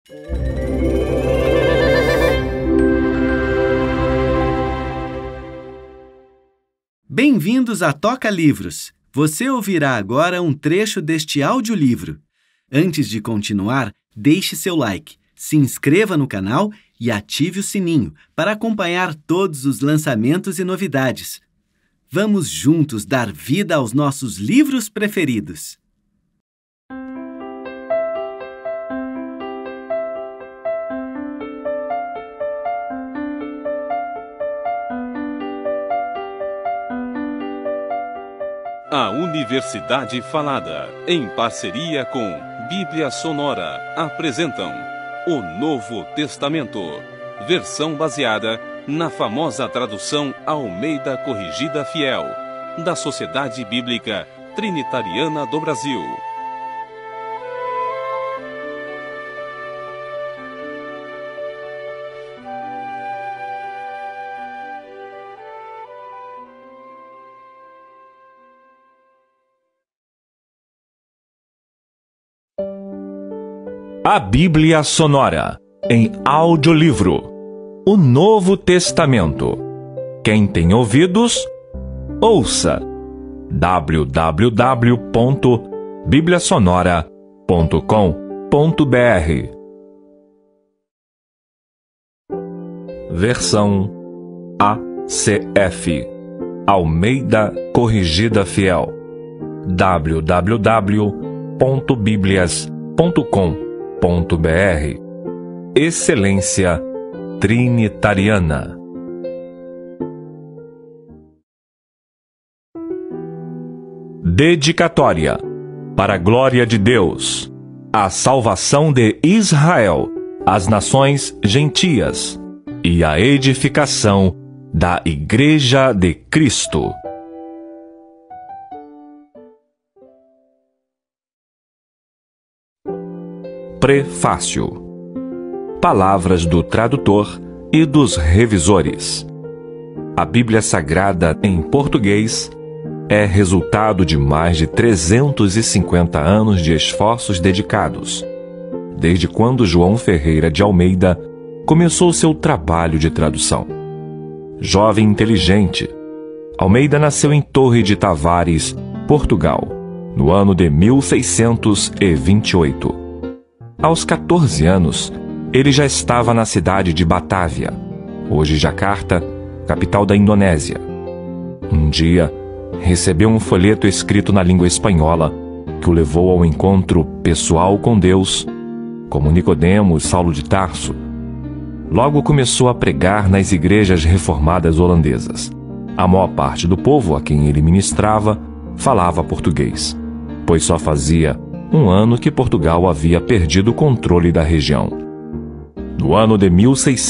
Bem-vindos a Toca Livros! Você ouvirá agora um trecho deste audiolivro. Antes de continuar, deixe seu like, se inscreva no canal e ative o sininho para acompanhar todos os lançamentos e novidades. Vamos juntos dar vida aos nossos livros preferidos. A Universidade Falada, em parceria com Bíblia Sonora, apresentam O Novo Testamento, versão baseada na famosa tradução Almeida Corrigida Fiel, da Sociedade Bíblica Trinitariana do Brasil. A Bíblia Sonora, em audiolivro. O Novo Testamento. Quem tem ouvidos, ouça. www.bibliasonora.com.br. Versão ACF. Almeida Corrigida Fiel. www.biblias.com.br. Excelência Trinitariana. Dedicatória. Para a glória de Deus, a salvação de Israel, as nações gentias e a edificação da Igreja de Cristo. Prefácio. Palavras do tradutor e dos revisores. A Bíblia Sagrada em português é resultado de mais de 350 anos de esforços dedicados, desde quando João Ferreira de Almeida começou seu trabalho de tradução. Jovem inteligente, Almeida nasceu em Torre de Tavares, Portugal, no ano de 1628. Aos 14 anos, ele já estava na cidade de Batávia, hoje Jakarta, capital da Indonésia. Um dia, recebeu um folheto escrito na língua espanhola que o levou ao encontro pessoal com Deus, como Nicodemo, Saulo de Tarso. Logo começou a pregar nas igrejas reformadas holandesas. A maior parte do povo a quem ele ministrava falava português, pois só fazia um ano que Portugal havia perdido o controle da região. No ano de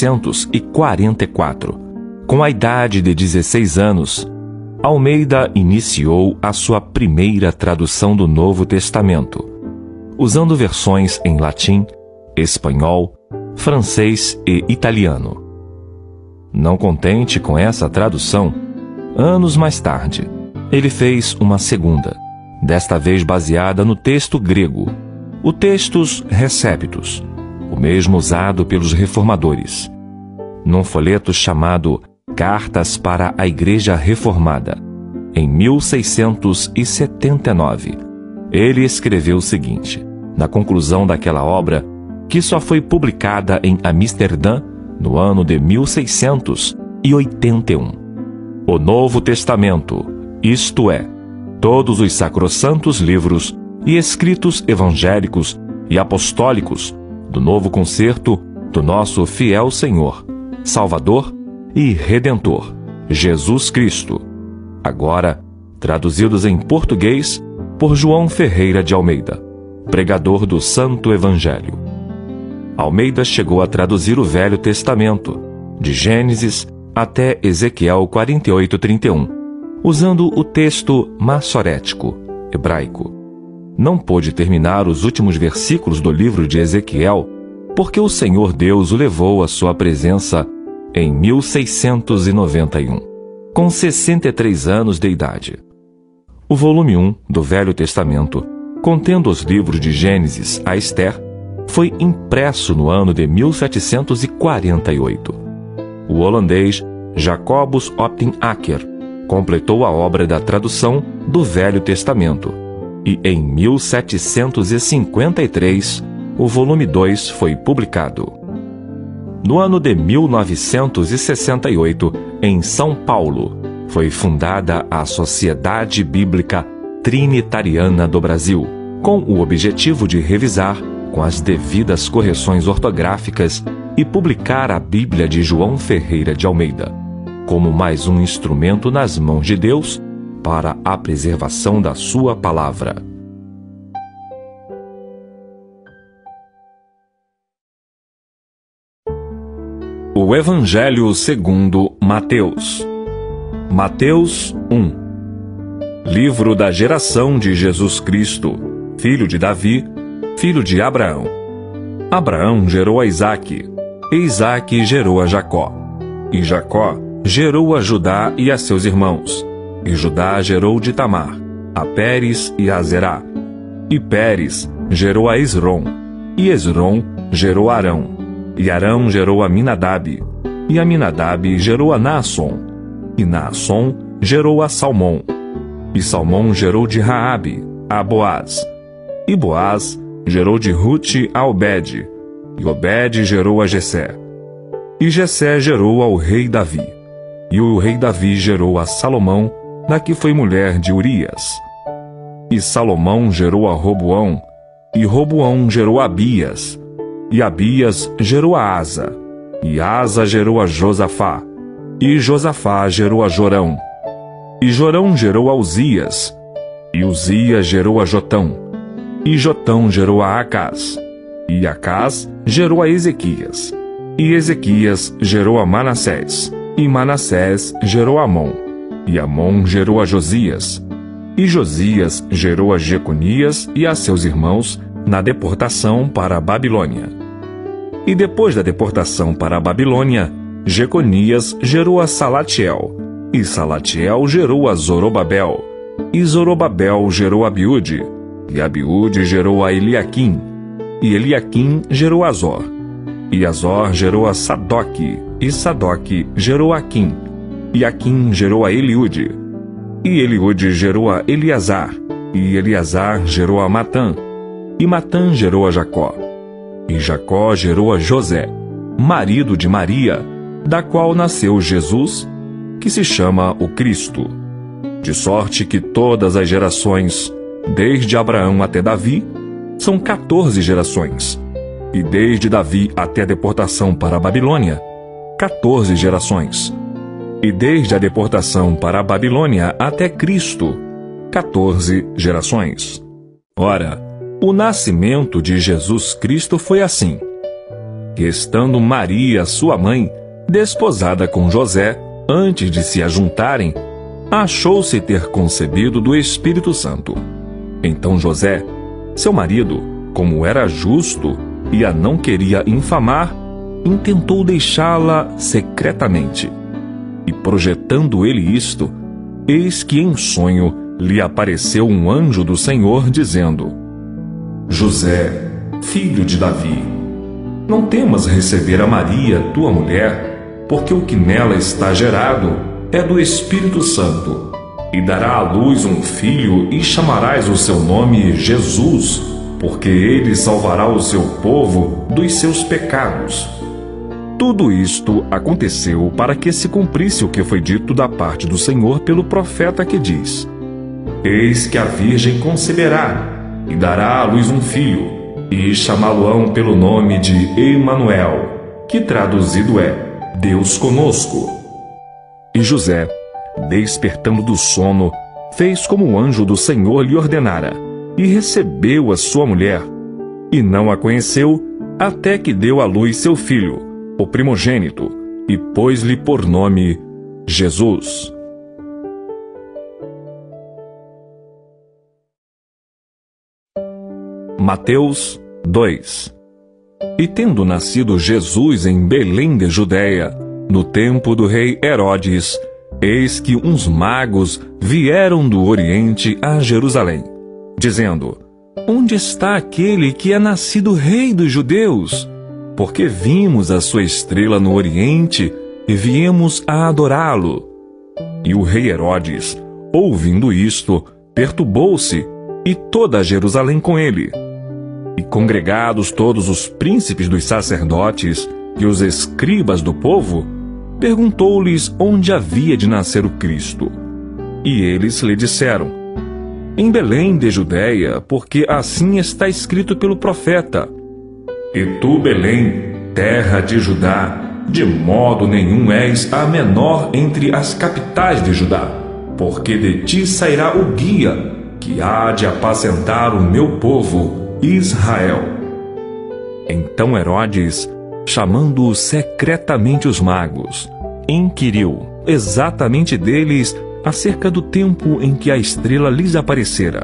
1644, com a idade de 16 anos, Almeida iniciou a sua primeira tradução do Novo Testamento, usando versões em latim, espanhol, francês e italiano. Não contente com essa tradução, anos mais tarde, ele fez uma segunda, desta vez baseada no texto grego, o Textus Receptus, o mesmo usado pelos reformadores. Num folheto chamado Cartas para a Igreja Reformada, em 1679, ele escreveu o seguinte, na conclusão daquela obra, que só foi publicada em Amsterdã no ano de 1681. O Novo Testamento, isto é, todos os sacrossantos livros e escritos evangélicos e apostólicos do novo concerto do nosso fiel Senhor, Salvador e Redentor, Jesus Cristo, agora traduzidos em português por João Ferreira de Almeida, pregador do Santo Evangelho. Almeida chegou a traduzir o Velho Testamento, de Gênesis até Ezequiel 48:31, usando o texto massorético, hebraico. Não pôde terminar os últimos versículos do livro de Ezequiel, porque o Senhor Deus o levou à sua presença em 1691, com 63 anos de idade. O volume 1 do Velho Testamento, contendo os livros de Gênesis a Ester, foi impresso no ano de 1748. O holandês Jacobus Opten Acker completou a obra da tradução do Velho Testamento e, em 1753, o volume 2 foi publicado. No ano de 1968, em São Paulo, foi fundada a Sociedade Bíblica Trinitariana do Brasil, com o objetivo de revisar, com as devidas correções ortográficas, e publicar a Bíblia de João Ferreira de Almeida, como mais um instrumento nas mãos de Deus para a preservação da sua palavra. O Evangelho segundo Mateus. Mateus 1. Livro da geração de Jesus Cristo, filho de Davi, filho de Abraão. Abraão gerou a Isaque, e Isaque gerou a Jacó. E Jacó gerou a Judá e a seus irmãos. E Judá gerou de Tamar, a Pérez e a Zerá. E Pérez gerou a Esrom. E Esrom gerou a Arão. E Arão gerou a Minadab. E Aminadab gerou a Naasson. E Naasson gerou a Salmão. E Salmão gerou de Raabe a Boaz. E Boaz gerou de Rute a Obed. E Obed gerou a Jessé. E Jessé gerou ao rei Davi. E o rei Davi gerou a Salomão, da que foi mulher de Urias. E Salomão gerou a Roboão. E Roboão gerou a Abias. E Abias gerou a Asa. E Asa gerou a Josafá. E Josafá gerou a Jorão. E Jorão gerou a Uzias. E Uzias gerou a Jotão. E Jotão gerou a Acás. E Acás gerou a Ezequias. E Ezequias gerou a Manassés. E Manassés gerou a Amon. E Amon gerou a Josias. E Josias gerou a Jeconias e a seus irmãos na deportação para a Babilônia. E depois da deportação para a Babilônia, Jeconias gerou a Salatiel. E Salatiel gerou a Zorobabel. E Zorobabel gerou a Abiúde. E Abiúde gerou a Eliaquim. E Eliaquim gerou a Azor. E Azor gerou a Sadoque. E Sadoque gerou a Aquim. E Aquim gerou a Eliúde. E Eliúde gerou a Eleazar. E Eleazar gerou a Matã. E Matã gerou a Jacó. E Jacó gerou a José, marido de Maria, da qual nasceu Jesus, que se chama o Cristo. De sorte que todas as gerações, desde Abraão até Davi, são 14 gerações. E desde Davi até a deportação para a Babilônia, 14 gerações. E desde a deportação para a Babilônia até Cristo, 14 gerações. Ora, o nascimento de Jesus Cristo foi assim: que estando Maria, sua mãe, desposada com José, antes de se ajuntarem, achou-se ter concebido do Espírito Santo. Então José, seu marido, como era justo e a não queria infamar, intentou deixá-la secretamente. E projetando ele isto, eis que em sonho lhe apareceu um anjo do Senhor, dizendo: José, filho de Davi, não temas receber a Maria, tua mulher, porque o que nela está gerado é do Espírito Santo. E dará à luz um filho, e chamarás o seu nome Jesus, porque ele salvará o seu povo dos seus pecados. Tudo isto aconteceu para que se cumprisse o que foi dito da parte do Senhor pelo profeta, que diz: Eis que a virgem conceberá, e dará à luz um filho, e chamá-lo-ão pelo nome de Emanuel, que traduzido é Deus conosco. E José, despertando do sono, fez como o anjo do Senhor lhe ordenara, e recebeu a sua mulher, e não a conheceu, até que deu à luz seu filho, o primogênito, e pôs-lhe por nome Jesus. Mateus 2. E tendo nascido Jesus em Belém de Judéia, no tempo do rei Herodes, eis que uns magos vieram do Oriente a Jerusalém, dizendo: onde está aquele que é nascido rei dos judeus? Porque vimos a sua estrela no Oriente e viemos a adorá-lo. E o rei Herodes, ouvindo isto, perturbou-se, e toda Jerusalém com ele. E congregados todos os príncipes dos sacerdotes e os escribas do povo, perguntou-lhes onde havia de nascer o Cristo. E eles lhe disseram: em Belém de Judeia, porque assim está escrito pelo profeta: e tu, Belém, terra de Judá, de modo nenhum és a menor entre as capitais de Judá, porque de ti sairá o guia, que há de apacentar o meu povo, Israel. Então Herodes, chamando secretamente os magos, inquiriu exatamente deles acerca do tempo em que a estrela lhes aparecera.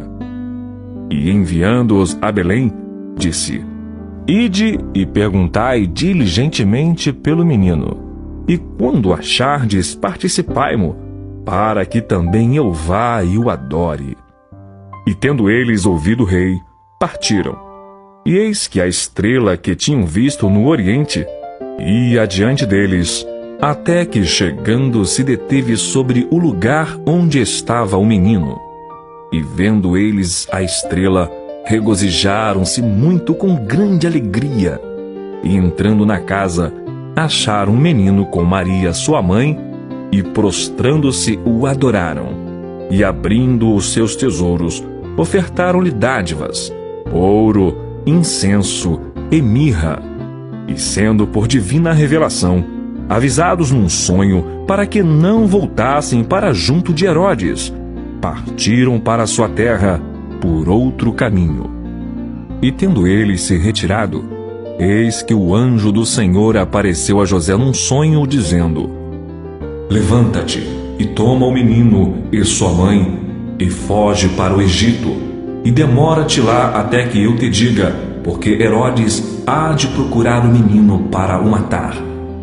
E enviando-os a Belém, disse: ide e perguntai diligentemente pelo menino, e quando o achardes, participai-mo, para que também eu vá e o adore. E tendo eles ouvido o rei, partiram. E eis que a estrela que tinham visto no Oriente ia adiante deles, até que, chegando, se deteve sobre o lugar onde estava o menino. E vendo eles a estrela, regozijaram-se muito com grande alegria. E entrando na casa, acharam um menino com Maria, sua mãe, e prostrando-se o adoraram. E abrindo os seus tesouros, ofertaram-lhe dádivas, ouro, incenso e mirra. E sendo por divina revelação avisados num sonho para que não voltassem para junto de Herodes, partiram para sua terra por outro caminho. E tendo eles se retirado, eis que o anjo do Senhor apareceu a José num sonho, dizendo: levanta-te e toma o menino e sua mãe, e foge para o Egito, e demora-te lá até que eu te diga, porque Herodes há de procurar o menino para o matar.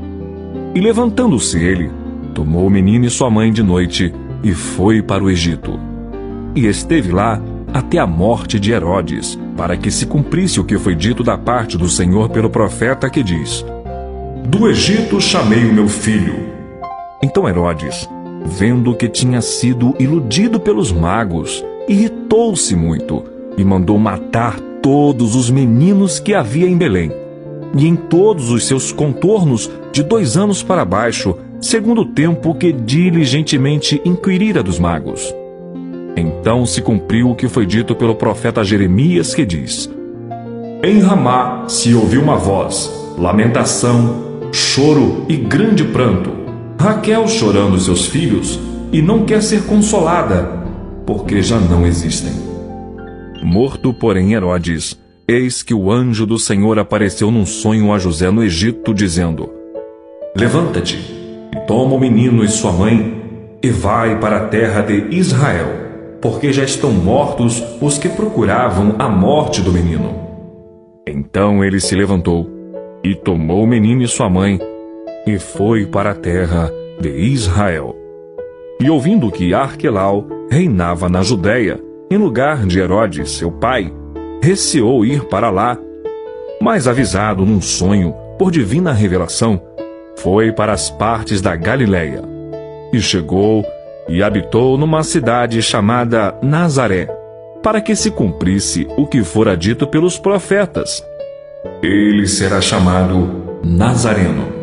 E levantando-se ele, tomou o menino e sua mãe de noite, e foi para o Egito. E esteve lá até a morte de Herodes, para que se cumprisse o que foi dito da parte do Senhor pelo profeta, que diz: do Egito chamei o meu filho. Então Herodes, vendo que tinha sido iludido pelos magos, irritou-se muito, e mandou matar todos os meninos que havia em Belém, e em todos os seus contornos, de 2 anos para baixo, segundo o tempo que diligentemente inquirira dos magos. Então se cumpriu o que foi dito pelo profeta Jeremias, que diz: em Ramá se ouviu uma voz, lamentação, choro e grande pranto, Raquel chorando seus filhos, e não quer ser consolada, porque já não existem. Morto, porém, Herodes, eis que o anjo do Senhor apareceu num sonho a José no Egito, dizendo: levanta-te, e toma o menino e sua mãe, e vai para a terra de Israel, porque já estão mortos os que procuravam a morte do menino. Então ele se levantou, e tomou o menino e sua mãe, e foi para a terra de Israel. E ouvindo que Arquelau reinava na Judéia, em lugar de Herodes, seu pai, receou ir para lá, mas avisado num sonho, por divina revelação, foi para as partes da Galiléia. E chegou e habitou numa cidade chamada Nazaré, para que se cumprisse o que fora dito pelos profetas: ele será chamado Nazareno.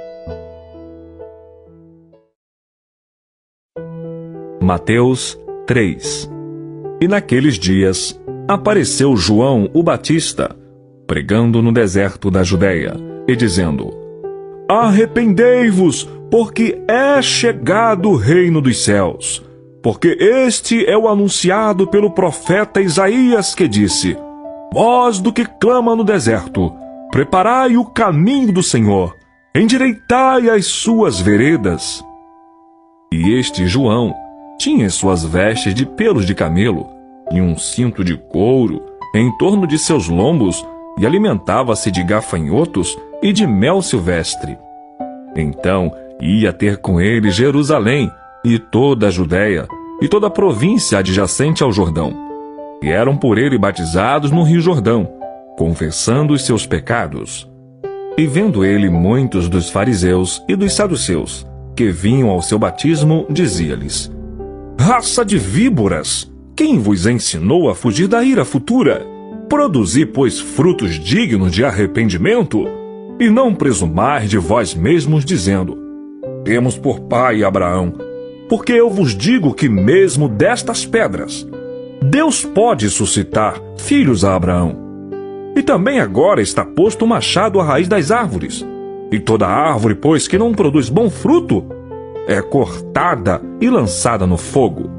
Mateus 3. E naqueles dias apareceu João o Batista, pregando no deserto da Judéia, e dizendo: arrependei-vos, porque é chegado o reino dos céus. Porque este é o anunciado pelo profeta Isaías, que disse: voz do que clama no deserto, preparai o caminho do Senhor, endireitai as suas veredas. E este João tinha suas vestes de pelos de camelo, e um cinto de couro em torno de seus lombos, e alimentava-se de gafanhotos e de mel silvestre. Então ia ter com ele Jerusalém, e toda a Judéia, e toda a província adjacente ao Jordão, e eram por ele batizados no Rio Jordão, confessando os seus pecados. E vendo ele muitos dos fariseus e dos saduceus, que vinham ao seu batismo, dizia-lhes: Raça de víboras! Quem vos ensinou a fugir da ira futura? Produzi, pois, frutos dignos de arrependimento, e não presumais de vós mesmos, dizendo: Temos por pai Abraão, porque eu vos digo que mesmo destas pedras, Deus pode suscitar filhos a Abraão. E também agora está posto um machado à raiz das árvores, e toda árvore, pois, que não produz bom fruto, é cortada e lançada no fogo.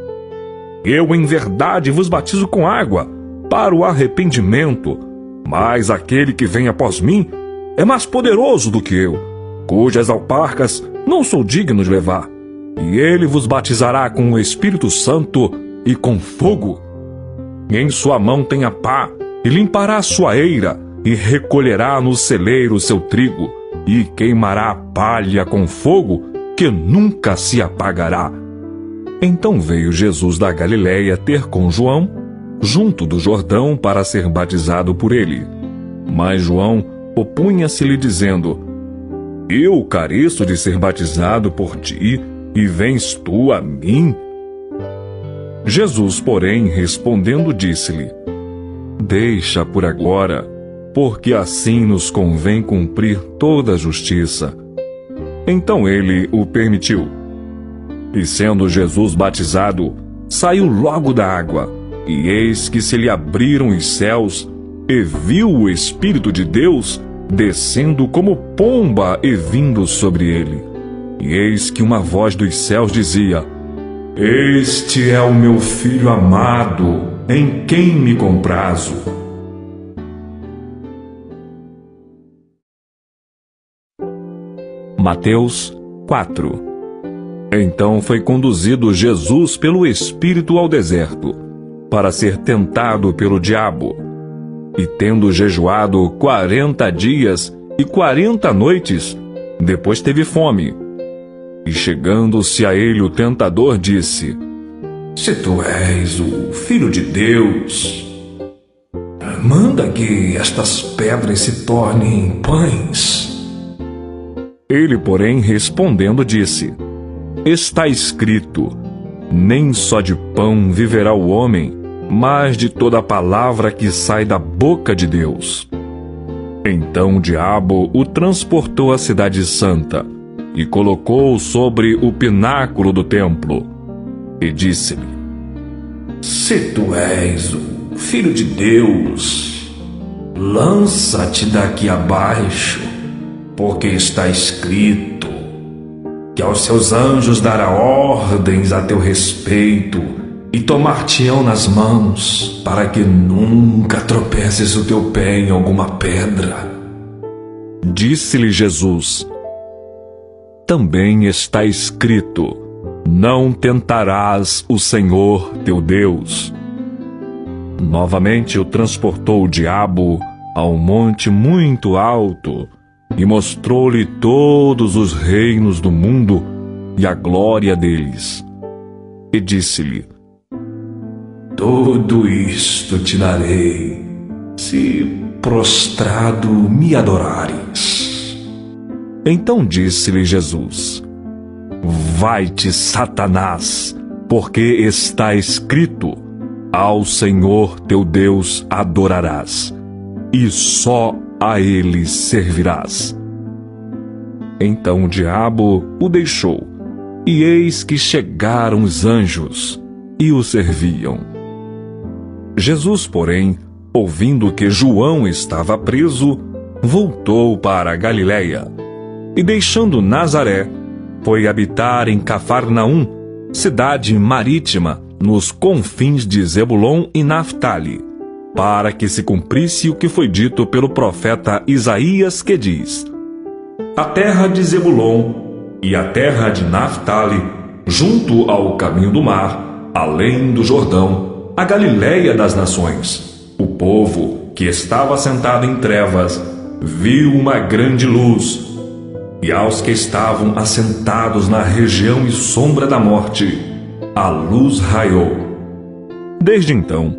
Eu, em verdade, vos batizo com água, para o arrependimento, mas aquele que vem após mim é mais poderoso do que eu, cujas alparcas não sou digno de levar, e ele vos batizará com o Espírito Santo e com fogo. E em sua mão tem a pá, e limpará a sua eira, e recolherá no celeiro o seu trigo, e queimará a palha com fogo, que nunca se apagará. Então veio Jesus da Galiléia ter com João, junto do Jordão, para ser batizado por ele. Mas João opunha-se-lhe, dizendo: Eu careço de ser batizado por ti, e vens tu a mim? Jesus, porém, respondendo, disse-lhe: Deixa por agora, porque assim nos convém cumprir toda a justiça. Então ele o permitiu. E sendo Jesus batizado, saiu logo da água, e eis que se lhe abriram os céus, e viu o Espírito de Deus descendo como pomba e vindo sobre ele. E eis que uma voz dos céus dizia: Este é o meu Filho amado, em quem me comprazo. Mateus 4. Então foi conduzido Jesus pelo Espírito ao deserto, para ser tentado pelo diabo. E tendo jejuado 40 dias e 40 noites, depois teve fome. E chegando-se a ele o tentador disse: Se tu és o Filho de Deus, manda que estas pedras se tornem pães. Ele, porém, respondendo, disse: Está escrito: Nem só de pão viverá o homem, mas de toda a palavra que sai da boca de Deus. Então o diabo o transportou à cidade santa, e colocou-o sobre o pináculo do templo, e disse-lhe: Se tu és o Filho de Deus, lança-te daqui abaixo, porque está escrito que aos seus anjos dará ordens a teu respeito, e tomar-te-ão nas mãos, para que nunca tropeces o teu pé em alguma pedra. Disse-lhe Jesus: Também está escrito: Não tentarás o Senhor teu Deus. Novamente o transportou o diabo a um monte muito alto, e mostrou-lhe todos os reinos do mundo e a glória deles. E disse-lhe: Tudo isto te darei, se prostrado me adorares. Então disse-lhe Jesus: Vai-te, Satanás, porque está escrito: Ao Senhor teu Deus adorarás, e só a ele servirás. Então o diabo o deixou, e eis que chegaram os anjos, e o serviam. Jesus, porém, ouvindo que João estava preso, voltou para a Galiléia, e deixando Nazaré, foi habitar em Cafarnaum, cidade marítima, nos confins de Zebulon e Naftali, para que se cumprisse o que foi dito pelo profeta Isaías, que diz: A terra de Zebulon e a terra de Naftali, junto ao caminho do mar, além do Jordão, a Galiléia das nações. O povo que estava sentado em trevas viu uma grande luz, e aos que estavam assentados na região e sombra da morte, a luz raiou. Desde então,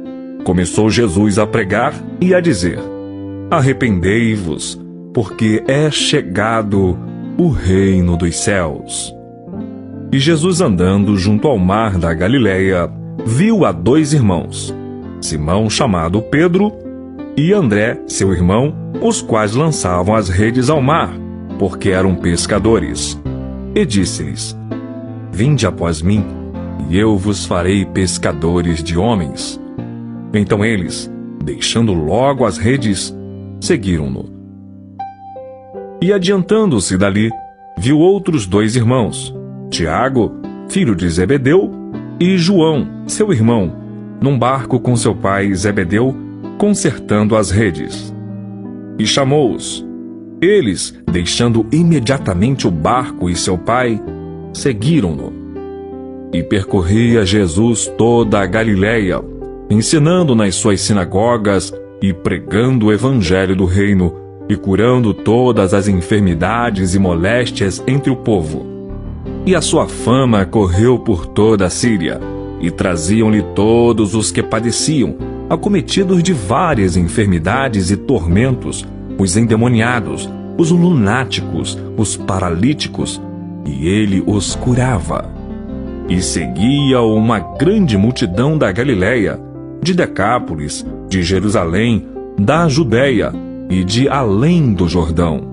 começou Jesus a pregar e a dizer: Arrependei-vos, porque é chegado o reino dos céus. E Jesus, andando junto ao mar da Galileia, viu a 2 irmãos, Simão, chamado Pedro, e André, seu irmão, os quais lançavam as redes ao mar, porque eram pescadores. E disse-lhes: Vinde após mim, e eu vos farei pescadores de homens. Então eles, deixando logo as redes, seguiram-no. E adiantando-se dali, viu outros 2 irmãos, Tiago, filho de Zebedeu, e João, seu irmão, num barco com seu pai Zebedeu, consertando as redes. E chamou-os. Eles, deixando imediatamente o barco e seu pai, seguiram-no. E percorria Jesus toda a Galileia, ensinando nas suas sinagogas e pregando o evangelho do reino, e curando todas as enfermidades e moléstias entre o povo. E a sua fama correu por toda a Síria, e traziam-lhe todos os que padeciam, acometidos de várias enfermidades e tormentos, os endemoniados, os lunáticos, os paralíticos, e ele os curava. E seguia uma grande multidão da Galileia, de Decápolis, de Jerusalém, da Judéia e de além do Jordão.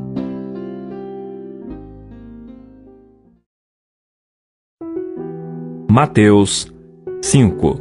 Mateus 5.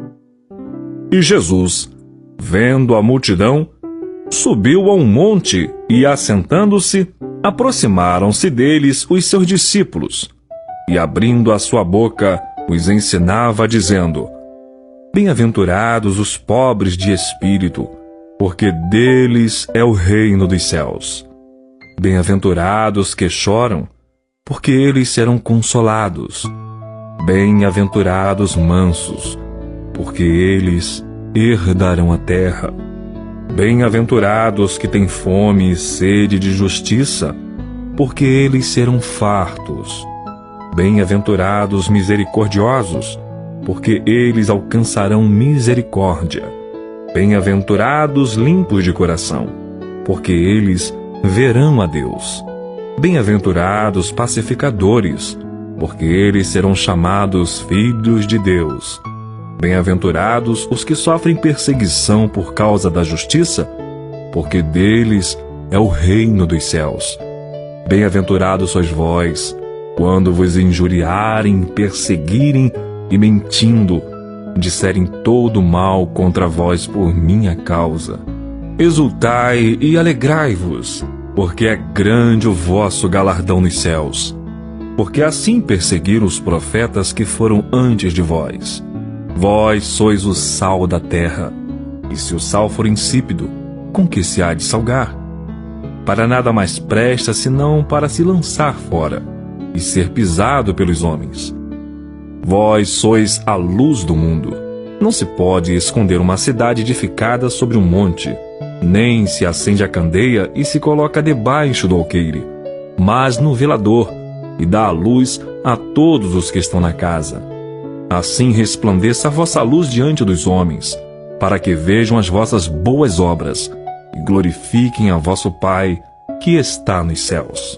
E Jesus, vendo a multidão, subiu a um monte e, assentando-se, aproximaram-se deles os seus discípulos, e, abrindo a sua boca, os ensinava, dizendo: Bem-aventurados os pobres de espírito, porque deles é o reino dos céus. Bem-aventurados que choram, porque eles serão consolados. Bem-aventurados mansos, porque eles herdarão a terra. Bem-aventurados que têm fome e sede de justiça, porque eles serão fartos. Bem-aventurados misericordiosos, porque eles alcançarão misericórdia. Bem-aventurados limpos de coração, porque eles verão a Deus. Bem-aventurados pacificadores, porque eles serão chamados filhos de Deus. Bem-aventurados os que sofrem perseguição por causa da justiça, porque deles é o reino dos céus. Bem-aventurados sois vós, quando vos injuriarem, perseguirem e mentindo, disserem todo mal contra vós por minha causa. Exultai e alegrai-vos, porque é grande o vosso galardão nos céus. Porque assim perseguiram os profetas que foram antes de vós. Vós sois o sal da terra, e se o sal for insípido, com que se há de salgar? Para nada mais presta senão para se lançar fora e ser pisado pelos homens. Vós sois a luz do mundo. Não se pode esconder uma cidade edificada sobre um monte, nem se acende a candeia e se coloca debaixo do alqueire, mas no velador, e dá a luz a todos os que estão na casa. Assim resplandeça a vossa luz diante dos homens, para que vejam as vossas boas obras e glorifiquem a vosso Pai que está nos céus.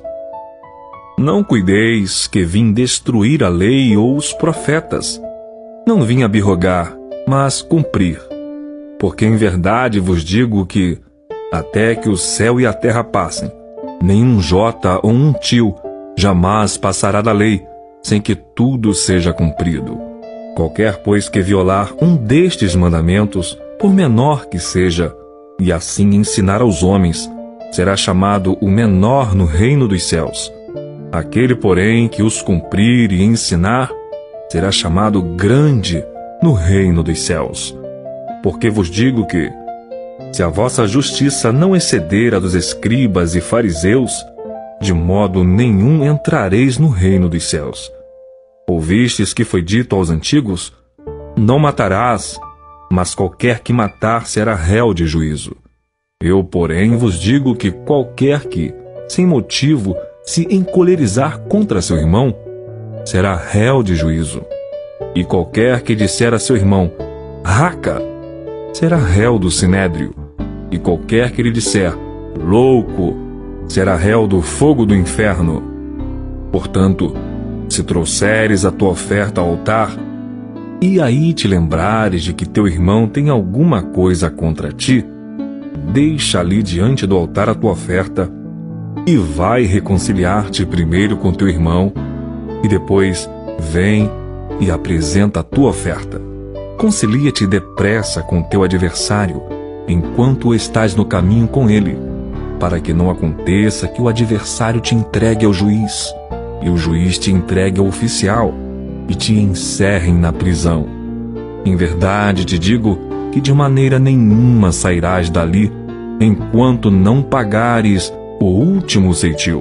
Não cuideis que vim destruir a lei ou os profetas. Não vim abirrogar, mas cumprir. Porque em verdade vos digo que, até que o céu e a terra passem, nenhum jota ou um tio jamais passará da lei, sem que tudo seja cumprido. Qualquer, pois, que violar um destes mandamentos, por menor que seja, e assim ensinar aos homens, será chamado o menor no reino dos céus. Aquele, porém, que os cumprir e ensinar, será chamado grande no reino dos céus. Porque vos digo que, se a vossa justiça não exceder a dos escribas e fariseus, de modo nenhum entrareis no reino dos céus. Ouvistes que foi dito aos antigos: Não matarás, mas qualquer que matar será réu de juízo. Eu, porém, vos digo que qualquer que, sem motivo, se encolerizar contra seu irmão, será réu de juízo. E qualquer que disser a seu irmão: Raca, será réu do sinédrio, e qualquer que lhe disser, louco, será réu do fogo do inferno. Portanto, se trouxeres a tua oferta ao altar, e aí te lembrares de que teu irmão tem alguma coisa contra ti, deixa ali diante do altar a tua oferta, e vai reconciliar-te primeiro com teu irmão, e depois vem e apresenta a tua oferta. Concilia-te depressa com teu adversário, enquanto estás no caminho com ele, para que não aconteça que o adversário te entregue ao juiz, e o juiz te entregue ao oficial, e te encerrem na prisão. Em verdade te digo que de maneira nenhuma sairás dali, enquanto não pagares o último ceitil.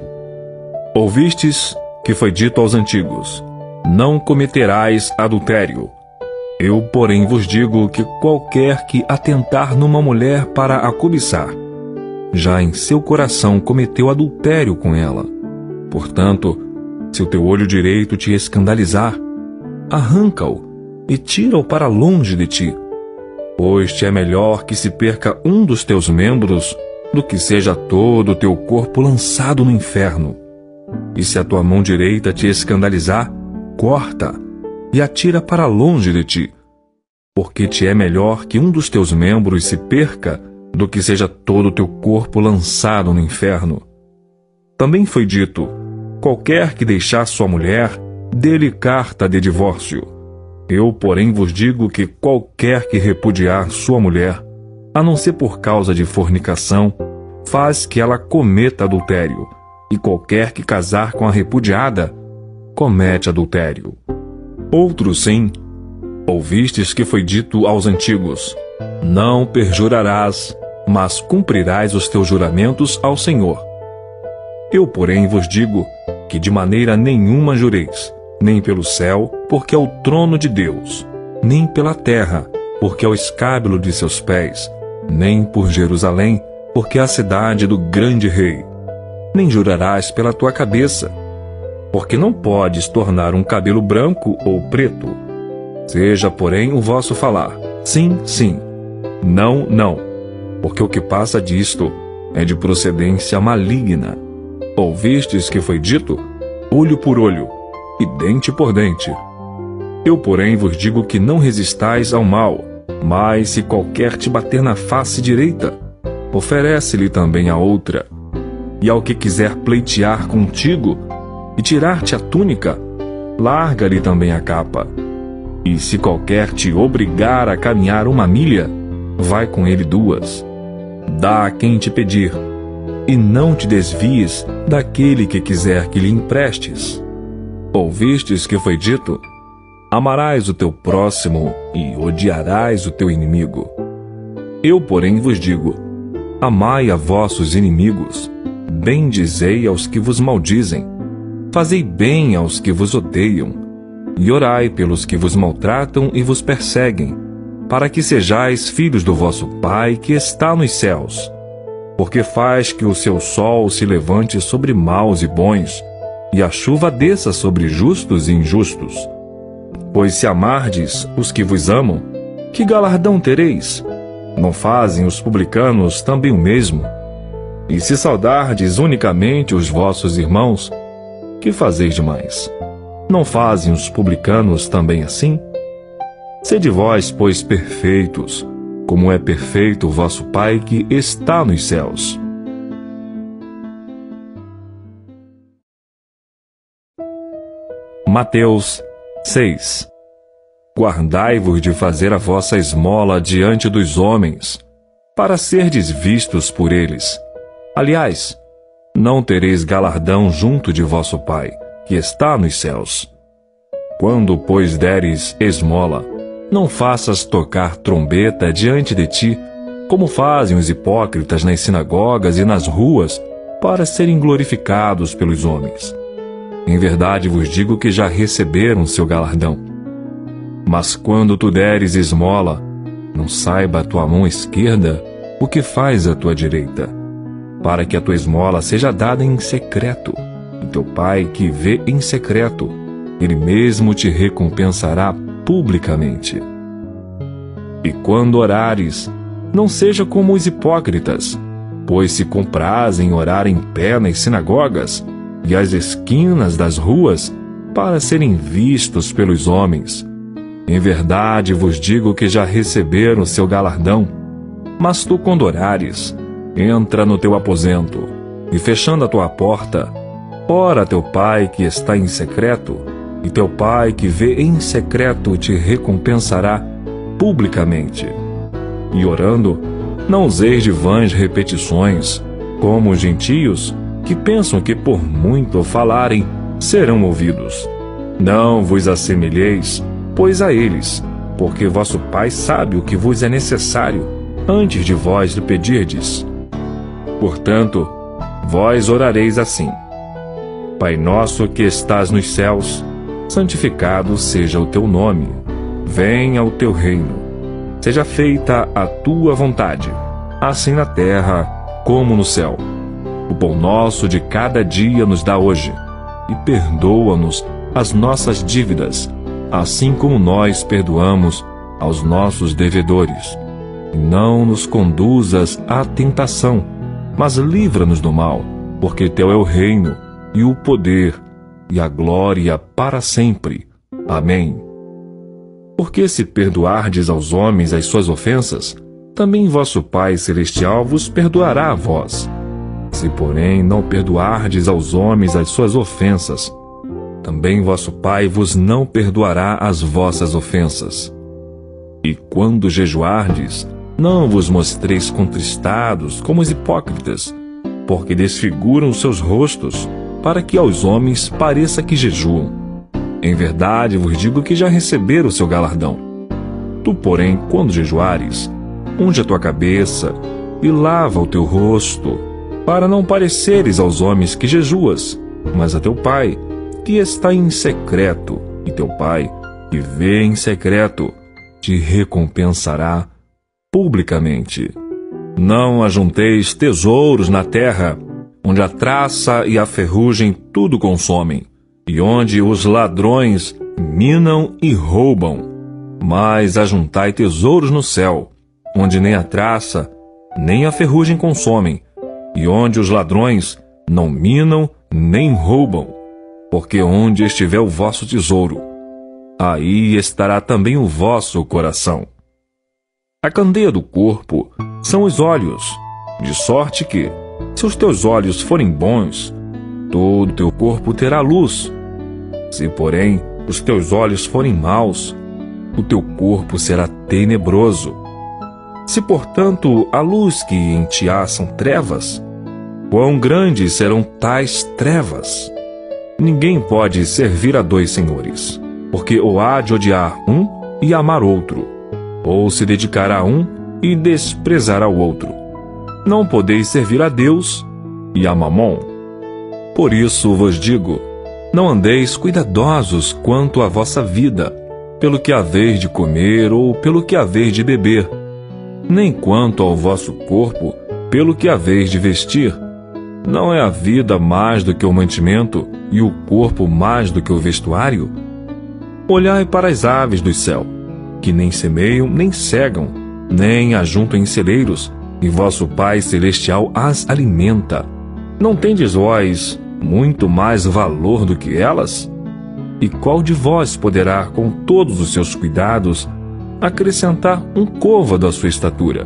Ouvistes que foi dito aos antigos, não cometerás adultério. Eu, porém, vos digo que qualquer que atentar numa mulher para a cobiçar, já em seu coração cometeu adultério com ela. Portanto, se o teu olho direito te escandalizar, arranca-o e tira-o para longe de ti, pois te é melhor que se perca um dos teus membros do que seja todo o teu corpo lançado no inferno. E se a tua mão direita te escandalizar, corta e atira para longe de ti, porque te é melhor que um dos teus membros se perca do que seja todo o teu corpo lançado no inferno. Também foi dito, qualquer que deixar sua mulher, dê-lhe carta de divórcio. Eu, porém, vos digo que qualquer que repudiar sua mulher, a não ser por causa de fornicação, faz que ela cometa adultério, e qualquer que casar com a repudiada, comete adultério. Outro sim, ouvistes que foi dito aos antigos, não perjurarás, mas cumprirás os teus juramentos ao Senhor. Eu, porém, vos digo que de maneira nenhuma jureis, nem pelo céu, porque é o trono de Deus, nem pela terra, porque é o escábulo de seus pés, nem por Jerusalém, porque é a cidade do grande rei. Nem jurarás pela tua cabeça, porque não podes tornar um cabelo branco ou preto. Seja, porém, o vosso falar, sim, sim, não, não, porque o que passa disto é de procedência maligna. Ouvistes que foi dito, olho por olho e dente por dente. Eu, porém, vos digo que não resistais ao mal, mas se qualquer te bater na face direita, oferece-lhe também a outra. E ao que quiser pleitear contigo e tirar-te a túnica, larga-lhe também a capa. E se qualquer te obrigar a caminhar 1 milha, vai com ele 2. Dá a quem te pedir, e não te desvies daquele que quiser que lhe emprestes. Ouvistes que foi dito, amarás o teu próximo e odiarás o teu inimigo. Eu, porém, vos digo, amai a vossos inimigos, bendizei aos que vos maldizem, fazei bem aos que vos odeiam, e orai pelos que vos maltratam e vos perseguem, para que sejais filhos do vosso Pai que está nos céus. Porque faz que o seu sol se levante sobre maus e bons, e a chuva desça sobre justos e injustos. Pois se amardes os que vos amam, que galardão tereis? Não fazem os publicanos também o mesmo? E se saudardes unicamente os vossos irmãos, que fazeis demais? Não fazem os publicanos também assim? Sede vós, pois, perfeitos, como é perfeito o vosso Pai que está nos céus. Mateus 6. Guardai-vos de fazer a vossa esmola diante dos homens, para serdes vistos por eles. Aliás, não tereis galardão junto de vosso Pai, que está nos céus. Quando, pois, deres esmola, não faças tocar trombeta diante de ti, como fazem os hipócritas nas sinagogas e nas ruas, para serem glorificados pelos homens. Em verdade vos digo que já receberam seu galardão. Mas quando tu deres esmola, não saiba a tua mão esquerda o que faz a tua direita, para que a tua esmola seja dada em secreto, e teu Pai que vê em secreto, ele mesmo te recompensará publicamente. E quando orares, não seja como os hipócritas, pois se comprazem em orar em pé nas sinagogas e às esquinas das ruas, para serem vistos pelos homens. Em verdade vos digo que já receberam seu galardão. Mas tu, quando orares, entra no teu aposento, e fechando a tua porta, ora a teu pai que está em secreto, e teu pai que vê em secreto te recompensará publicamente. E orando, não useis de vãs repetições, como os gentios, que pensam que por muito falarem, serão ouvidos. Não vos assemelheis, pois, a eles, porque vosso Pai sabe o que vos é necessário, antes de vós lhe pedirdes. Portanto, vós orareis assim: Pai nosso que estás nos céus, santificado seja o teu nome. Venha o teu reino. Seja feita a tua vontade, assim na terra como no céu. O pão nosso de cada dia nos dá hoje, e perdoa-nos as nossas dívidas, assim como nós perdoamos aos nossos devedores. E não nos conduzas à tentação, mas livra-nos do mal, porque teu é o reino, e o poder, e a glória para sempre. Amém. Porque se perdoardes aos homens as suas ofensas, também vosso Pai Celestial vos perdoará a vós. Se, porém, não perdoardes aos homens as suas ofensas, também vosso Pai vos não perdoará as vossas ofensas. E quando jejuardes, não vos mostreis contristados como os hipócritas, porque desfiguram os seus rostos, para que aos homens pareça que jejuam. Em verdade vos digo que já receberam o seu galardão. Tu, porém, quando jejuares, unge a tua cabeça e lava o teu rosto, para não pareceres aos homens que jejuas, mas a teu Pai, que está em secreto, e teu Pai, que vê em secreto, te recompensará publicamente. Não ajunteis tesouros na terra, onde a traça e a ferrugem tudo consomem, e onde os ladrões minam e roubam. Mas ajuntai tesouros no céu, onde nem a traça, nem a ferrugem consomem, e onde os ladrões não minam nem roubam. Porque onde estiver o vosso tesouro, aí estará também o vosso coração. A candeia do corpo são os olhos, de sorte que, se os teus olhos forem bons, todo o teu corpo terá luz. Se, porém, os teus olhos forem maus, o teu corpo será tenebroso. Se, portanto, a luz que em ti há são trevas, quão grandes serão tais trevas? Ninguém pode servir a dois senhores, porque ou há de odiar um e amar outro, ou se dedicará a um e desprezará o outro. Não podeis servir a Deus e a Mamon. Por isso vos digo, não andeis cuidadosos quanto à vossa vida, pelo que haveis de comer ou pelo que haveis de beber, nem quanto ao vosso corpo, pelo que haveis de vestir. Não é a vida mais do que o mantimento, e o corpo mais do que o vestuário? Olhai para as aves do céu, que nem semeiam, nem cegam, nem ajuntam em celeiros, e vosso Pai Celestial as alimenta. Não tendes vós muito mais valor do que elas? E qual de vós poderá, com todos os seus cuidados, acrescentar um côvado à sua estatura?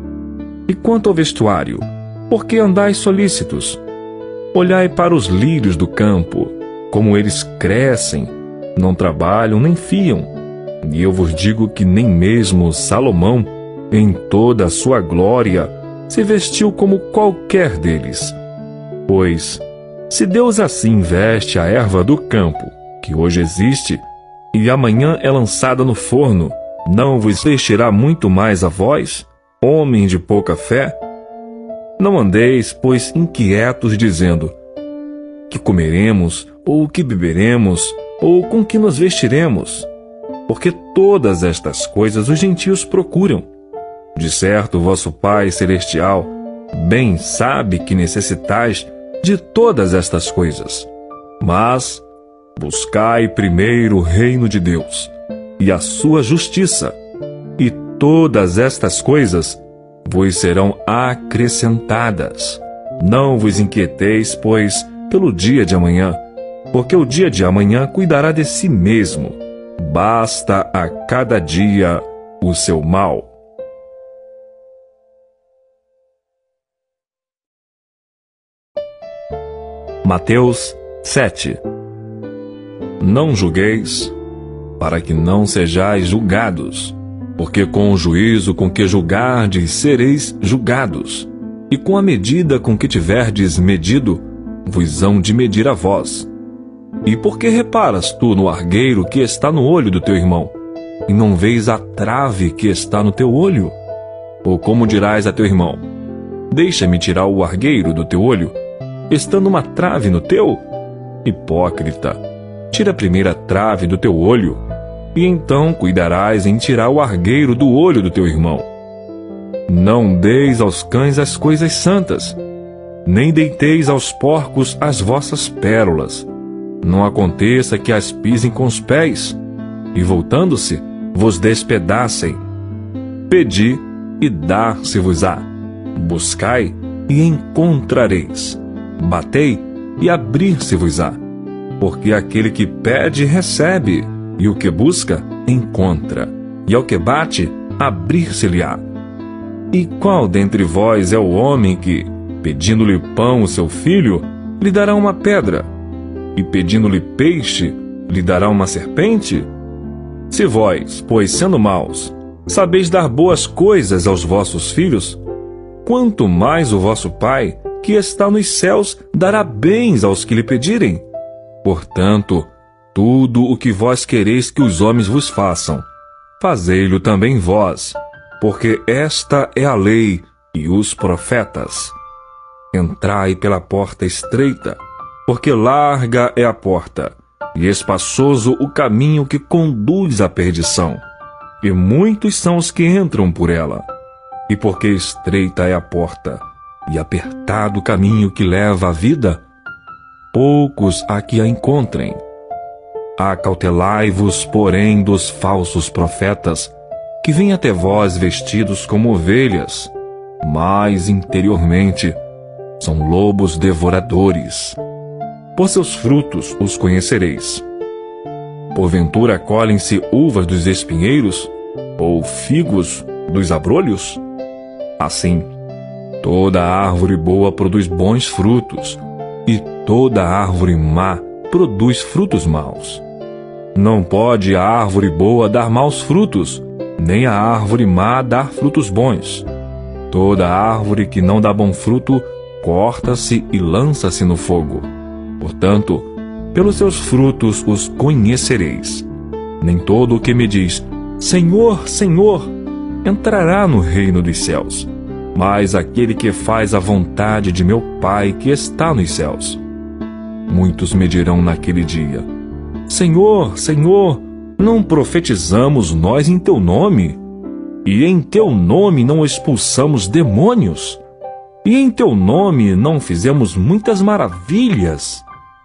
E quanto ao vestuário, por que andais solícitos? Olhai para os lírios do campo, como eles crescem, não trabalham nem fiam. E eu vos digo que nem mesmo Salomão, em toda a sua glória, se vestiu como qualquer deles. Pois, se Deus assim veste a erva do campo, que hoje existe, e amanhã é lançada no forno, não vos vestirá muito mais a vós, homens de pouca fé? Não andeis, pois, inquietos, dizendo: que comeremos, ou que beberemos, ou com que nos vestiremos? Porque todas estas coisas os gentios procuram. De certo, vosso Pai Celestial bem sabe que necessitais de todas estas coisas. Mas buscai primeiro o reino de Deus e a sua justiça, e todas estas coisas vos serão acrescentadas. Não vos inquieteis, pois, pelo dia de amanhã, porque o dia de amanhã cuidará de si mesmo. Basta a cada dia o seu mal. Mateus 7. Não julgueis, para que não sejais julgados, porque com o juízo com que julgardes sereis julgados, e com a medida com que tiverdes medido, vos hão de medir a vós. E por que reparas tu no argueiro que está no olho do teu irmão, e não vês a trave que está no teu olho? Ou como dirás a teu irmão: deixa-me tirar o argueiro do teu olho, estando uma trave no teu? Hipócrita, tira a primeira trave do teu olho, e então cuidarás em tirar o argueiro do olho do teu irmão. Não deis aos cães as coisas santas, nem deiteis aos porcos as vossas pérolas. Não aconteça que as pisem com os pés, e voltando-se, vos despedacem. Pedi, e dar-se-vos-á. Buscai, e encontrareis. Batei, e abrir-se-vos-á. Porque aquele que pede, recebe, e o que busca, encontra, e ao que bate, abrir-se-lhe-á. E qual dentre vós é o homem que, pedindo-lhe pão o seu filho, lhe dará uma pedra? E pedindo-lhe peixe, lhe dará uma serpente? Se vós, pois sendo maus, sabeis dar boas coisas aos vossos filhos, quanto mais o vosso Pai, que está nos céus, dará bens aos que lhe pedirem. Portanto, tudo o que vós quereis que os homens vos façam, fazei-lo também vós, porque esta é a lei e os profetas. Entrai pela porta estreita, porque larga é a porta, e espaçoso o caminho que conduz à perdição, e muitos são os que entram por ela. E porque estreita é a porta, e apertado o caminho que leva à vida, poucos há que a encontrem. Acautelai-vos, porém, dos falsos profetas, que vêm até vós vestidos como ovelhas, mas interiormente são lobos devoradores. Por seus frutos os conhecereis. Porventura colhem-se uvas dos espinheiros, ou figos dos abrolhos? Assim, toda árvore boa produz bons frutos, e toda árvore má produz frutos maus. Não pode a árvore boa dar maus frutos, nem a árvore má dar frutos bons. Toda árvore que não dá bom fruto, corta-se e lança-se no fogo. Portanto, pelos seus frutos os conhecereis. Nem todo o que me diz, Senhor, Senhor, entrará no reino dos céus, mas aquele que faz a vontade de meu Pai que está nos céus. Muitos me dirão naquele dia, Senhor, Senhor, não profetizamos nós em teu nome? E em teu nome não expulsamos demônios? E em teu nome não fizemos muitas maravilhas?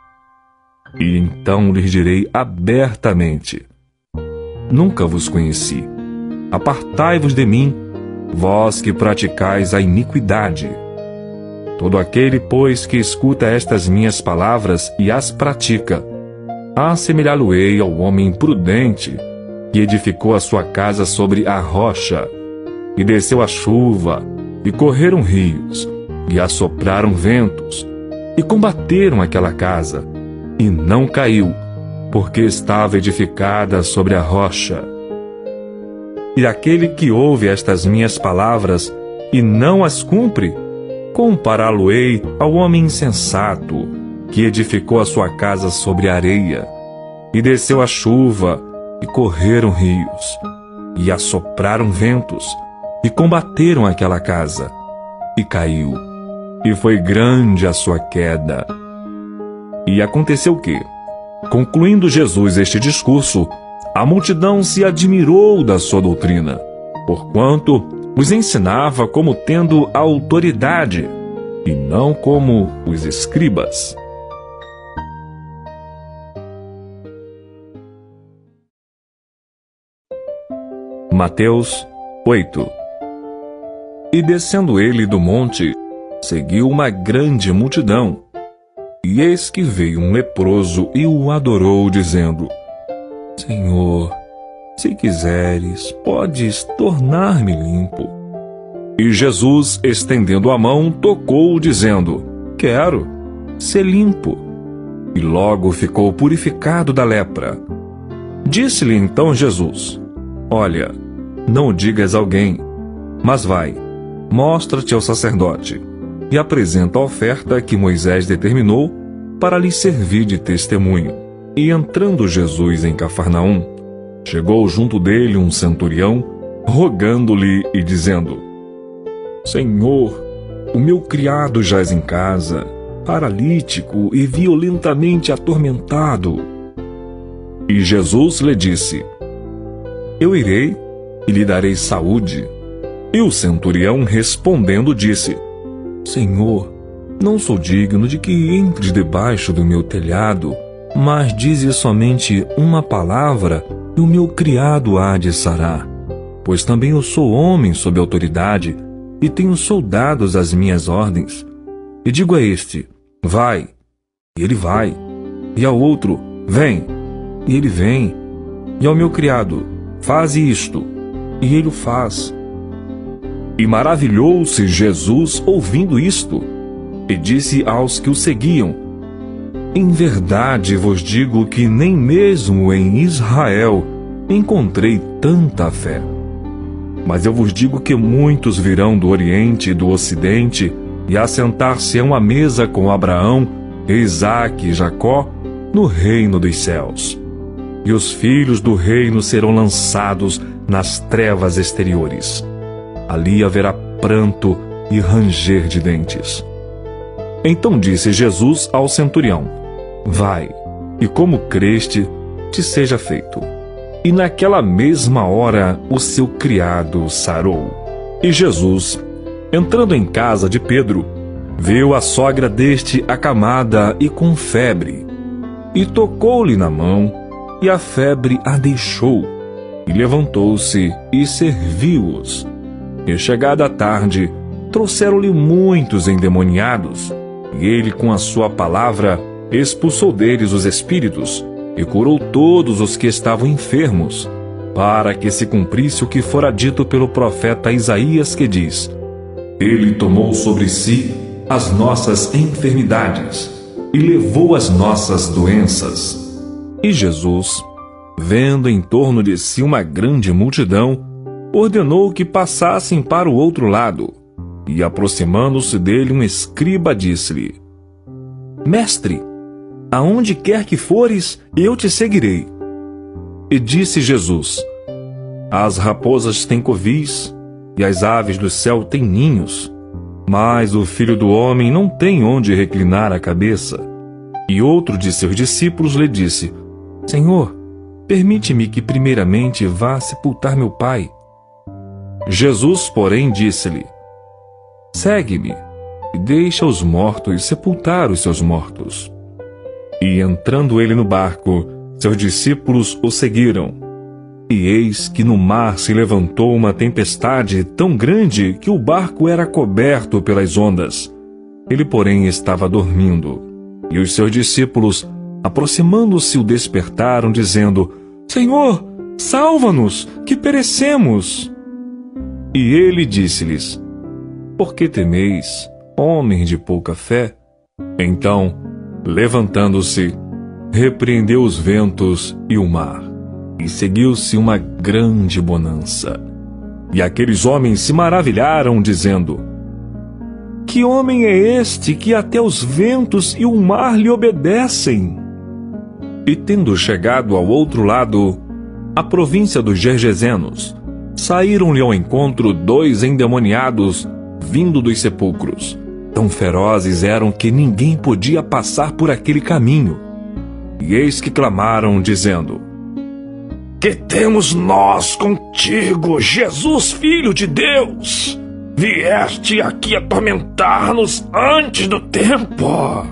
E então lhes direi abertamente, nunca vos conheci. Apartai-vos de mim, vós que praticais a iniquidade. Todo aquele, pois, que escuta estas minhas palavras e as pratica, assemelhá-lo-ei ao homem prudente, que edificou a sua casa sobre a rocha. E desceu a chuva, e correram rios, e assopraram ventos, e combateram aquela casa, e não caiu, porque estava edificada sobre a rocha. E aquele que ouve estas minhas palavras e não as cumpre, compará-lo-ei ao homem insensato, que edificou a sua casa sobre a areia. E desceu a chuva, e correram rios, e assopraram ventos, e combateram aquela casa, e caiu, e foi grande a sua queda. E aconteceu que, concluindo Jesus este discurso, a multidão se admirou da sua doutrina, porquanto os ensinava como tendo autoridade, e não como os escribas. Mateus 8. E descendo ele do monte, seguiu uma grande multidão. E eis que veio um leproso e o adorou, dizendo: Senhor, se quiseres, podes tornar-me limpo. E Jesus, estendendo a mão, tocou-o, dizendo: Quero, ser limpo. E logo ficou purificado da lepra. Disse-lhe então Jesus: Olha, não o digas a alguém, mas vai, mostra-te ao sacerdote, e apresenta a oferta que Moisés determinou para lhe servir de testemunho. E entrando Jesus em Cafarnaum, chegou junto dele um centurião, rogando-lhe e dizendo: Senhor, o meu criado jaz em casa, paralítico e violentamente atormentado. E Jesus lhe disse: Eu irei e lhe darei saúde. E o centurião respondendo disse: Senhor, não sou digno de que entres debaixo do meu telhado, mas dize somente uma palavra e o meu criado há de sarar. Pois também eu sou homem sob autoridade e tenho soldados às minhas ordens. E digo a este: vai, e ele vai. E ao outro: vem, e ele vem. E ao meu criado: faze isto, e ele o faz. E maravilhou-se Jesus ouvindo isto, e disse aos que o seguiam: Em verdade vos digo que nem mesmo em Israel encontrei tanta fé. Mas eu vos digo que muitos virão do Oriente e do Ocidente e assentar-se-ão à mesa com Abraão, Isaque e Jacó no reino dos céus. E os filhos do reino serão lançados nas trevas exteriores. Ali haverá pranto e ranger de dentes. Então disse Jesus ao centurião: Vai, e como creste, te seja feito. E naquela mesma hora o seu criado sarou. E Jesus, entrando em casa de Pedro, viu a sogra deste acamada e com febre. E tocou-lhe na mão, e a febre a deixou. E levantou-se e serviu-os. E chegada a tarde, trouxeram-lhe muitos endemoniados, e ele com a sua palavra expulsou deles os espíritos, e curou todos os que estavam enfermos, para que se cumprisse o que fora dito pelo profeta Isaías, que diz: Ele tomou sobre si as nossas enfermidades, e levou as nossas doenças. E Jesus, vendo em torno de si uma grande multidão, ordenou que passassem para o outro lado. E aproximando-se dele um escriba, disse-lhe: Mestre, aonde quer que fores, eu te seguirei. E disse Jesus: As raposas têm covis, e as aves do céu têm ninhos, mas o Filho do Homem não tem onde reclinar a cabeça. E outro de seus discípulos lhe disse: Senhor, permite-me que primeiramente vá sepultar meu pai. Jesus, porém, disse-lhe: Segue-me, e deixa os mortos sepultar os seus mortos. E entrando ele no barco, seus discípulos o seguiram. E eis que no mar se levantou uma tempestade tão grande que o barco era coberto pelas ondas. Ele, porém, estava dormindo. E os seus discípulos, aproximando-se, o despertaram, dizendo: Senhor, salva-nos, que perecemos. E ele disse-lhes: Por que temeis, homens de pouca fé? Então, levantando-se, repreendeu os ventos e o mar, e seguiu-se uma grande bonança. E aqueles homens se maravilharam, dizendo: Que homem é este que até os ventos e o mar lhe obedecem? E tendo chegado ao outro lado, a província dos Gergesenos, saíram-lhe ao encontro 2 endemoniados, vindo dos sepulcros. Tão ferozes eram que ninguém podia passar por aquele caminho. E eis que clamaram, dizendo: Que temos nós contigo, Jesus, Filho de Deus? Vieste aqui atormentar-nos antes do tempo.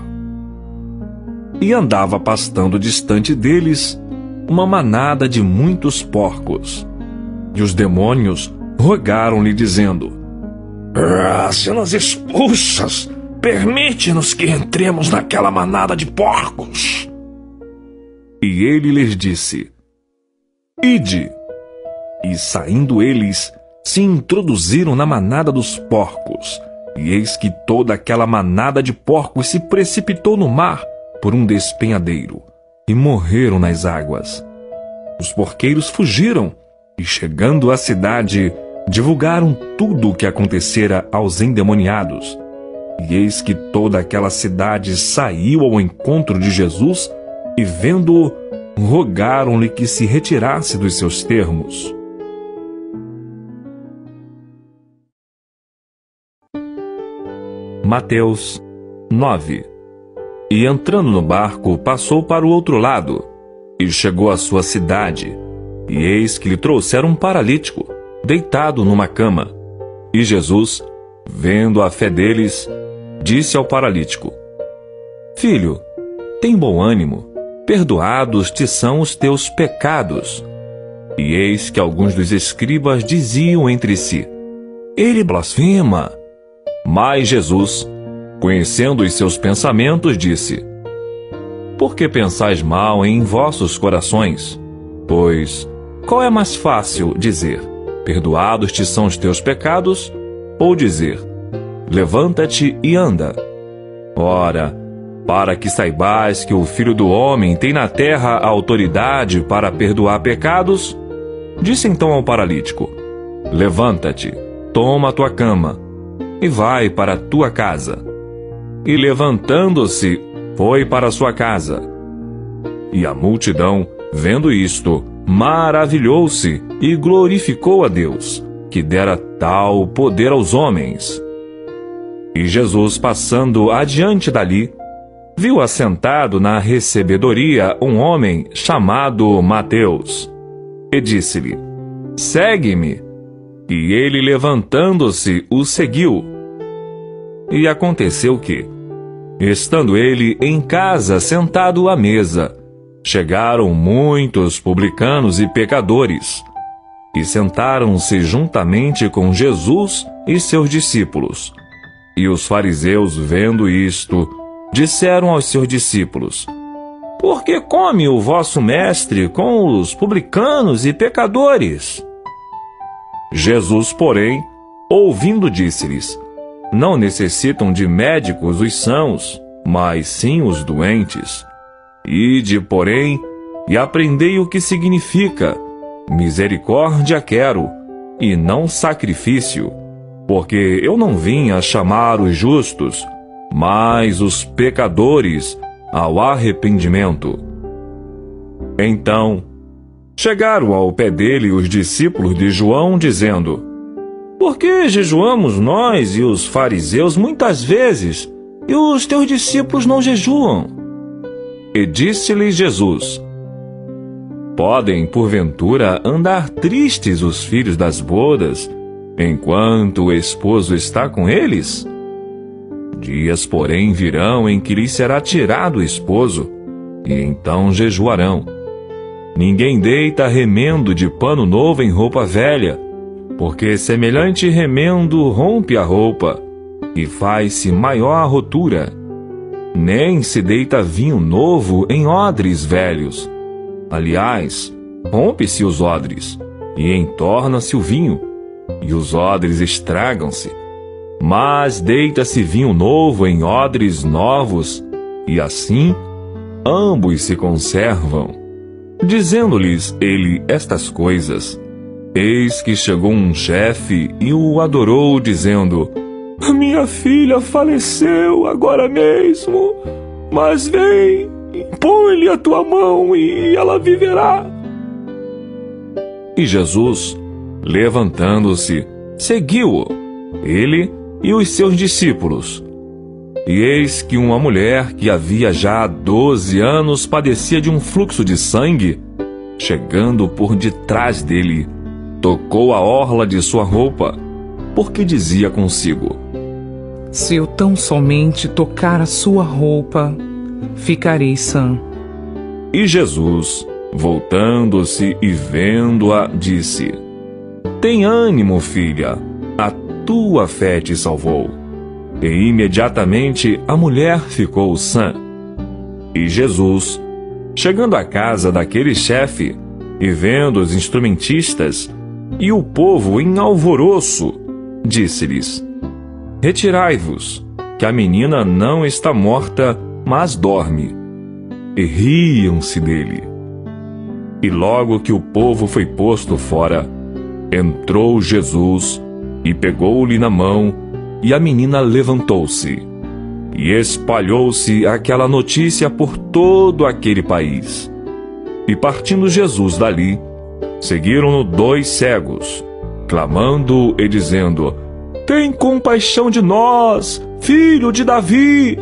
E andava pastando distante deles uma manada de muitos porcos. E os demônios, rogaram-lhe dizendo: se nos expulsas, permite-nos que entremos naquela manada de porcos. E ele lhes disse: ide. E saindo eles, se introduziram na manada dos porcos. E eis que toda aquela manada de porcos se precipitou no mar por um despenhadeiro, e morreram nas águas. Os porqueiros fugiram, e chegando à cidade, divulgaram tudo o que acontecera aos endemoniados. E eis que toda aquela cidade saiu ao encontro de Jesus, e vendo-o, rogaram-lhe que se retirasse dos seus termos. Mateus 9. E entrando no barco, passou para o outro lado, e chegou à sua cidade. E eis que lhe trouxeram um paralítico, deitado numa cama. E Jesus, vendo a fé deles, disse ao paralítico: filho, tem bom ânimo, perdoados te são os teus pecados. E eis que alguns dos escribas diziam entre si: ele blasfema. Mas Jesus, conhecendo os seus pensamentos, disse: por que pensais mal em vossos corações? Pois, qual é mais fácil dizer: perdoados te são os teus pecados, ou dizer: levanta-te e anda? Ora, para que saibais que o Filho do Homem tem na terra a autoridade para perdoar pecados, disse então ao paralítico: levanta-te, toma a tua cama, e vai para a tua casa. E levantando-se, foi para a sua casa. E a multidão, vendo isto, maravilhou-se e glorificou a Deus, que dera tal poder aos homens. E Jesus, passando adiante dali, viu assentado na recebedoria um homem chamado Mateus, e disse-lhe: segue-me. E ele, levantando-se, o seguiu. E aconteceu que, estando ele em casa sentado à mesa, chegaram muitos publicanos e pecadores, e sentaram-se juntamente com Jesus e seus discípulos. E os fariseus, vendo isto, disseram aos seus discípulos: por que come o vosso mestre com os publicanos e pecadores? Jesus, porém, ouvindo, disse-lhes: não necessitam de médicos os sãos, mas sim os doentes. Ide, porém, e aprendei o que significa: misericórdia quero, e não sacrifício, porque eu não vim a chamar os justos, mas os pecadores ao arrependimento. Então, chegaram ao pé dele os discípulos de João, dizendo: por que jejuamos nós e os fariseus muitas vezes, e os teus discípulos não jejuam? E disse-lhe Jesus: podem, porventura, andar tristes os filhos das bodas, enquanto o esposo está com eles? Dias, porém, virão em que lhes será tirado o esposo, e então jejuarão. Ninguém deita remendo de pano novo em roupa velha, porque semelhante remendo rompe a roupa, e faz-se maior a rotura. Nem se deita vinho novo em odres velhos. Aliás, rompe-se os odres, e entorna-se o vinho, e os odres estragam-se. Mas deita-se vinho novo em odres novos, e assim ambos se conservam. Dizendo-lhes ele estas coisas, eis que chegou um chefe e o adorou, dizendo: minha filha faleceu agora mesmo, mas vem, põe-lhe a tua mão e ela viverá. E Jesus, levantando-se, seguiu-o, ele e os seus discípulos. E eis que uma mulher que havia já 12 anos padecia de um fluxo de sangue, chegando por detrás dele, tocou a orla de sua roupa, porque dizia consigo: se eu tão somente tocar a sua roupa, ficarei sã. E Jesus, voltando-se e vendo-a, disse: Tem ânimo, filha, a tua fé te salvou. E imediatamente a mulher ficou sã. E Jesus, chegando à casa daquele chefe, e vendo os instrumentistas e o povo em alvoroço, disse-lhes: Retirai-vos, que a menina não está morta, mas dorme. E riam-se dele. E logo que o povo foi posto fora, entrou Jesus e pegou-lhe na mão, e a menina levantou-se. E espalhou-se aquela notícia por todo aquele país. E partindo Jesus dali, seguiram-no 2 cegos, clamando e dizendo: Tem compaixão de nós, filho de Davi!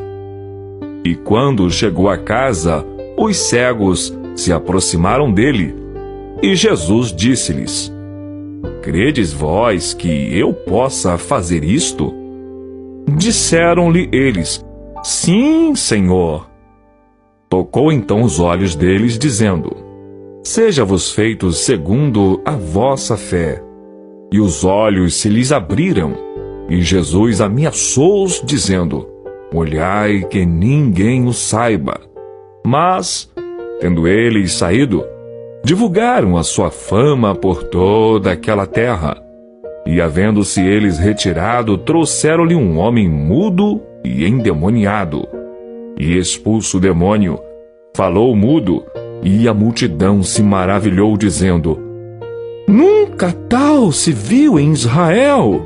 E quando chegou à casa, os cegos se aproximaram dele, e Jesus disse-lhes: Credes vós que eu possa fazer isto? Disseram-lhe eles: Sim, Senhor. Tocou então os olhos deles, dizendo: Seja-vos feitos segundo a vossa fé. E os olhos se lhes abriram, e Jesus ameaçou-os, dizendo: Olhai que ninguém o saiba. Mas, tendo eles saído, divulgaram a sua fama por toda aquela terra. E havendo-se eles retirado, trouxeram-lhe um homem mudo e endemoniado. E expulso o demônio, falou mudo, e a multidão se maravilhou, dizendo: Nunca tal se viu em Israel.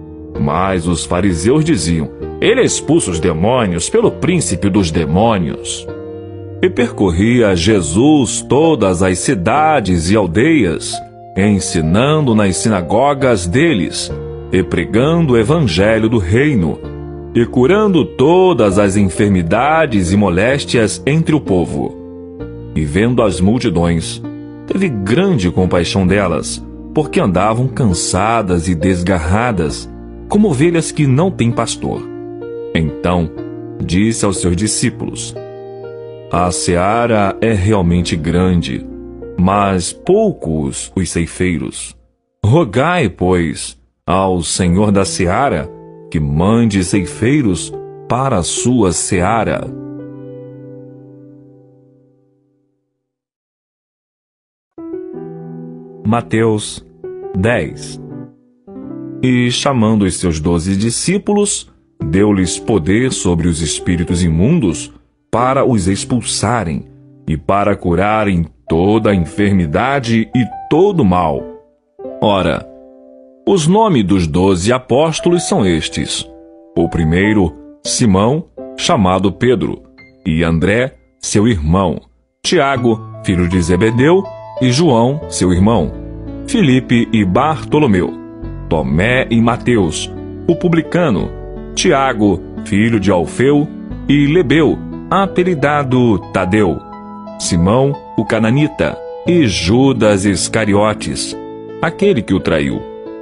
Mas os fariseus diziam: Ele expulsa os demônios pelo príncipe dos demônios. E percorria Jesus todas as cidades e aldeias, ensinando nas sinagogas deles, e pregando o evangelho do reino, e curando todas as enfermidades e moléstias entre o povo. E vendo as multidões, teve grande compaixão delas, porque andavam cansadas e desgarradas, como ovelhas que não têm pastor. Então disse aos seus discípulos: A seara é realmente grande, mas poucos os ceifeiros. Rogai, pois, ao Senhor da seara que mande ceifeiros para a sua seara. Mateus 10. E chamando os seus 12 discípulos, deu-lhes poder sobre os espíritos imundos para os expulsarem e para curarem toda a enfermidade e todo mal. Ora, os nomes dos 12 apóstolos são estes: o primeiro, Simão, chamado Pedro, e André, seu irmão, Tiago, filho de Zebedeu, e João, seu irmão, Filipe e Bartolomeu, Tomé e Mateus, o publicano, Tiago, filho de Alfeu, e Lebeu, apelidado Tadeu, Simão, o cananita, e Judas Iscariotes, aquele que o traiu.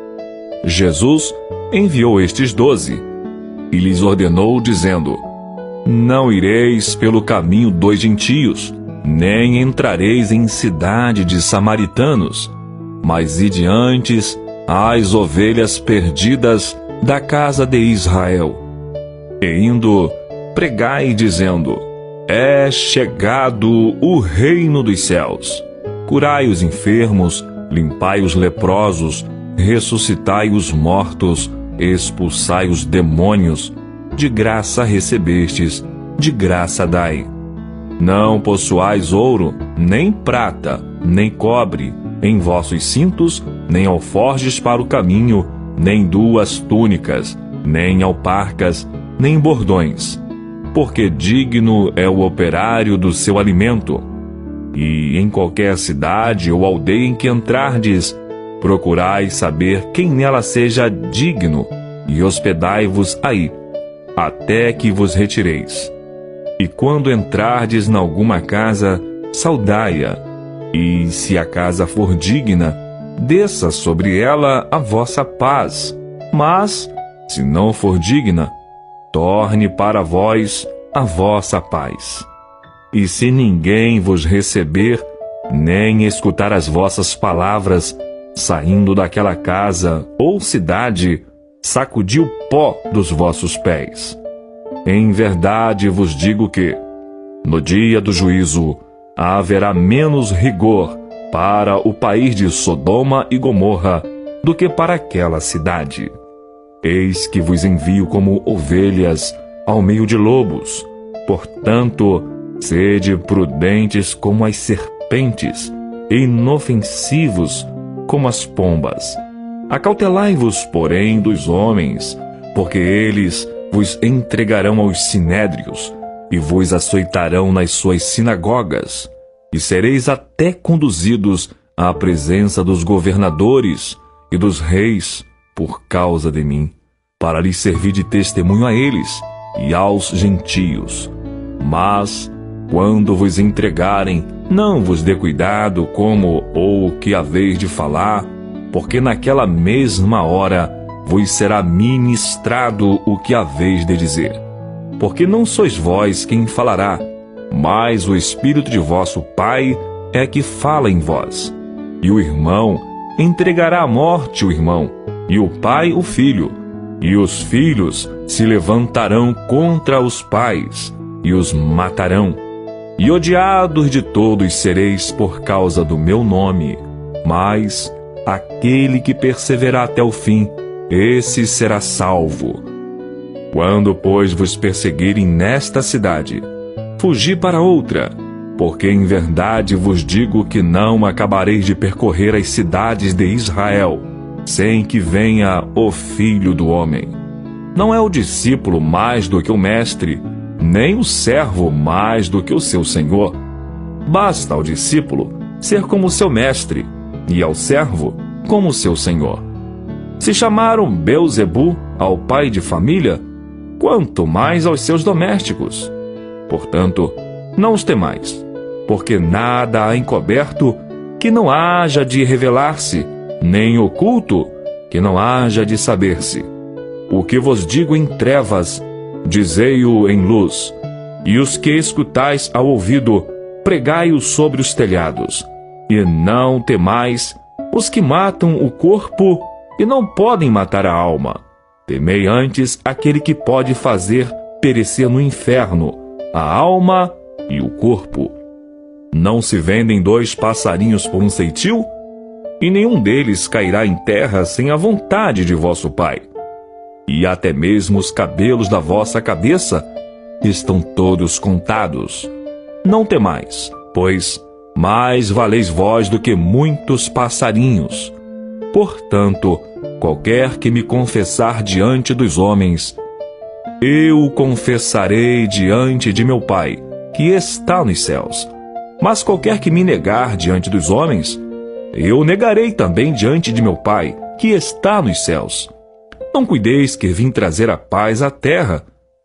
Jesus enviou estes 12, e lhes ordenou, dizendo: Não ireis pelo caminho dos gentios, nem entrareis em cidade de samaritanos, mas ide antes às ovelhas perdidas da casa de Israel. E indo, pregai, dizendo: É chegado o reino dos céus. Curai os enfermos, limpai os leprosos, ressuscitai os mortos, expulsai os demônios. De graça recebestes, de graça dai. Não possuais ouro, nem prata, nem cobre, em vossos cintos, nem alforjes para o caminho, nem 2 túnicas, nem alparcas, nem bordões, porque digno é o operário do seu alimento. E em qualquer cidade ou aldeia em que entrardes, procurai saber quem nela seja digno, e hospedai-vos aí, até que vos retireis. E quando entrardes em alguma casa, saudai-a, e se a casa for digna, desça sobre ela a vossa paz. Mas, se não for digna, torne para vós a vossa paz. E se ninguém vos receber, nem escutar as vossas palavras, saindo daquela casa ou cidade, sacudi o pó dos vossos pés. Em verdade vos digo que, no dia do juízo, haverá menos rigor para o país de Sodoma e Gomorra do que para aquela cidade. Eis que vos envio como ovelhas ao meio de lobos. Portanto, sede prudentes como as serpentes e inofensivos como as pombas. Acautelai-vos, porém, dos homens, porque eles vos entregarão aos sinédrios e vos açoitarão nas suas sinagogas, e sereis até conduzidos à presença dos governadores e dos reis por causa de mim, para lhes servir de testemunho a eles e aos gentios. Mas, quando vos entregarem, não vos dê cuidado como ou o que haveis de falar, porque naquela mesma hora vos será ministrado o que haveis de dizer. Porque não sois vós quem falará, mas o Espírito de vosso Pai é que fala em vós. E o irmão entregará à morte o irmão, e o pai o filho, e os filhos se levantarão contra os pais, e os matarão. E odiados de todos sereis por causa do meu nome, mas aquele que perseverar até o fim, esse será salvo. Quando, pois, vos perseguirem nesta cidade, fugi para outra, porque em verdade vos digo que não acabareis de percorrer as cidades de Israel, sem que venha o Filho do Homem. Não é o discípulo mais do que o mestre, nem o servo mais do que o seu senhor. Basta ao discípulo ser como seu mestre, e ao servo como seu senhor. Se chamaram Belzebu ao pai de família, quanto mais aos seus domésticos. Portanto, não os temais, porque nada há encoberto que não haja de revelar-se, nem oculto que não haja de saber-se. O que vos digo em trevas, dizei-o em luz, e os que escutais ao ouvido, pregai-o sobre os telhados. E não temais os que matam o corpo e não podem matar a alma. Temei antes aquele que pode fazer perecer no inferno a alma e o corpo. Não se vendem 2 passarinhos por um ceitil? E nenhum deles cairá em terra sem a vontade de vosso Pai. E até mesmo os cabelos da vossa cabeça estão todos contados. Não temais, pois mais valeis vós do que muitos passarinhos. Portanto, qualquer que me confessar diante dos homens, eu o confessarei diante de meu Pai, que está nos céus. Mas qualquer que me negar diante dos homens, eu o negarei também diante de meu Pai, que está nos céus. Não cuideis que vim trazer a paz à terra.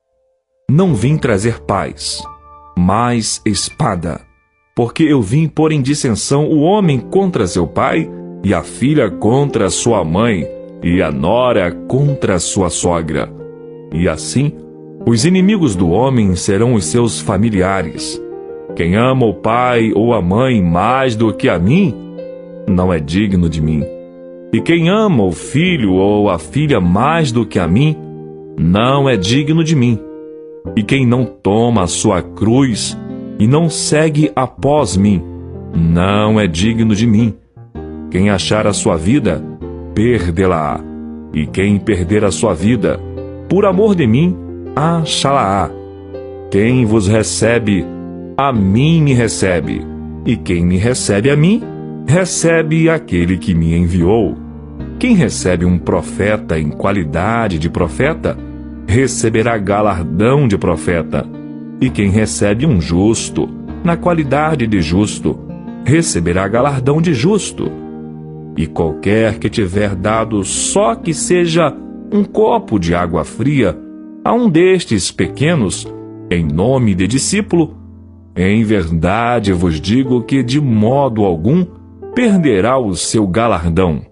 Não vim trazer paz, mas espada. Porque eu vim pôr em dissensão o homem contra seu pai, e a filha contra sua mãe, e a nora contra sua sogra. E assim, os inimigos do homem serão os seus familiares. Quem ama o pai ou a mãe mais do que a mim, não é digno de mim. E quem ama o filho ou a filha mais do que a mim, não é digno de mim. E quem não toma a sua cruz e não segue após mim, não é digno de mim. Quem achar a sua vida, perdê-la-á. E quem perder a sua vida, por amor de mim, achá-la-á. Quem vos recebe, a mim me recebe. E quem me recebe a mim, recebe aquele que me enviou. Quem recebe um profeta em qualidade de profeta, receberá galardão de profeta. E quem recebe um justo, na qualidade de justo, receberá galardão de justo. E qualquer que tiver dado só que seja um copo de água fria a um destes pequenos, em nome de discípulo, em verdade vos digo que de modo algum perderá o seu galardão.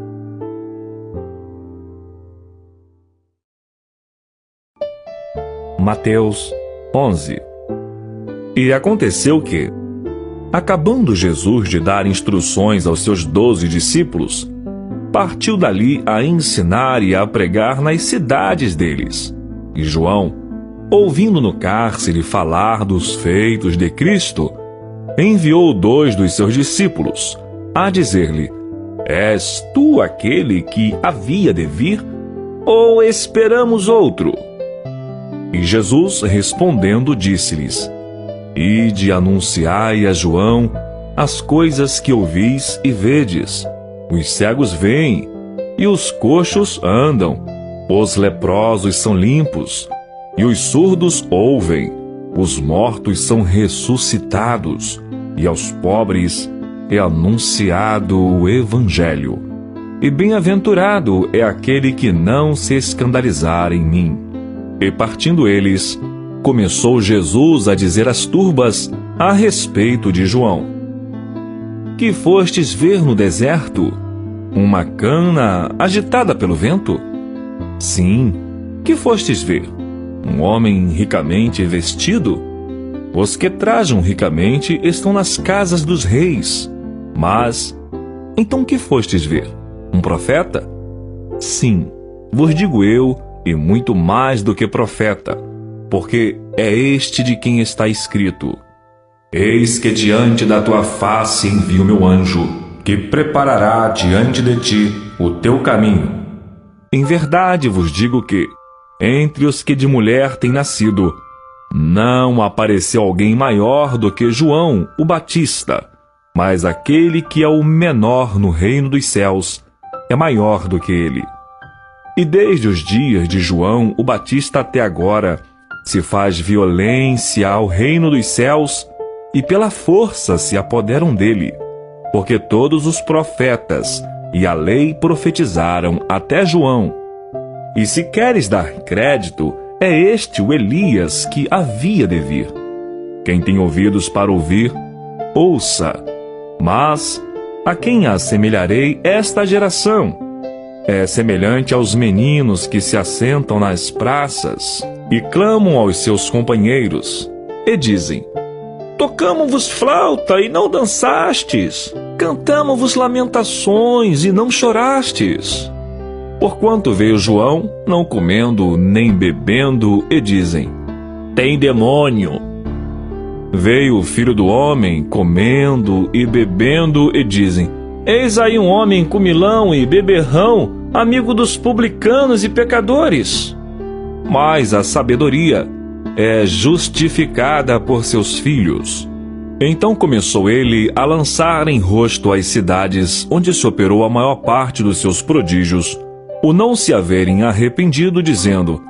Mateus 11. E aconteceu que, acabando Jesus de dar instruções aos seus 12 discípulos, partiu dali a ensinar e a pregar nas cidades deles. E João, ouvindo no cárcere falar dos feitos de Cristo, enviou 2 dos seus discípulos a dizer-lhe: És tu aquele que havia de vir, ou esperamos outro? E Jesus, respondendo, disse-lhes: Ide anunciai a João as coisas que ouvis e vedes. Os cegos veem, e os coxos andam, os leprosos são limpos, e os surdos ouvem, os mortos são ressuscitados, e aos pobres é anunciado o Evangelho. E bem-aventurado é aquele que não se escandalizar em mim. E partindo eles, começou Jesus a dizer às turbas a respeito de João: Que fostes ver no deserto? Uma cana agitada pelo vento? Sim, que fostes ver? Um homem ricamente vestido? Os que trajam ricamente estão nas casas dos reis. Mas, então que fostes ver? Um profeta? Sim, vos digo eu, e muito mais do que profeta, porque é este de quem está escrito: Eis que diante da tua face envio meu anjo, que preparará diante de ti o teu caminho. Em verdade vos digo que, entre os que de mulher têm nascido, não apareceu alguém maior do que João, o Batista, mas aquele que é o menor no reino dos céus é maior do que ele. E desde os dias de João o Batista até agora se faz violência ao reino dos céus, e pela força se apoderam dele, porque todos os profetas e a lei profetizaram até João. E se queres dar crédito, é este o Elias que havia de vir. Quem tem ouvidos para ouvir, ouça. Mas a quem assemelharei esta geração? É semelhante aos meninos que se assentam nas praças e clamam aos seus companheiros, e dizem: Tocamo-vos flauta e não dançastes, cantamo-vos lamentações e não chorastes. Porquanto veio João, não comendo nem bebendo, e dizem: Tem demônio. Veio o Filho do Homem, comendo e bebendo, e dizem: Eis aí um homem comilão e beberrão, amigo dos publicanos e pecadores. Mas a sabedoria é justificada por seus filhos. Então começou ele a lançar em rosto as cidades onde se operou a maior parte dos seus prodígios, o não se haverem arrependido, dizendo: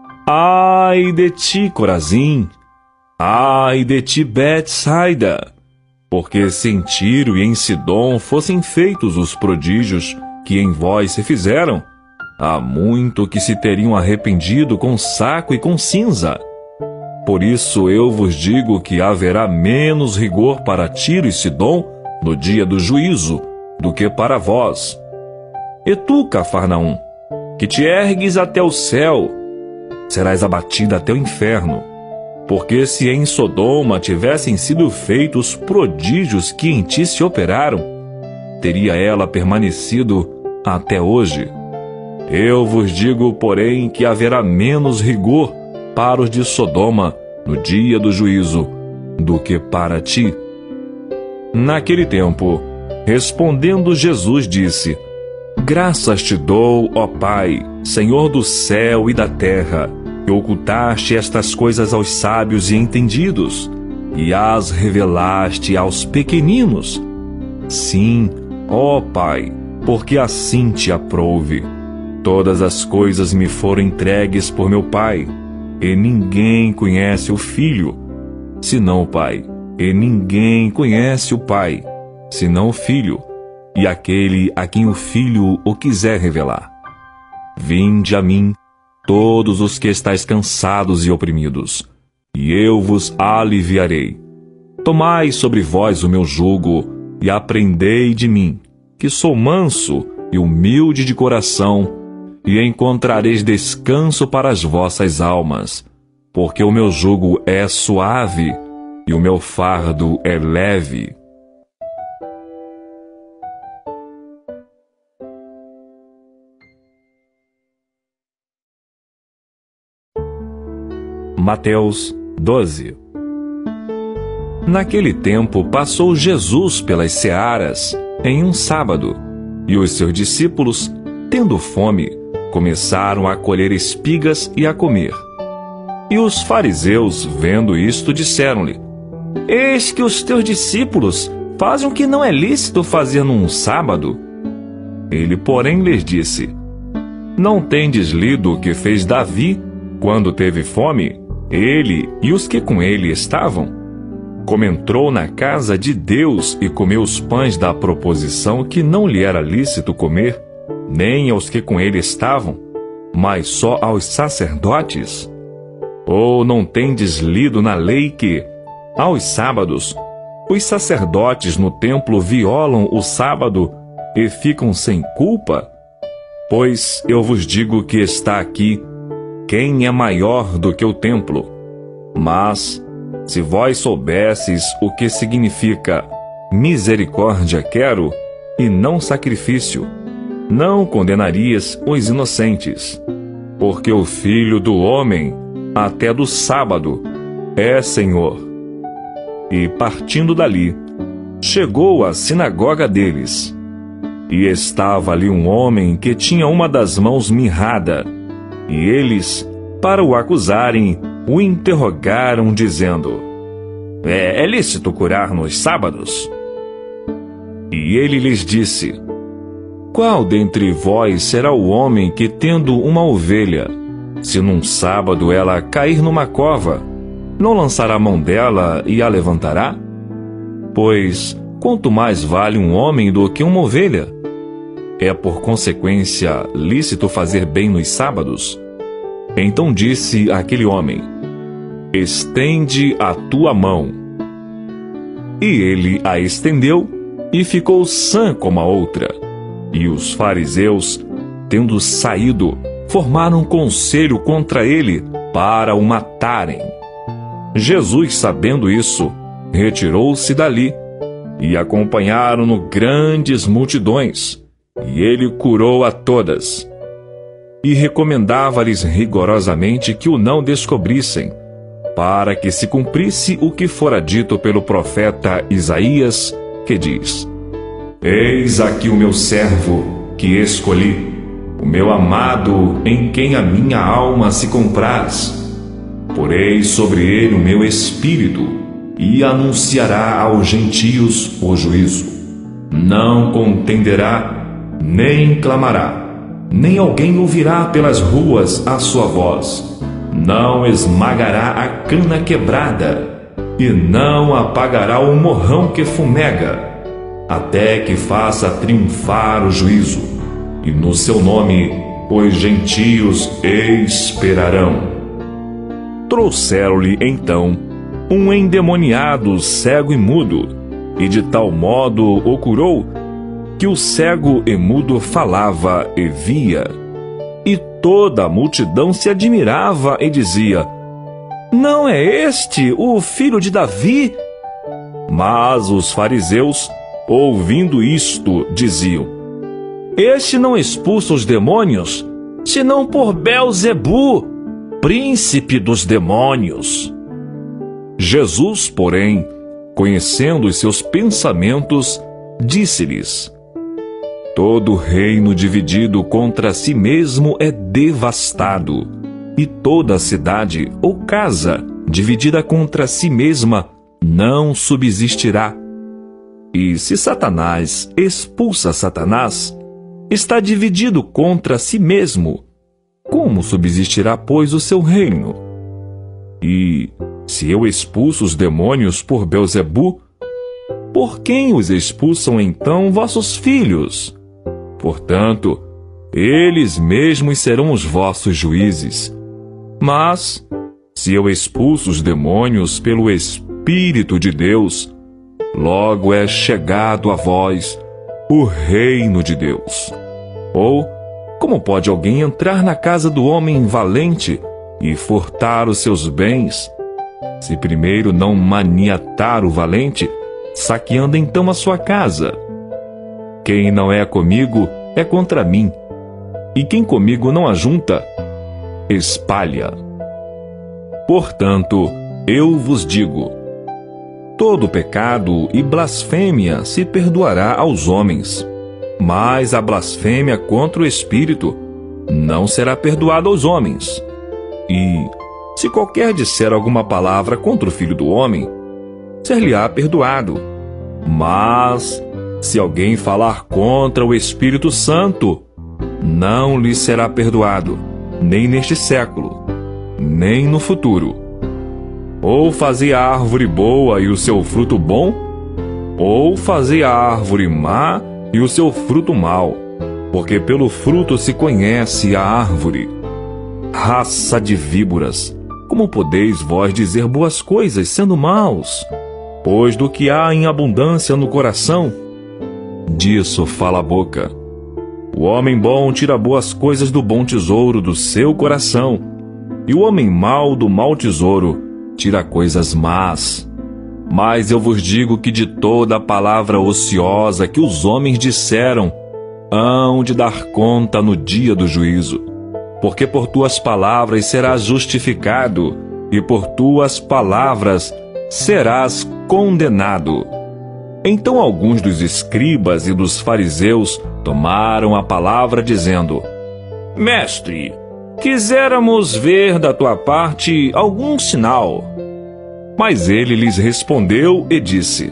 Ai de ti, Corazim! Ai de ti, Betsaida! Porque se em Tiro e em Sidom fossem feitos os prodígios que em vós se fizeram, há muito que se teriam arrependido com saco e com cinza. Por isso eu vos digo que haverá menos rigor para Tiro e Sidom no dia do juízo do que para vós. E tu, Cafarnaum, que te ergues até o céu, serás abatida até o inferno. Porque se em Sodoma tivessem sido feitos prodígios que em ti se operaram, teria ela permanecido até hoje. Eu vos digo, porém, que haverá menos rigor para os de Sodoma no dia do juízo do que para ti. Naquele tempo, respondendo Jesus, disse: Graças te dou, ó Pai, Senhor do céu e da terra, que ocultaste estas coisas aos sábios e entendidos, e as revelaste aos pequeninos. Sim, ó Pai, porque assim te aprouve. Todas as coisas me foram entregues por meu Pai, e ninguém conhece o Filho, senão o Pai, e ninguém conhece o Pai, senão o Filho, e aquele a quem o Filho o quiser revelar. Vinde a mim, todos os que estáis cansados e oprimidos, e eu vos aliviarei. Tomai sobre vós o meu jugo, e aprendei de mim, que sou manso e humilde de coração, e encontrareis descanso para as vossas almas, porque o meu jugo é suave, e o meu fardo é leve. Mateus 12. Naquele tempo passou Jesus pelas searas em um sábado, e os seus discípulos, tendo fome, começaram a colher espigas e a comer. E os fariseus, vendo isto, disseram-lhe: Eis que os teus discípulos fazem o que não é lícito fazer num sábado. Ele, porém, lhes disse: Não tendes lido o que fez Davi quando teve fome, ele e os que com ele estavam? Como entrou na casa de Deus e comeu os pães da proposição que não lhe era lícito comer, nem aos que com ele estavam, mas só aos sacerdotes? Ou não tendes lido na lei que, aos sábados, os sacerdotes no templo violam o sábado e ficam sem culpa? Pois eu vos digo que está aqui quem é maior do que o templo. Mas, se vós soubesses o que significa misericórdia quero e não sacrifício, não condenarias os inocentes, porque o Filho do Homem, até do sábado, é Senhor. E partindo dali, chegou à sinagoga deles. E estava ali um homem que tinha uma das mãos mirrada, e eles, para o acusarem, o interrogaram, dizendo: É lícito curar nos sábados? E ele lhes disse: Qual dentre vós será o homem que, tendo uma ovelha, se num sábado ela cair numa cova, não lançará a mão dela e a levantará? Pois, quanto mais vale um homem do que uma ovelha? É, por consequência, lícito fazer bem nos sábados? Então disse aquele homem: Estende a tua mão. E ele a estendeu, e ficou sã como a outra. E os fariseus, tendo saído, formaram conselho contra ele para o matarem. Jesus, sabendo isso, retirou-se dali, e acompanharam-no grandes multidões, e ele curou a todas. E recomendava-lhes rigorosamente que o não descobrissem, para que se cumprisse o que fora dito pelo profeta Isaías, que diz: Eis aqui o meu servo, que escolhi, o meu amado, em quem a minha alma se compraz. Porei sobre ele o meu espírito, e anunciará aos gentios o juízo. Não contenderá, nem clamará, nem alguém ouvirá pelas ruas a sua voz. Não esmagará a cana quebrada, e não apagará o morrão que fumega, até que faça triunfar o juízo, e no seu nome os gentios esperarão. Trouxeram-lhe então um endemoniado cego e mudo, e de tal modo o curou, que o cego e mudo falava e via. E toda a multidão se admirava e dizia: Não é este o filho de Davi? Mas os fariseus, ouvindo isto, diziam: Este não expulsa os demônios, senão por Belzebu, príncipe dos demônios. Jesus, porém, conhecendo os seus pensamentos, disse-lhes: Todo reino dividido contra si mesmo é devastado, e toda cidade ou casa dividida contra si mesma não subsistirá. E se Satanás expulsa Satanás, está dividido contra si mesmo. Como subsistirá, pois, o seu reino? E se eu expulso os demônios por Belzebu, por quem os expulsam então vossos filhos? Portanto, eles mesmos serão os vossos juízes. Mas, se eu expulso os demônios pelo Espírito de Deus, logo é chegado a vós o reino de Deus. Ou, como pode alguém entrar na casa do homem valente e furtar os seus bens, se primeiro não maniatar o valente, saqueando então a sua casa? Quem não é comigo é contra mim, e quem comigo não ajunta, espalha. Portanto, eu vos digo: todo pecado e blasfêmia se perdoará aos homens, mas a blasfêmia contra o Espírito não será perdoada aos homens. E, se qualquer disser alguma palavra contra o Filho do Homem, ser-lhe-á perdoado. Mas, se alguém falar contra o Espírito Santo, não lhe será perdoado, nem neste século, nem no futuro. Ou fazei a árvore boa e o seu fruto bom, ou fazei a árvore má e o seu fruto mau, porque pelo fruto se conhece a árvore. Raça de víboras, como podeis vós dizer boas coisas sendo maus? Pois do que há em abundância no coração, disso fala a boca. O homem bom tira boas coisas do bom tesouro do seu coração, e o homem mau do mau tesouro tira coisas más. Mas eu vos digo que de toda a palavra ociosa que os homens disseram, hão de dar conta no dia do juízo. Porque por tuas palavras serás justificado, e por tuas palavras serás condenado. Então alguns dos escribas e dos fariseus tomaram a palavra, dizendo: Mestre, quiséramos ver da tua parte algum sinal. Mas ele lhes respondeu e disse: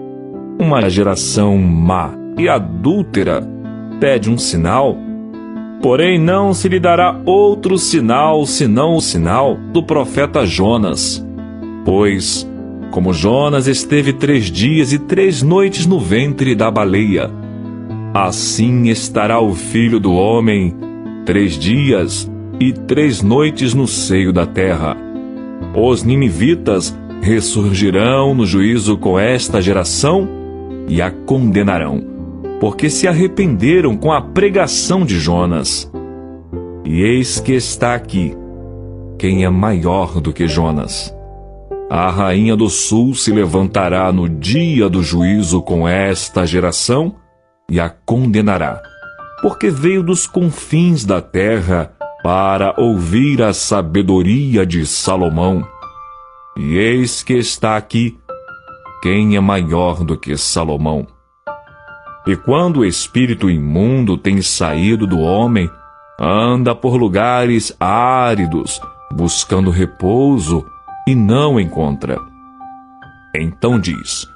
uma geração má e adúltera pede um sinal, porém não se lhe dará outro sinal senão o sinal do profeta Jonas. Pois, como Jonas esteve 3 dias e 3 noites no ventre da baleia, assim estará o Filho do Homem 3 dias e 3 noites no seio da terra. Os ninivitas ressurgirão no juízo com esta geração e a condenarão, porque se arrependeram com a pregação de Jonas. E eis que está aqui quem é maior do que Jonas. A rainha do sul se levantará no dia do juízo com esta geração e a condenará, porque veio dos confins da terra para ouvir a sabedoria de Salomão. E eis que está aqui quem é maior do que Salomão. E quando o espírito imundo tem saído do homem, anda por lugares áridos, buscando repouso, e não encontra. Então diz: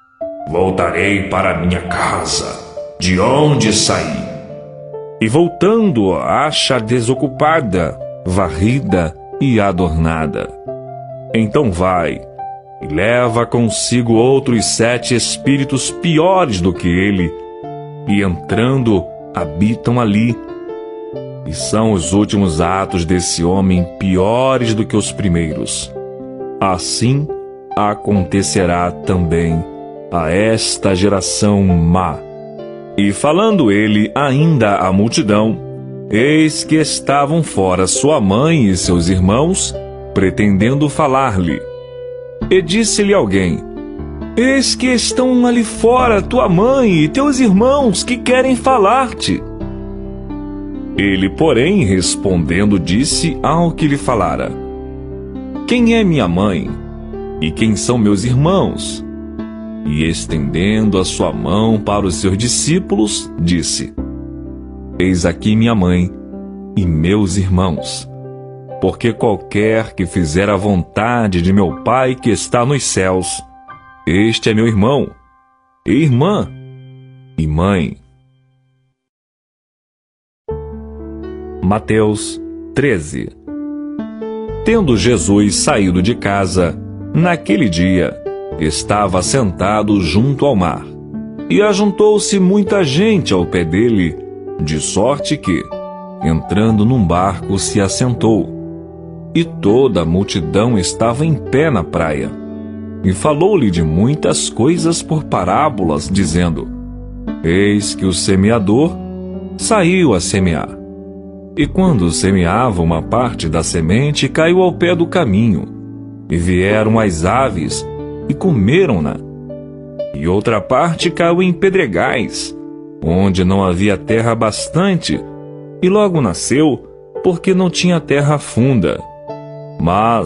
voltarei para minha casa, de onde saí. E voltando, acha desocupada, varrida e adornada. Então vai e leva consigo outros 7 espíritos piores do que ele, e entrando, habitam ali. E são os últimos atos desse homem piores do que os primeiros. Assim acontecerá também a esta geração má. E falando ele ainda à multidão, eis que estavam fora sua mãe e seus irmãos, pretendendo falar-lhe. E disse-lhe alguém: eis que estão ali fora tua mãe e teus irmãos, que querem falar-te. Ele, porém, respondendo, disse ao que lhe falara: quem é minha mãe? E quem são meus irmãos? E estendendo a sua mão para os seus discípulos, disse: eis aqui minha mãe e meus irmãos. Porque qualquer que fizer a vontade de meu Pai que está nos céus, este é meu irmão, e irmã, e mãe. Mateus 13. Tendo Jesus saído de casa, naquele dia, estava sentado junto ao mar, e ajuntou-se muita gente ao pé dele, de sorte que, entrando num barco, se assentou. E toda a multidão estava em pé na praia. E falou-lhe de muitas coisas por parábolas, dizendo: eis que o semeador saiu a semear. E quando semeava, uma parte da semente caiu ao pé do caminho, e vieram as aves e comeram-na. E outra parte caiu em pedregais, onde não havia terra bastante, e logo nasceu, porque não tinha terra funda. Mas,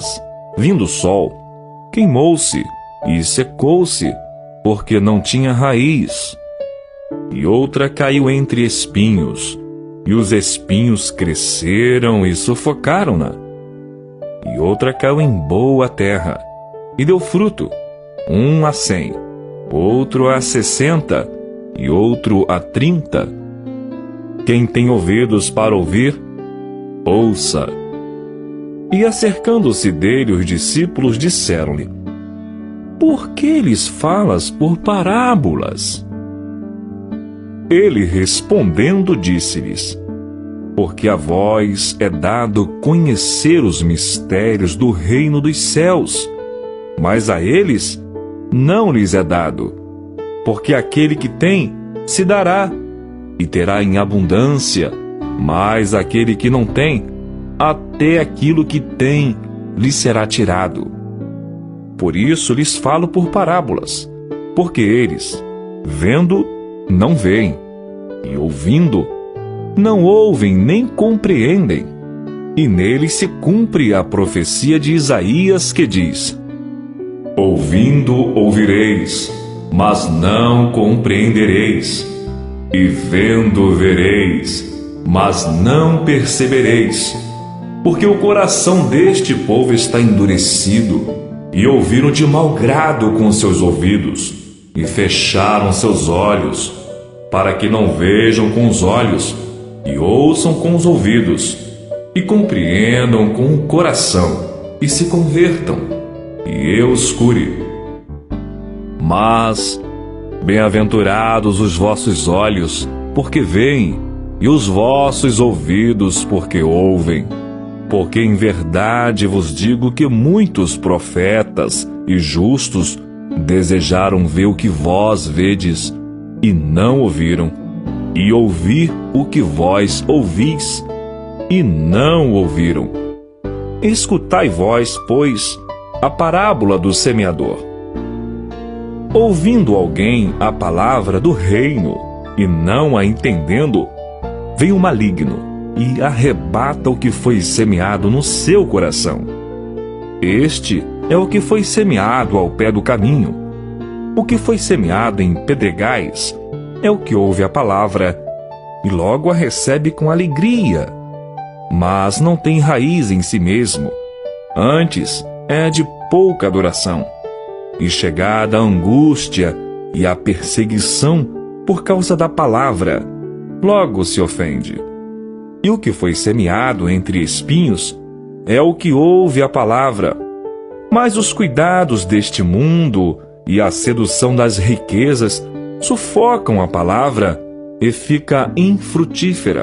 vindo o sol, queimou-se e secou-se, porque não tinha raiz. E outra caiu entre espinhos, e os espinhos cresceram e sufocaram-na. E outra caiu em boa terra, e deu fruto, um a 100, outro a 60, e outro a 30. Quem tem ouvidos para ouvir, ouça. E acercando-se dele os discípulos disseram-lhe: Por que lhes falas por parábolas? Ele respondendo disse-lhes: Porque a vós é dado conhecer os mistérios do reino dos céus, mas a eles não lhes é dado. Porque aquele que tem, se dará, e terá em abundância, mas aquele que não tem, até aquilo que tem lhe será tirado. Por isso lhes falo por parábolas, porque eles, vendo, não veem, e ouvindo, não ouvem nem compreendem. E neles se cumpre a profecia de Isaías que diz: Ouvindo ouvireis, mas não compreendereis, e vendo vereis, mas não percebereis, porque o coração deste povo está endurecido, e ouviram de mau grado com seus ouvidos, e fecharam seus olhos, para que não vejam com os olhos, e ouçam com os ouvidos, e compreendam com o coração, e se convertam, e eu os cure. Mas bem-aventurados os vossos olhos, porque veem, e os vossos ouvidos, porque ouvem. Porque em verdade vos digo que muitos profetas e justos desejaram ver o que vós vedes, e não ouviram, e ouvir o que vós ouvis, e não ouviram. Escutai vós, pois, a parábola do semeador. Ouvindo alguém a palavra do reino, e não a entendendo, vem o maligno, e arrebata o que foi semeado no seu coração. Este é o que foi semeado ao pé do caminho. O que foi semeado em pedregais é o que ouve a palavra e logo a recebe com alegria, mas não tem raiz em si mesmo, antes é de pouca duração. E chegada a angústia e a perseguição por causa da palavra, logo se ofende. E o que foi semeado entre espinhos é o que ouve a palavra, mas os cuidados deste mundo e a sedução das riquezas sufocam a palavra e fica infrutífera.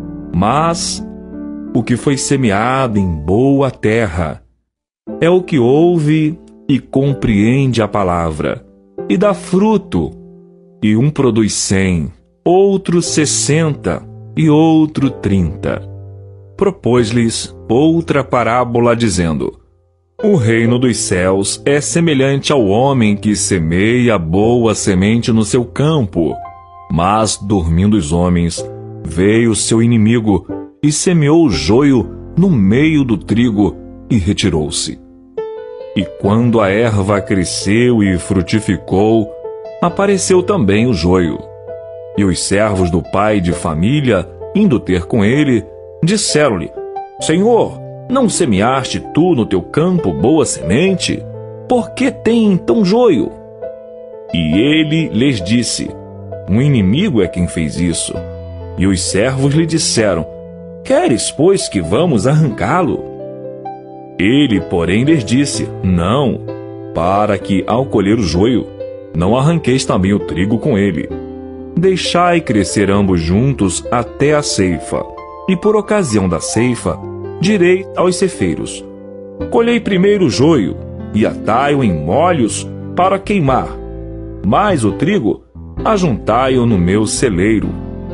Mas o que foi semeado em boa terra é o que ouve e compreende a palavra, e dá fruto, e um produz 100, outro 60, e outro 30. Propôs-lhes outra parábola, dizendo: O reino dos céus é semelhante ao homem que semeia boa semente no seu campo. Mas, dormindo os homens, veio seu inimigo e semeou o joio no meio do trigo e retirou-se. E quando a erva cresceu e frutificou, apareceu também o joio. E os servos do pai de família, indo ter com ele, disseram-lhe: Senhor, não semeaste tu no teu campo boa semente? Por que tem então joio? E ele lhes disse: Um inimigo é quem fez isso. E os servos lhe disseram: Queres, pois, que vamos arrancá-lo? Ele, porém, lhes disse: Não, para que, ao colher o joio, não arranqueis também o trigo com ele. Deixai crescer ambos juntos até a ceifa, e por ocasião da ceifa, direi aos ceifeiros: Colhei primeiro o joio, e atai-o em molhos para queimar, mas o trigo ajuntai-o no meu celeiro.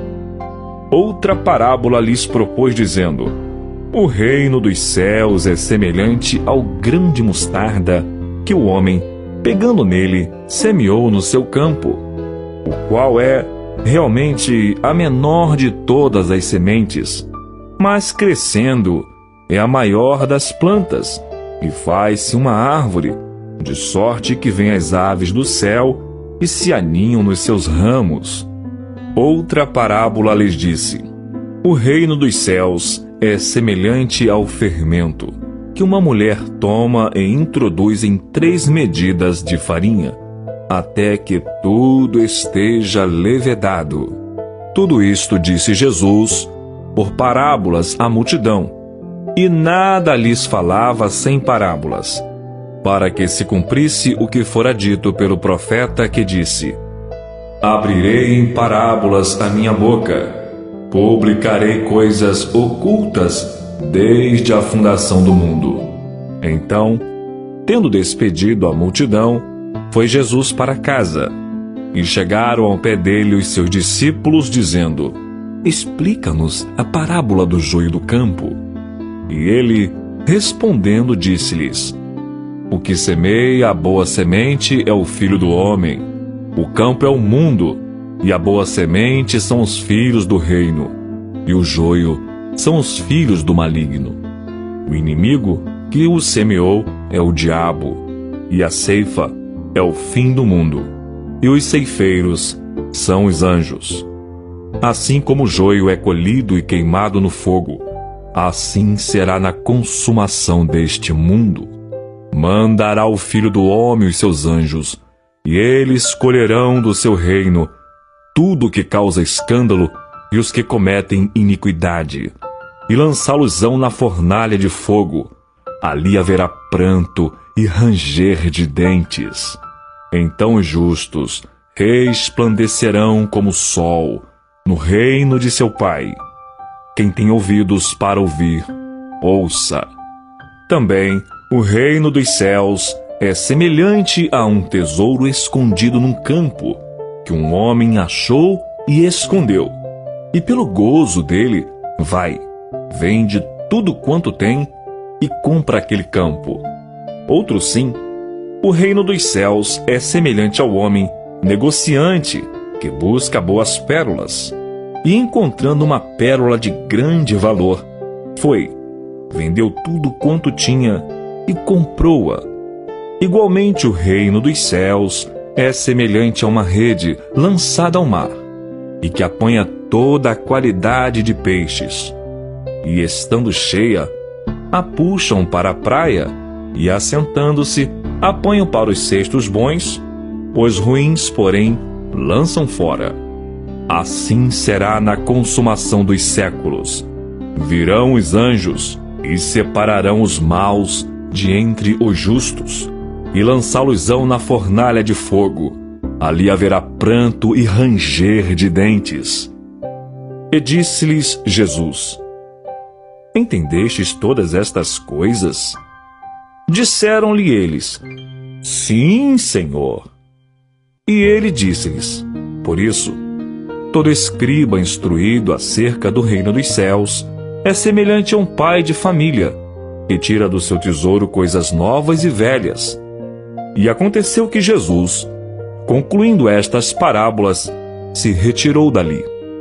Outra parábola lhes propôs, dizendo: O reino dos céus é semelhante ao grão de mostarda, que o homem, pegando nele, semeou no seu campo, o qual é realmente a menor de todas as sementes, mas crescendo é a maior das plantas, e faz-se uma árvore, de sorte que vêm as aves do céu e se aninham nos seus ramos. Outra parábola lhes disse: o reino dos céus é semelhante ao fermento, que uma mulher toma e introduz em 3 medidas de farinha, até que tudo esteja levedado. Tudo isto disse Jesus por parábolas à multidão, e nada lhes falava sem parábolas, para que se cumprisse o que fora dito pelo profeta que disse: abrirei em parábolas a minha boca, publicarei coisas ocultas desde a fundação do mundo. Então, tendo despedido a multidão, foi Jesus para casa, e chegaram ao pé dele os seus discípulos, dizendo: explica-nos a parábola do joio do campo. E ele, respondendo, disse-lhes: o que semeia a boa semente é o Filho do Homem. O campo é o mundo, e a boa semente são os filhos do reino, e o joio são os filhos do maligno. O inimigo que o semeou é o diabo, e a ceifa é o fim do mundo, e os ceifeiros são os anjos. Assim como o joio é colhido e queimado no fogo, assim será na consumação deste mundo. Mandará o Filho do Homem os seus anjos, e eles colherão do seu reino tudo que causa escândalo e os que cometem iniquidade, e lançá-los-ão na fornalha de fogo. Ali haverá pranto e ranger de dentes. Então os justos resplandecerão como o sol no reino de seu Pai. Quem tem ouvidos para ouvir, ouça. Também o reino dos céus é semelhante a um tesouro escondido num campo, que um homem achou e escondeu. E pelo gozo dele, vai, vende tudo quanto tem e compra aquele campo. Outro sim, o reino dos céus é semelhante ao homem negociante que busca boas pérolas. E encontrando uma pérola de grande valor, foi, vendeu tudo quanto tinha e comprou-a. Igualmente o reino dos céus é semelhante a uma rede lançada ao mar, e que apanha toda a qualidade de peixes. E estando cheia, a puxam para a praia, e assentando-se, apanham para os cestos bons, os ruins, porém, lançam fora. Assim será na consumação dos séculos. Virão os anjos e separarão os maus de entre os justos, e lançá-los-ão na fornalha de fogo. Ali haverá pranto e ranger de dentes. E disse-lhes Jesus: entendestes todas estas coisas? Disseram-lhe eles: sim, Senhor. E ele disse-lhes: por isso, todo escriba instruído acerca do reino dos céus é semelhante a um pai de família, que tira do seu tesouro coisas novas e velhas. E aconteceu que Jesus, concluindo estas parábolas, se retirou dali.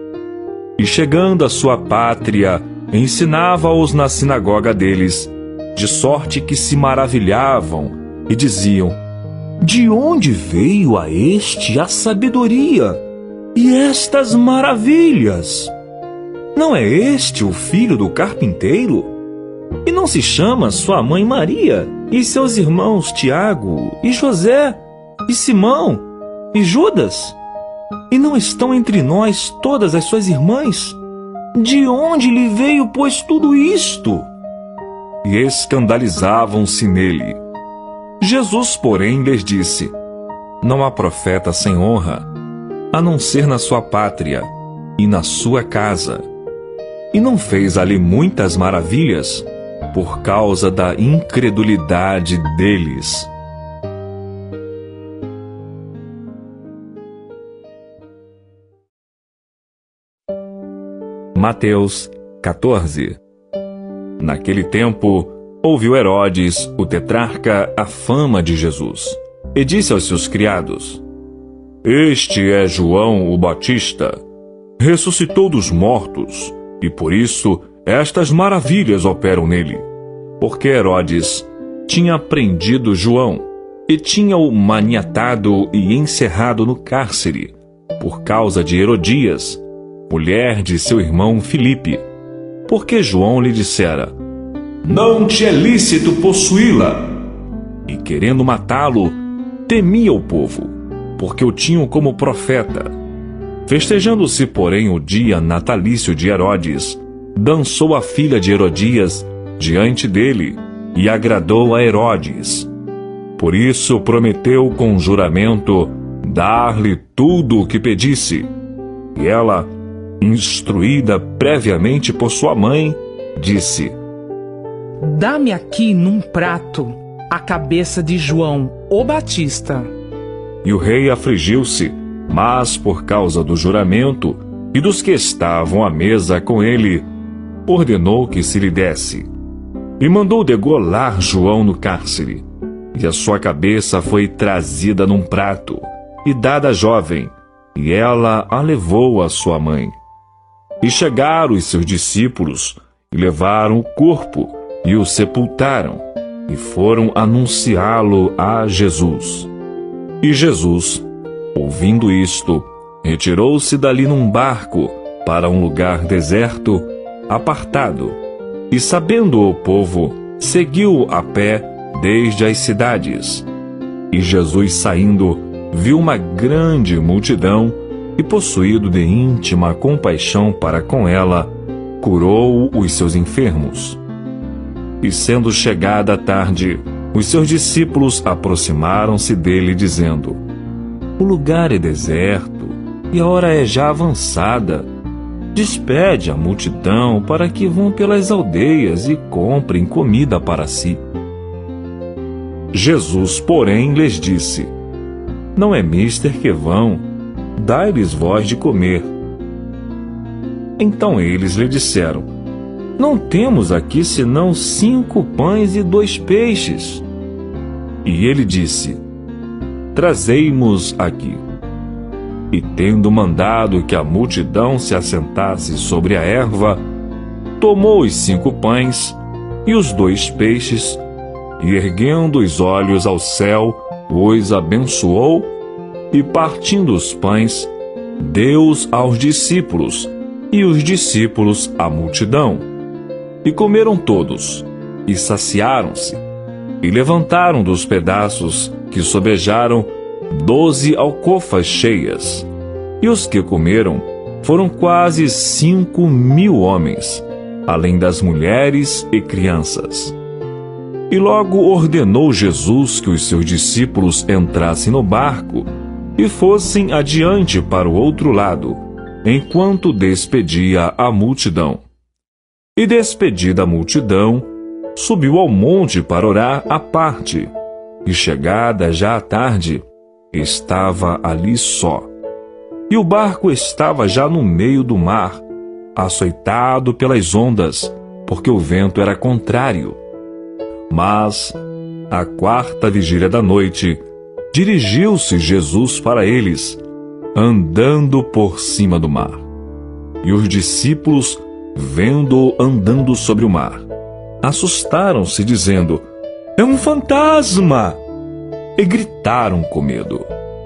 E chegando à sua pátria, ensinava-os na sinagoga deles, de sorte que se maravilhavam e diziam: de onde veio a este a sabedoria e estas maravilhas? Não é este o filho do carpinteiro? E não se chama sua mãe Maria, e seus irmãos Tiago, e José, e Simão, e Judas? E não estão entre nós todas as suas irmãs? De onde lhe veio, pois, tudo isto? E escandalizavam-se nele. Jesus, porém, lhes disse: não há profeta sem honra, a não ser na sua pátria e na sua casa. E não fez ali muitas maravilhas por causa da incredulidade deles. Mateus 14. Naquele tempo, ouviu Herodes, o tetrarca, a fama de Jesus, e disse aos seus criados: este é João o Batista. Ressuscitou dos mortos, e por isso estas maravilhas operam nele. Porque Herodes tinha prendido João e tinha-o maniatado e encerrado no cárcere, por causa de Herodias, mulher de seu irmão Filipe, porque João lhe dissera: não te é lícito possuí-la. E querendo matá-lo, temia o povo, porque o tinham como profeta. Festejando-se, porém, o dia natalício de Herodes, dançou a filha de Herodias diante dele, e agradou a Herodes. Por isso prometeu com juramento dar-lhe tudo o que pedisse. E ela, instruída previamente por sua mãe, disse: dá-me aqui num prato a cabeça de João, o Batista. E o rei afligiu-se, mas por causa do juramento e dos que estavam à mesa com ele, ordenou que se lhe desse. E mandou degolar João no cárcere. E a sua cabeça foi trazida num prato e dada à jovem, e ela a levou à sua mãe. E chegaram os seus discípulos, e levaram o corpo, e o sepultaram, e foram anunciá-lo a Jesus. E Jesus, ouvindo isto, retirou-se dali num barco para um lugar deserto, apartado, e sabendo o povo, seguiu a pé desde as cidades. E Jesus, saindo, viu uma grande multidão, e possuído de íntima compaixão para com ela, curou os seus enfermos. E sendo chegada a tarde, os seus discípulos aproximaram-se dele, dizendo: o lugar é deserto, e a hora é já avançada. Despede a multidão para que vão pelas aldeias e comprem comida para si. Jesus, porém, lhes disse: não é mister que vão, dai-lhes vós de comer. Então eles lhe disseram: não temos aqui senão 5 pães e 2 peixes. E ele disse: trazei-mos aqui. E tendo mandado que a multidão se assentasse sobre a erva, tomou os 5 pães e os 2 peixes, e erguendo os olhos ao céu, os abençoou, e partindo os pães, deu-os aos discípulos, e os discípulos à multidão. E comeram todos, e saciaram-se, e levantaram dos pedaços que sobejaram 12 alcofas cheias. E os que comeram foram quase 5.000 homens, além das mulheres e crianças. E logo ordenou Jesus que os seus discípulos entrassem no barco e fossem adiante para o outro lado, enquanto despedia a multidão. E despedida a multidão, subiu ao monte para orar à parte. E chegada já a tarde, estava ali só. E o barco estava já no meio do mar, açoitado pelas ondas, porque o vento era contrário. Mas, à 4ª vigília da noite, dirigiu-se Jesus para eles, andando por cima do mar. E os discípulos, vendo-o andando sobre o mar, assustaram-se, dizendo: é um fantasma! E gritaram com medo.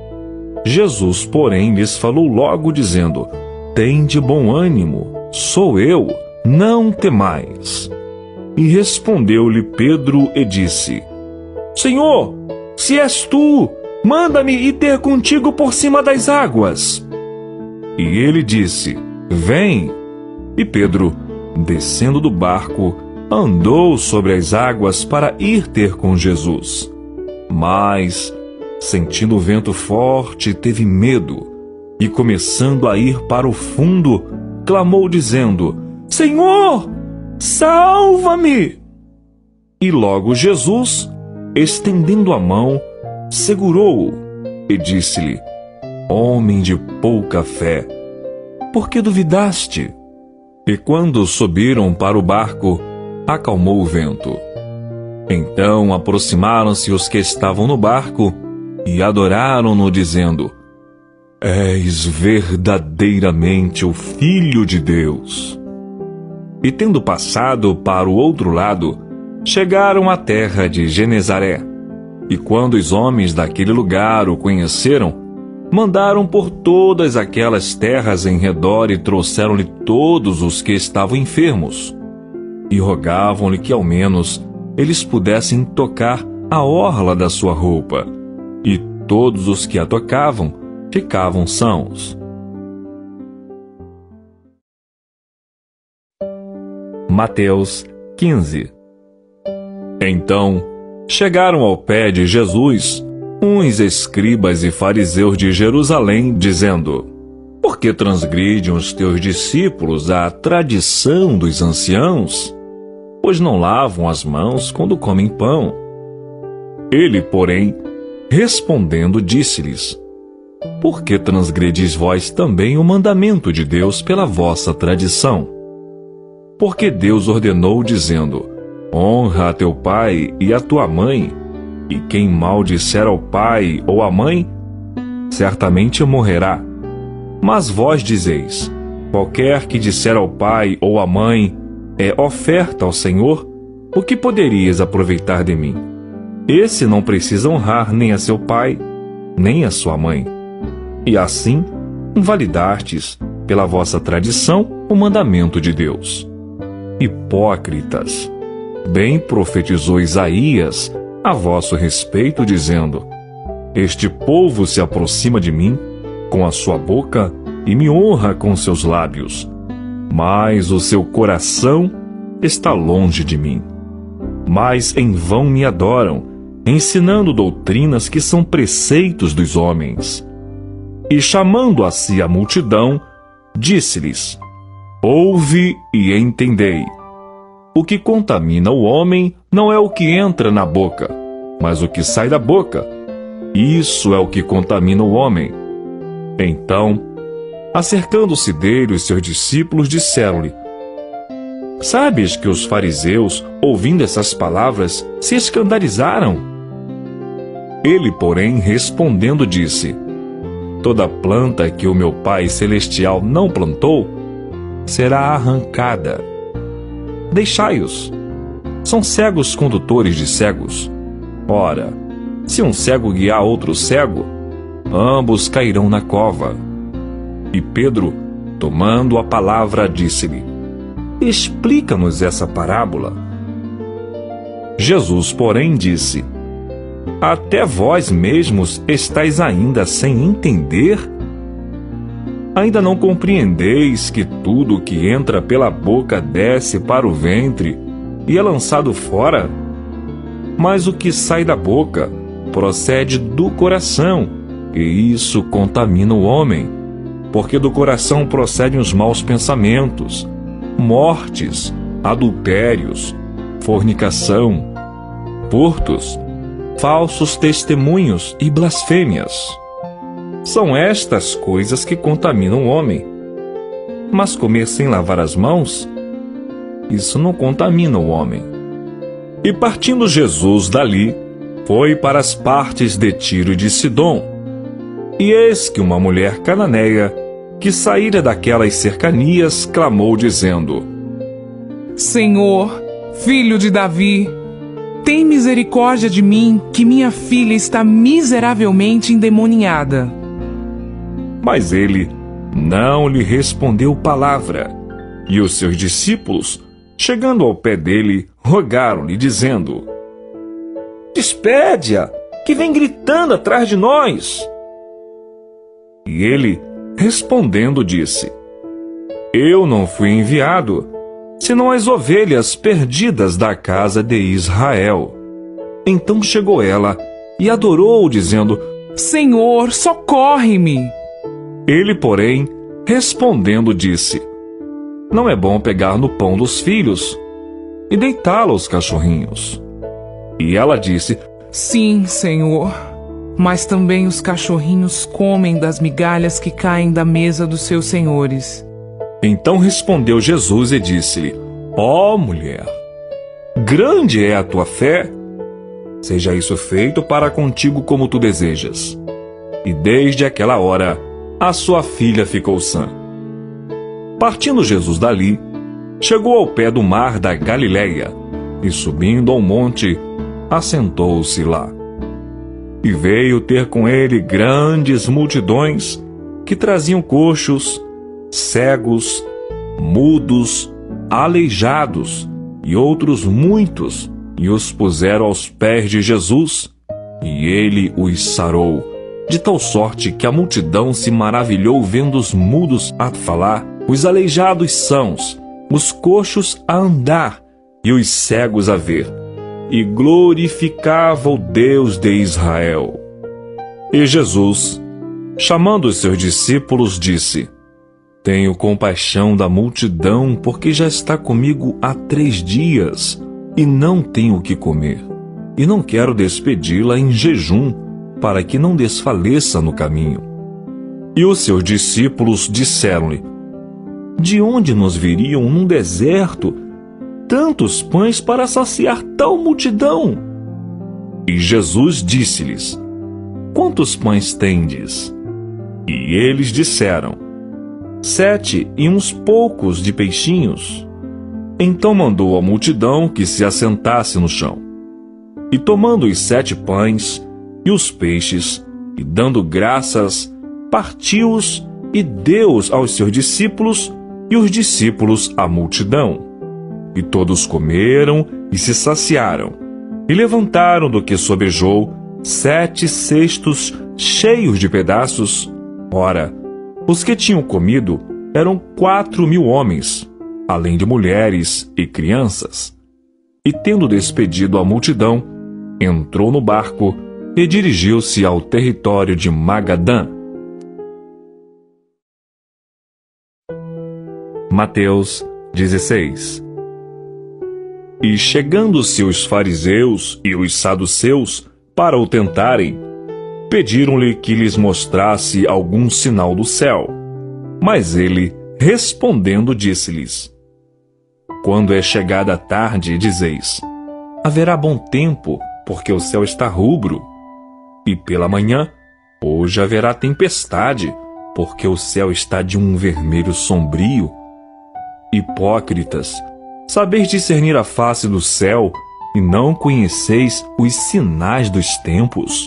Jesus, porém, lhes falou logo, dizendo: tende bom ânimo, sou eu, não temais. E respondeu-lhe Pedro e disse: Senhor, se és tu, manda-me ir ter contigo por cima das águas. E ele disse: vem. E Pedro, descendo do barco, andou sobre as águas para ir ter com Jesus. Mas, sentindo o vento forte, teve medo, e começando a ir para o fundo, clamou dizendo: Senhor, salva-me! E logo Jesus, estendendo a mão, segurou-o e disse-lhe: Homem de pouca fé, por que duvidaste? E quando subiram para o barco, acalmou o vento. Então aproximaram-se os que estavam no barco e adoraram-no, dizendo: És verdadeiramente o Filho de Deus. E tendo passado para o outro lado, chegaram à terra de Genezaré. E quando os homens daquele lugar o conheceram, mandaram por todas aquelas terras em redor e trouxeram-lhe todos os que estavam enfermos. E rogavam-lhe que ao menos eles pudessem tocar a orla da sua roupa. E todos os que a tocavam ficavam sãos. Mateus 15. Então chegaram ao pé de Jesus uns escribas e fariseus de Jerusalém, dizendo: Por que transgridem os teus discípulos a tradição dos anciãos? Pois não lavam as mãos quando comem pão. Ele, porém, respondendo, disse-lhes: Por que transgredis vós também o mandamento de Deus pela vossa tradição? Porque Deus ordenou, dizendo: Honra a teu pai e a tua mãe, e quem maldisser ao pai ou à mãe, certamente morrerá. Mas vós dizeis: Qualquer que disser ao pai ou à mãe, é oferta ao Senhor, o que poderias aproveitar de mim? Esse não precisa honrar nem a seu pai, nem a sua mãe. E assim, invalidastes, pela vossa tradição, o mandamento de Deus. Hipócritas! Bem profetizou Isaías a vosso respeito, dizendo: Este povo se aproxima de mim com a sua boca e me honra com seus lábios, mas o seu coração está longe de mim. Mas em vão me adoram, ensinando doutrinas que são preceitos dos homens. E chamando a si a multidão, disse-lhes: Ouve e entendei. O que contamina o homem não é o que entra na boca, mas o que sai da boca. Isso é o que contamina o homem. Então, acercando-se dele, os seus discípulos disseram-lhe: Sabes que os fariseus, ouvindo essas palavras, se escandalizaram? Ele, porém, respondendo, disse: Toda planta que o meu Pai Celestial não plantou, será arrancada. Deixai-os. São cegos condutores de cegos. Ora, se um cego guiar outro cego, ambos cairão na cova. E Pedro, tomando a palavra, disse-lhe: Explica-nos essa parábola. Jesus, porém, disse: Até vós mesmos estáis ainda sem entender? Ainda não compreendeis que tudo o que entra pela boca desce para o ventre e é lançado fora? Mas o que sai da boca procede do coração, e isso contamina o homem, porque do coração procedem os maus pensamentos, mortes, adultérios, fornicação, furtos, falsos testemunhos e blasfêmias. São estas coisas que contaminam o homem. Mas comer sem lavar as mãos, isso não contamina o homem. E partindo Jesus dali, foi para as partes de Tiro e de Sidom. E eis que uma mulher cananeia, que saíra daquelas cercanias, clamou dizendo: Senhor, filho de Davi, tem misericórdia de mim, que minha filha está miseravelmente endemoniada. Mas ele não lhe respondeu palavra. E os seus discípulos, chegando ao pé dele, rogaram-lhe, dizendo: Despede-a, que vem gritando atrás de nós. E ele, respondendo, disse: Eu não fui enviado, senão as ovelhas perdidas da casa de Israel. Então chegou ela e adorou, dizendo: Senhor, socorre-me. Ele, porém, respondendo, disse: Não é bom pegar no pão dos filhos e deitá-lo aos cachorrinhos. E ela disse: Sim, Senhor, mas também os cachorrinhos comem das migalhas que caem da mesa dos seus senhores. Então respondeu Jesus e disse-lhe: Ó mulher, grande é a tua fé, seja isso feito para contigo como tu desejas. E desde aquela hora, a sua filha ficou sã. Partindo Jesus dali, chegou ao pé do mar da Galileia, e, subindo ao monte, assentou-se lá. E veio ter com ele grandes multidões que traziam coxos, cegos, mudos, aleijados e outros muitos, e os puseram aos pés de Jesus, e ele os sarou, de tal sorte que a multidão se maravilhou vendo os mudos a falar, os aleijados sãos, os coxos a andar e os cegos a ver, e glorificava o Deus de Israel. E Jesus, chamando os seus discípulos, disse: Tenho compaixão da multidão, porque já está comigo há 3 dias, e não tenho o que comer, e não quero despedi-la em jejum, para que não desfaleça no caminho. E os seus discípulos disseram-lhe: De onde nos viriam num deserto tantos pães para saciar tal multidão? E Jesus disse-lhes: Quantos pães tendes? E eles disseram: 7 e uns poucos de peixinhos. Então mandou a multidão que se assentasse no chão. E tomando os 7 pães e os peixes, e dando graças, partiu-os e deu-os aos seus discípulos, e os discípulos à multidão. E todos comeram e se saciaram, e levantaram do que sobejou 7 cestos cheios de pedaços. Ora, os que tinham comido eram 4.000 homens, além de mulheres e crianças. E tendo despedido a multidão, entrou no barco e dirigiu-se ao território de Magadã. Mateus 16. E chegando-se os fariseus e os saduceus para o tentarem, pediram-lhe que lhes mostrasse algum sinal do céu. Mas ele, respondendo, disse-lhes: Quando é chegada a tarde, dizeis: Haverá bom tempo, porque o céu está rubro. E pela manhã, hoje haverá tempestade, porque o céu está de um vermelho sombrio. Hipócritas, sabeis discernir a face do céu, e não conheceis os sinais dos tempos?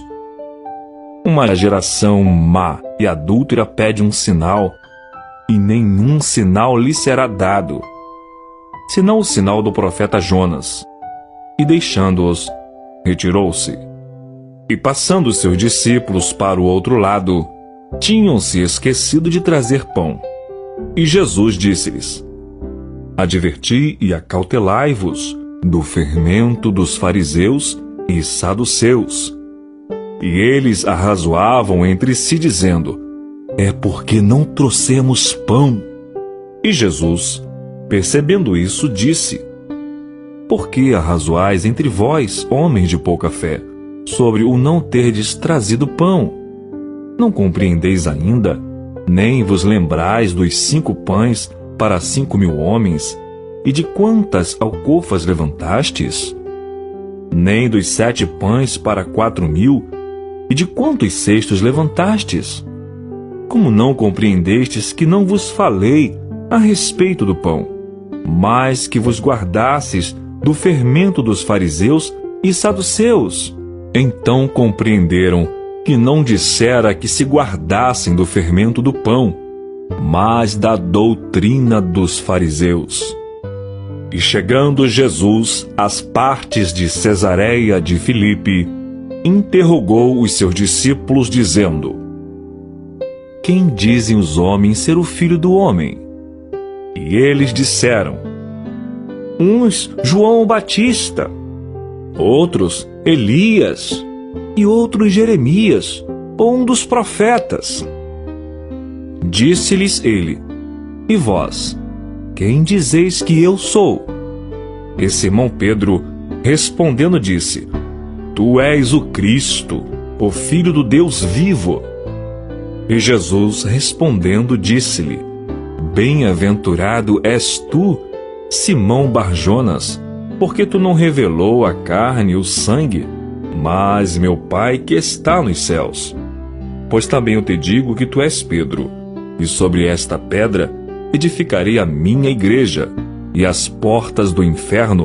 Uma geração má e adúltera pede um sinal, e nenhum sinal lhe será dado, senão o sinal do profeta Jonas. E deixando-os, retirou-se. E passando seus discípulos para o outro lado, tinham-se esquecido de trazer pão. E Jesus disse-lhes: Adverti e acautelai-vos do fermento dos fariseus e saduceus. E eles arrazoavam entre si, dizendo: É porque não trouxemos pão. E Jesus, percebendo isso, disse: Por que arrazoais entre vós, homens de pouca fé, sobre o não terdes trazido pão? Não compreendeis ainda, nem vos lembrais dos 5 pães para 5.000 homens, e de quantas alcofas levantastes? Nem dos 7 pães para 4.000, e de quantos cestos levantastes? Como não compreendestes que não vos falei a respeito do pão, mas que vos guardastes do fermento dos fariseus e saduceus? Então compreenderam que não dissera que se guardassem do fermento do pão, mas da doutrina dos fariseus. E chegando Jesus às partes de Cesareia de Filipe, interrogou os seus discípulos, dizendo: Quem dizem os homens ser o Filho do Homem? E eles disseram: Uns João Batista, outros Elias, e outros Jeremias, ou um dos profetas. Disse-lhes ele: E vós, quem dizeis que eu sou? E Simão Pedro, respondendo, disse: Tu és o Cristo, o Filho do Deus vivo. E Jesus, respondendo, disse-lhe: Bem-aventurado és tu, Simão Barjonas, porque tu não revelou a carne e o sangue, mas meu Pai que está nos céus. Pois também eu te digo que tu és Pedro, e sobre esta pedra edificarei a minha igreja, e as portas do inferno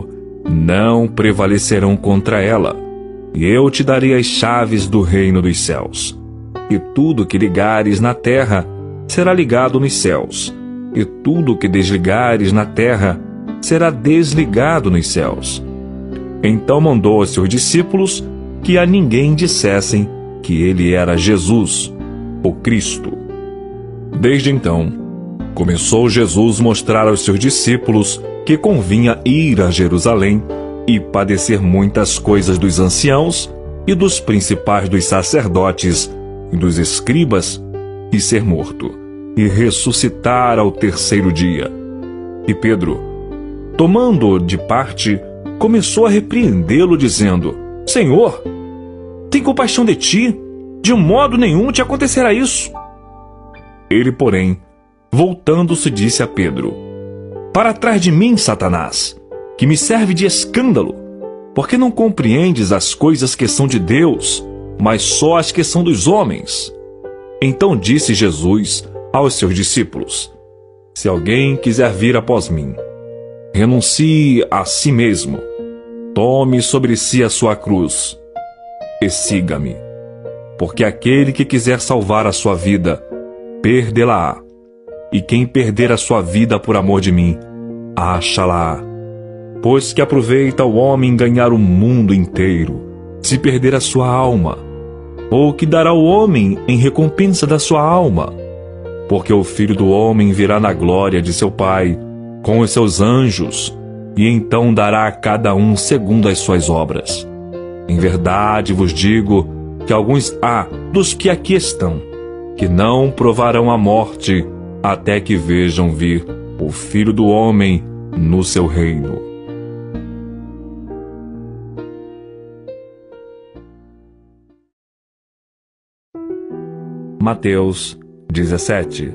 não prevalecerão contra ela. E eu te darei as chaves do reino dos céus. E tudo que ligares na terra será ligado nos céus, e tudo que desligares na terra será desligado nos céus. Então mandou aos seus discípulos que a ninguém dissessem que ele era Jesus, o Cristo. Desde então, começou Jesus a mostrar aos seus discípulos que convinha ir a Jerusalém e padecer muitas coisas dos anciãos e dos principais dos sacerdotes e dos escribas, e ser morto, e ressuscitar ao terceiro dia. E Pedro, tomando-o de parte, começou a repreendê-lo, dizendo: Senhor, tem compaixão de ti, de modo nenhum te acontecerá isso. Ele, porém, voltando-se, disse a Pedro: Para trás de mim, Satanás, que me serve de escândalo, porque não compreendes as coisas que são de Deus, mas só as que são dos homens. Então disse Jesus aos seus discípulos: Se alguém quiser vir após mim, renuncie a si mesmo, tome sobre si a sua cruz e siga-me. Porque aquele que quiser salvar a sua vida, perdê-la-á. E quem perder a sua vida por amor de mim, acha-la-á. Pois que aproveita o homem ganhar o mundo inteiro, se perder a sua alma? Ou que dará o homem em recompensa da sua alma? Porque o Filho do Homem virá na glória de seu Pai, com os seus anjos, e então dará a cada um segundo as suas obras. Em verdade vos digo que alguns há dos que aqui estão, que não provarão a morte, até que vejam vir o Filho do Homem no seu reino. Mateus 17.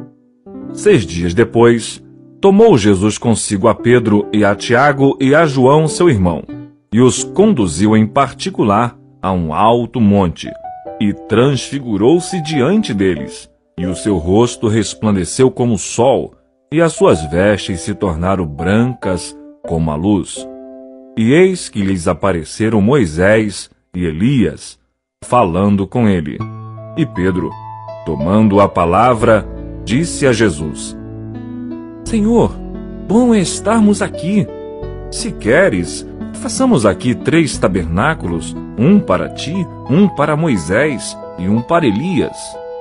6 dias depois, tomou Jesus consigo a Pedro e a Tiago e a João, seu irmão, e os conduziu em particular a um alto monte, e transfigurou-se diante deles, e o seu rosto resplandeceu como o sol, e as suas vestes se tornaram brancas como a luz. E eis que lhes apareceram Moisés e Elias, falando com ele. E Pedro, tomando a palavra, disse a Jesus: Senhor, bom é estarmos aqui. Se queres, façamos aqui 3 tabernáculos, um para ti, um para Moisés e um para Elias.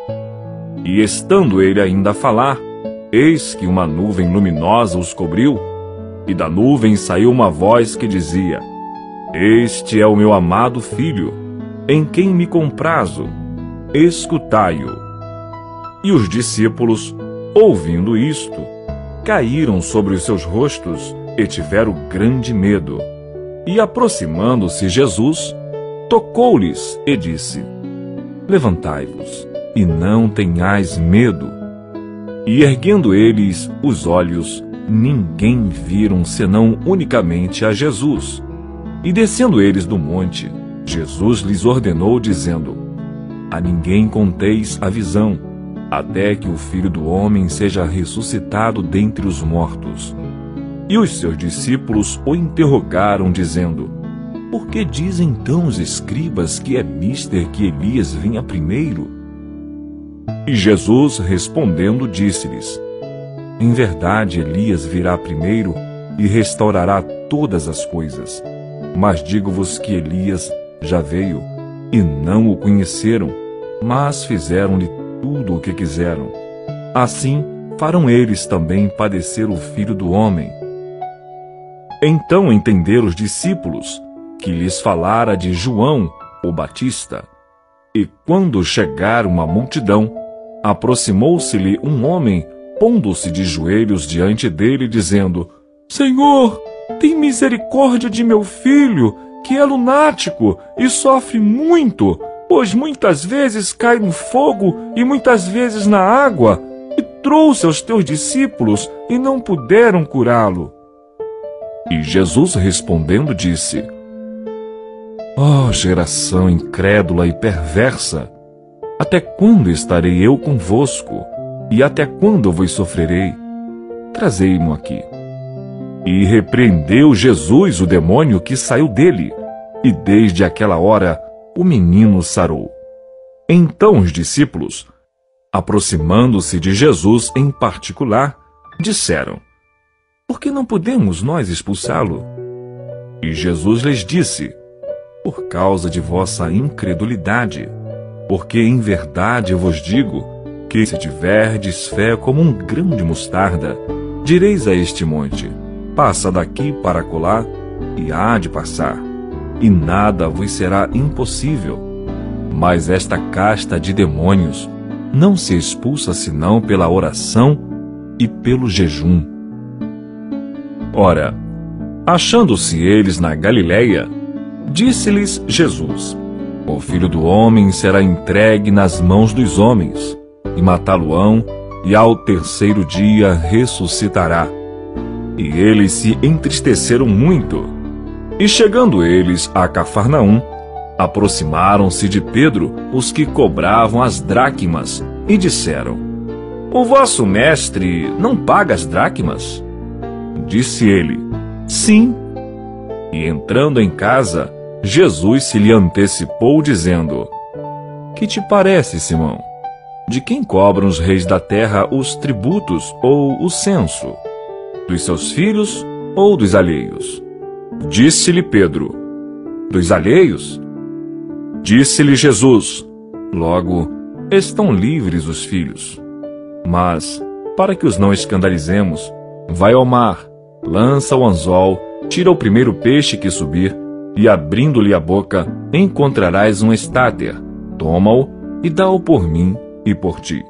E estando ele ainda a falar, eis que uma nuvem luminosa os cobriu, e da nuvem saiu uma voz que dizia: Este é o meu amado filho, em quem me comprazo, escutai-o. E os discípulos, ouvindo isto, caíram sobre os seus rostos e tiveram grande medo. E aproximando-se Jesus, tocou-lhes e disse: Levantai-vos, e não tenhais medo. E erguendo eles os olhos, ninguém viram senão unicamente a Jesus. E descendo eles do monte, Jesus lhes ordenou, dizendo: A ninguém conteis a visão, até que o Filho do Homem seja ressuscitado dentre os mortos. E os seus discípulos o interrogaram, dizendo: Por que dizem então os escribas que é mister que Elias vinha primeiro? E Jesus, respondendo, disse-lhes: Em verdade, Elias virá primeiro e restaurará todas as coisas. Mas digo-vos que Elias já veio, e não o conheceram, mas fizeram-lhe tudo o que quiseram. Assim farão eles também padecer o Filho do Homem. Então entenderam os discípulos que lhes falara de João, o Batista. E quando chegaram a multidão, aproximou-se-lhe um homem, pondo-se de joelhos diante dele, dizendo: Senhor, tem misericórdia de meu filho, que é lunático e sofre muito, pois muitas vezes cai no fogo e muitas vezes na água, e trouxe aos teus discípulos e não puderam curá-lo. E Jesus respondendo disse: Ó geração incrédula e perversa, até quando estarei eu convosco? E até quando vos sofrerei? Trazei-mo aqui. E repreendeu Jesus o demônio que saiu dele, e desde aquela hora o menino sarou. Então os discípulos, aproximando-se de Jesus em particular, disseram: Por que não podemos nós expulsá-lo? E Jesus lhes disse: Por causa de vossa incredulidade, porque em verdade eu vos digo que se tiverdes fé como um grão de mostarda, direis a este monte: Passa daqui para acolá, e há de passar, e nada vos será impossível. Mas esta casta de demônios não se expulsa senão pela oração e pelo jejum. Ora, achando-se eles na Galileia, disse-lhes Jesus: O Filho do Homem será entregue nas mãos dos homens, e matá-lo-ão, e ao terceiro dia ressuscitará. E eles se entristeceram muito. E chegando eles a Cafarnaum, aproximaram-se de Pedro os que cobravam as dracmas, e disseram: O vosso mestre não paga as dracmas? Disse ele: Sim. E entrando em casa, Jesus se lhe antecipou, dizendo: Que te parece, Simão? De quem cobram os reis da terra os tributos ou o censo? Dos seus filhos ou dos alheios? Disse-lhe Pedro: Dos alheios. Disse-lhe Jesus: Logo, estão livres os filhos. Mas, para que os não escandalizemos, vai ao mar, lança o anzol, tira o primeiro peixe que subir, e abrindo-lhe a boca, encontrarás um estáter. Toma-o e dá-o por mim e por ti.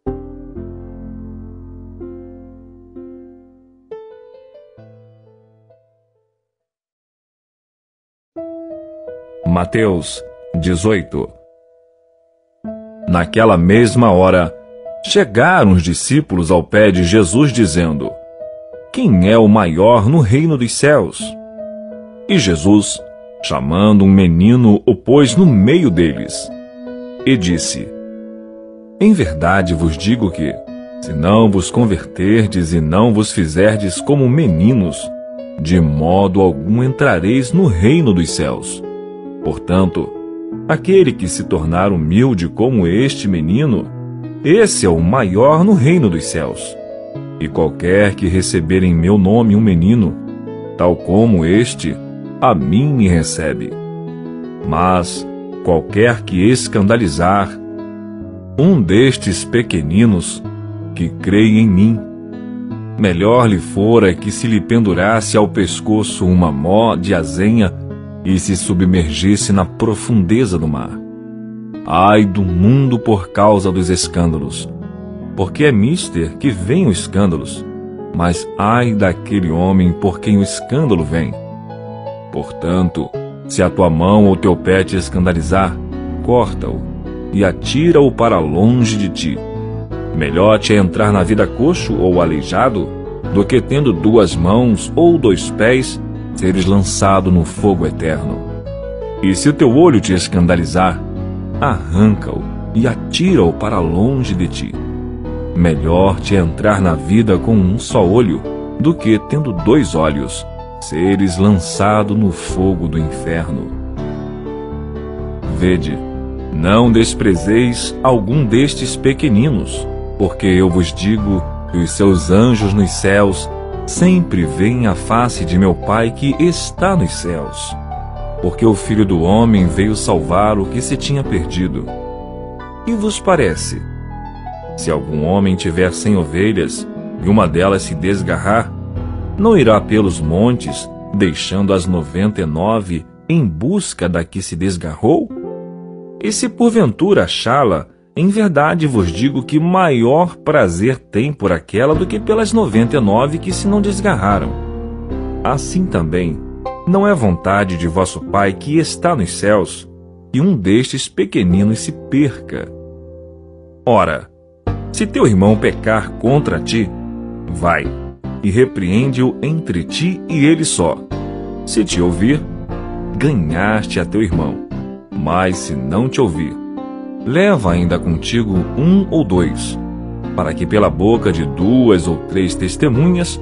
Mateus 18. Naquela mesma hora, chegaram os discípulos ao pé de Jesus, dizendo: Quem é o maior no reino dos céus? E Jesus, chamando um menino, o pôs no meio deles, e disse: Em verdade vos digo que, se não vos converterdes e não vos fizerdes como meninos, de modo algum entrareis no reino dos céus. Portanto, aquele que se tornar humilde como este menino, esse é o maior no reino dos céus. E qualquer que receber em meu nome um menino, tal como este, a mim me recebe. Mas qualquer que escandalizar um destes pequeninos que creem em mim, melhor lhe fora que se lhe pendurasse ao pescoço uma mó de azenha e se submergisse na profundeza do mar. Ai do mundo por causa dos escândalos, porque é mister que vêm os escândalos, mas ai daquele homem por quem o escândalo vem. Portanto, se a tua mão ou teu pé te escandalizar, corta-o e atira-o para longe de ti. Melhor te é entrar na vida coxo ou aleijado, do que tendo 2 mãos ou 2 pés, seres lançado no fogo eterno. E se o teu olho te escandalizar, arranca-o e atira-o para longe de ti. Melhor te é entrar na vida com um só olho, do que, tendo 2 olhos, seres lançado no fogo do inferno. Vede, não desprezeis algum destes pequeninos, porque eu vos digo que os seus anjos nos céus sempre veem a face de meu Pai que está nos céus. Porque o Filho do Homem veio salvar o que se tinha perdido. E vos parece? Se algum homem tiver 100 ovelhas, e uma delas se desgarrar, não irá pelos montes, deixando as 99 em busca da que se desgarrou? E se porventura achá-la, em verdade vos digo que maior prazer tem por aquela do que pelas 99 que se não desgarraram. Assim também, não é vontade de vosso Pai que está nos céus, que um destes pequeninos se perca. Ora, se teu irmão pecar contra ti, vai, e repreende-o entre ti e ele só. Se te ouvir, ganhaste a teu irmão. Mas se não te ouvir, leva ainda contigo 1 ou 2, para que pela boca de 2 ou 3 testemunhas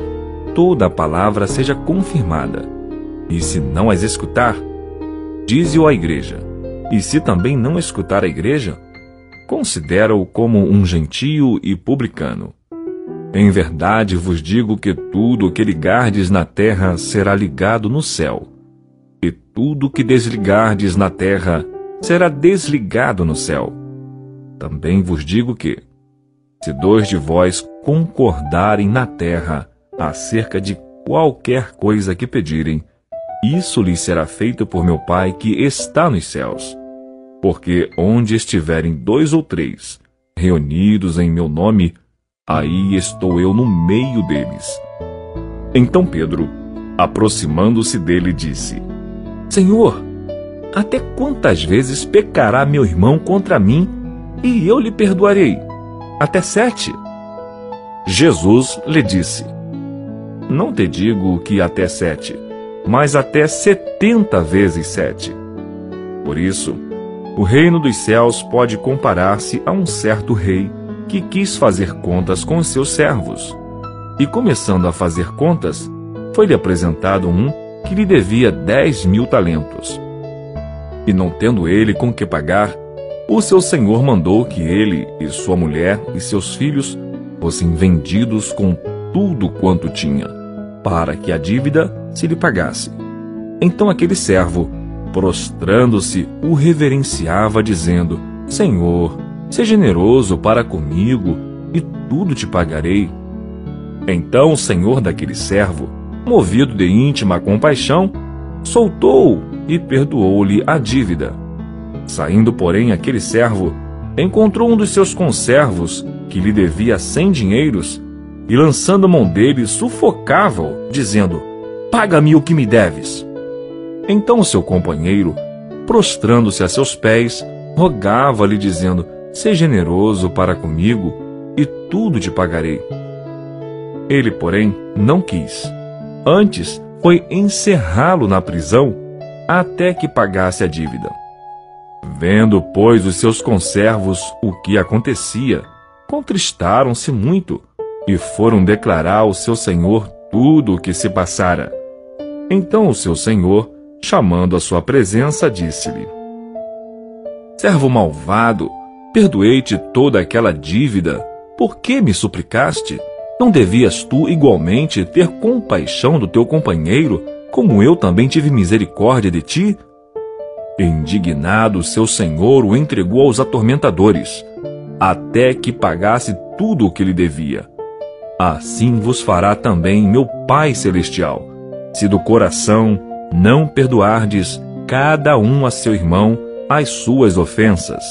toda a palavra seja confirmada. E se não as escutar, dize-o à igreja. E se também não escutar a igreja, considera-o como um gentio e publicano. Em verdade vos digo que tudo o que ligardes na terra será ligado no céu, e tudo o que desligardes na terra será desligado no céu. Também vos digo que, se 2 de vós concordarem na terra acerca de qualquer coisa que pedirem, isso lhes será feito por meu Pai que está nos céus. Porque onde estiverem 2 ou 3 reunidos em meu nome, aí estou eu no meio deles. Então Pedro, aproximando-se dele, disse: Senhor, até quantas vezes pecará meu irmão contra mim, e eu lhe perdoarei? Até 7? Jesus lhe disse: Não te digo que até 7, mas até 70 vezes 7. Por isso, o reino dos céus pode comparar-se a um certo rei que quis fazer contas com os seus servos. E começando a fazer contas, foi-lhe apresentado um que lhe devia 10.000 talentos. E não tendo ele com que pagar, o seu senhor mandou que ele e sua mulher e seus filhos fossem vendidos com tudo quanto tinha, para que a dívida se lhe pagasse. Então aquele servo, prostrando-se, o reverenciava, dizendo: Senhor, seja generoso para comigo, e tudo te pagarei. Então o senhor daquele servo, movido de íntima compaixão, soltou-o e perdoou-lhe a dívida. Saindo, porém, aquele servo encontrou um dos seus conservos que lhe devia 100 dinheiros, e lançando mão dele, sufocava-o, dizendo: Paga-me o que me deves. Então o seu companheiro, prostrando-se a seus pés, rogava-lhe, dizendo: Seja generoso para comigo, e tudo te pagarei. Ele, porém, não quis. Antes foi encerrá-lo na prisão, até que pagasse a dívida. Vendo, pois, os seus conservos o que acontecia, contristaram-se muito, e foram declarar ao seu senhor tudo o que se passara. Então o seu senhor, chamando à sua presença, disse-lhe: Servo malvado, perdoei-te toda aquela dívida, por que me suplicaste? Não devias tu igualmente ter compaixão do teu companheiro, como eu também tive misericórdia de ti? Indignado, seu senhor o entregou aos atormentadores, até que pagasse tudo o que lhe devia. Assim vos fará também meu Pai Celestial, se do coração não perdoardes cada um a seu irmão as suas ofensas.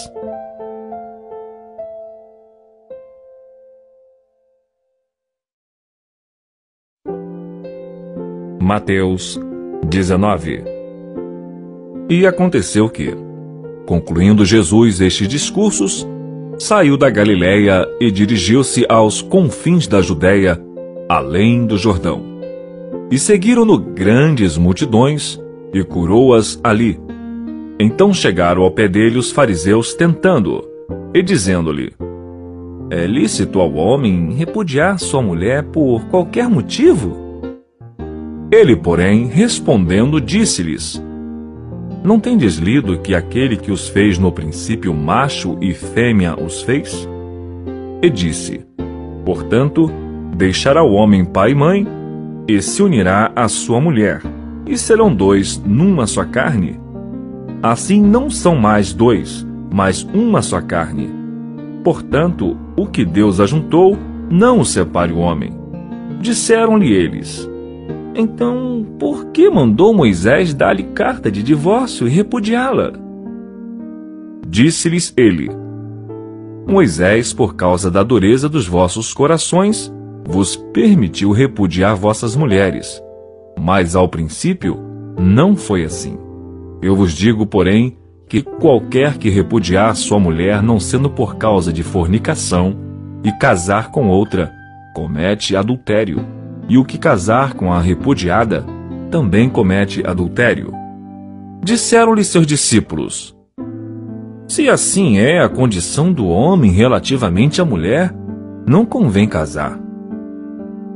Mateus 19. E aconteceu que, concluindo Jesus estes discursos, saiu da Galiléia e dirigiu-se aos confins da Judéia, além do Jordão. E seguiram-no grandes multidões, e curou-as ali. Então chegaram ao pé dele os fariseus tentando-o, e dizendo-lhe: É lícito ao homem repudiar sua mulher por qualquer motivo? Ele, porém, respondendo, disse-lhes: Não tendes lido que aquele que os fez no princípio macho e fêmea os fez? E disse: Portanto, deixará o homem pai e mãe, e se unirá à sua mulher, e serão 2 numa só carne. Assim não são mais 2, mas uma só carne. Portanto, o que Deus ajuntou, não o separe o homem. Disseram-lhe eles: Então, por que mandou Moisés dar-lhe carta de divórcio e repudiá-la? Disse-lhes ele: Moisés, por causa da dureza dos vossos corações, vos permitiu repudiar vossas mulheres. Mas ao princípio não foi assim. Eu vos digo, porém, que qualquer que repudiar sua mulher, não sendo por causa de fornicação, e casar com outra, comete adultério. E o que casar com a repudiada, também comete adultério. Disseram-lhe seus discípulos: Se assim é a condição do homem relativamente à mulher, não convém casar.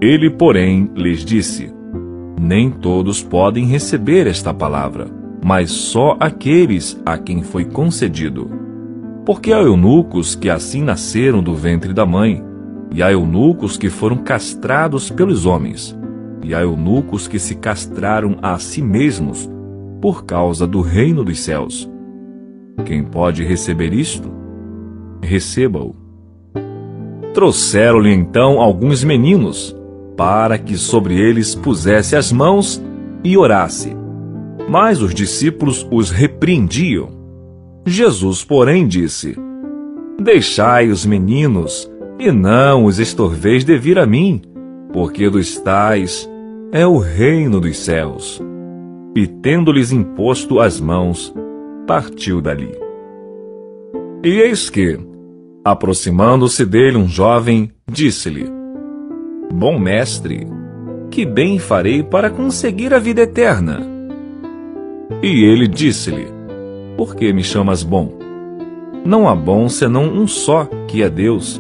Ele, porém, lhes disse: Nem todos podem receber esta palavra, mas só aqueles a quem foi concedido. Porque há eunucos que assim nasceram do ventre da mãe, e há eunucos que foram castrados pelos homens, e há eunucos que se castraram a si mesmos por causa do reino dos céus. Quem pode receber isto? Receba-o. Trouxeram-lhe então alguns meninos, para que sobre eles pusesse as mãos e orasse. Mas os discípulos os repreendiam. Jesus, porém, disse: Deixai os meninos, e não os estorveis de vir a mim, porque dos tais é o reino dos céus. E tendo-lhes imposto as mãos, partiu dali. E eis que, aproximando-se dele um jovem, disse-lhe: Bom mestre, que bem farei para conseguir a vida eterna? E ele disse-lhe: Por que me chamas bom? Não há bom senão um só, que é Deus.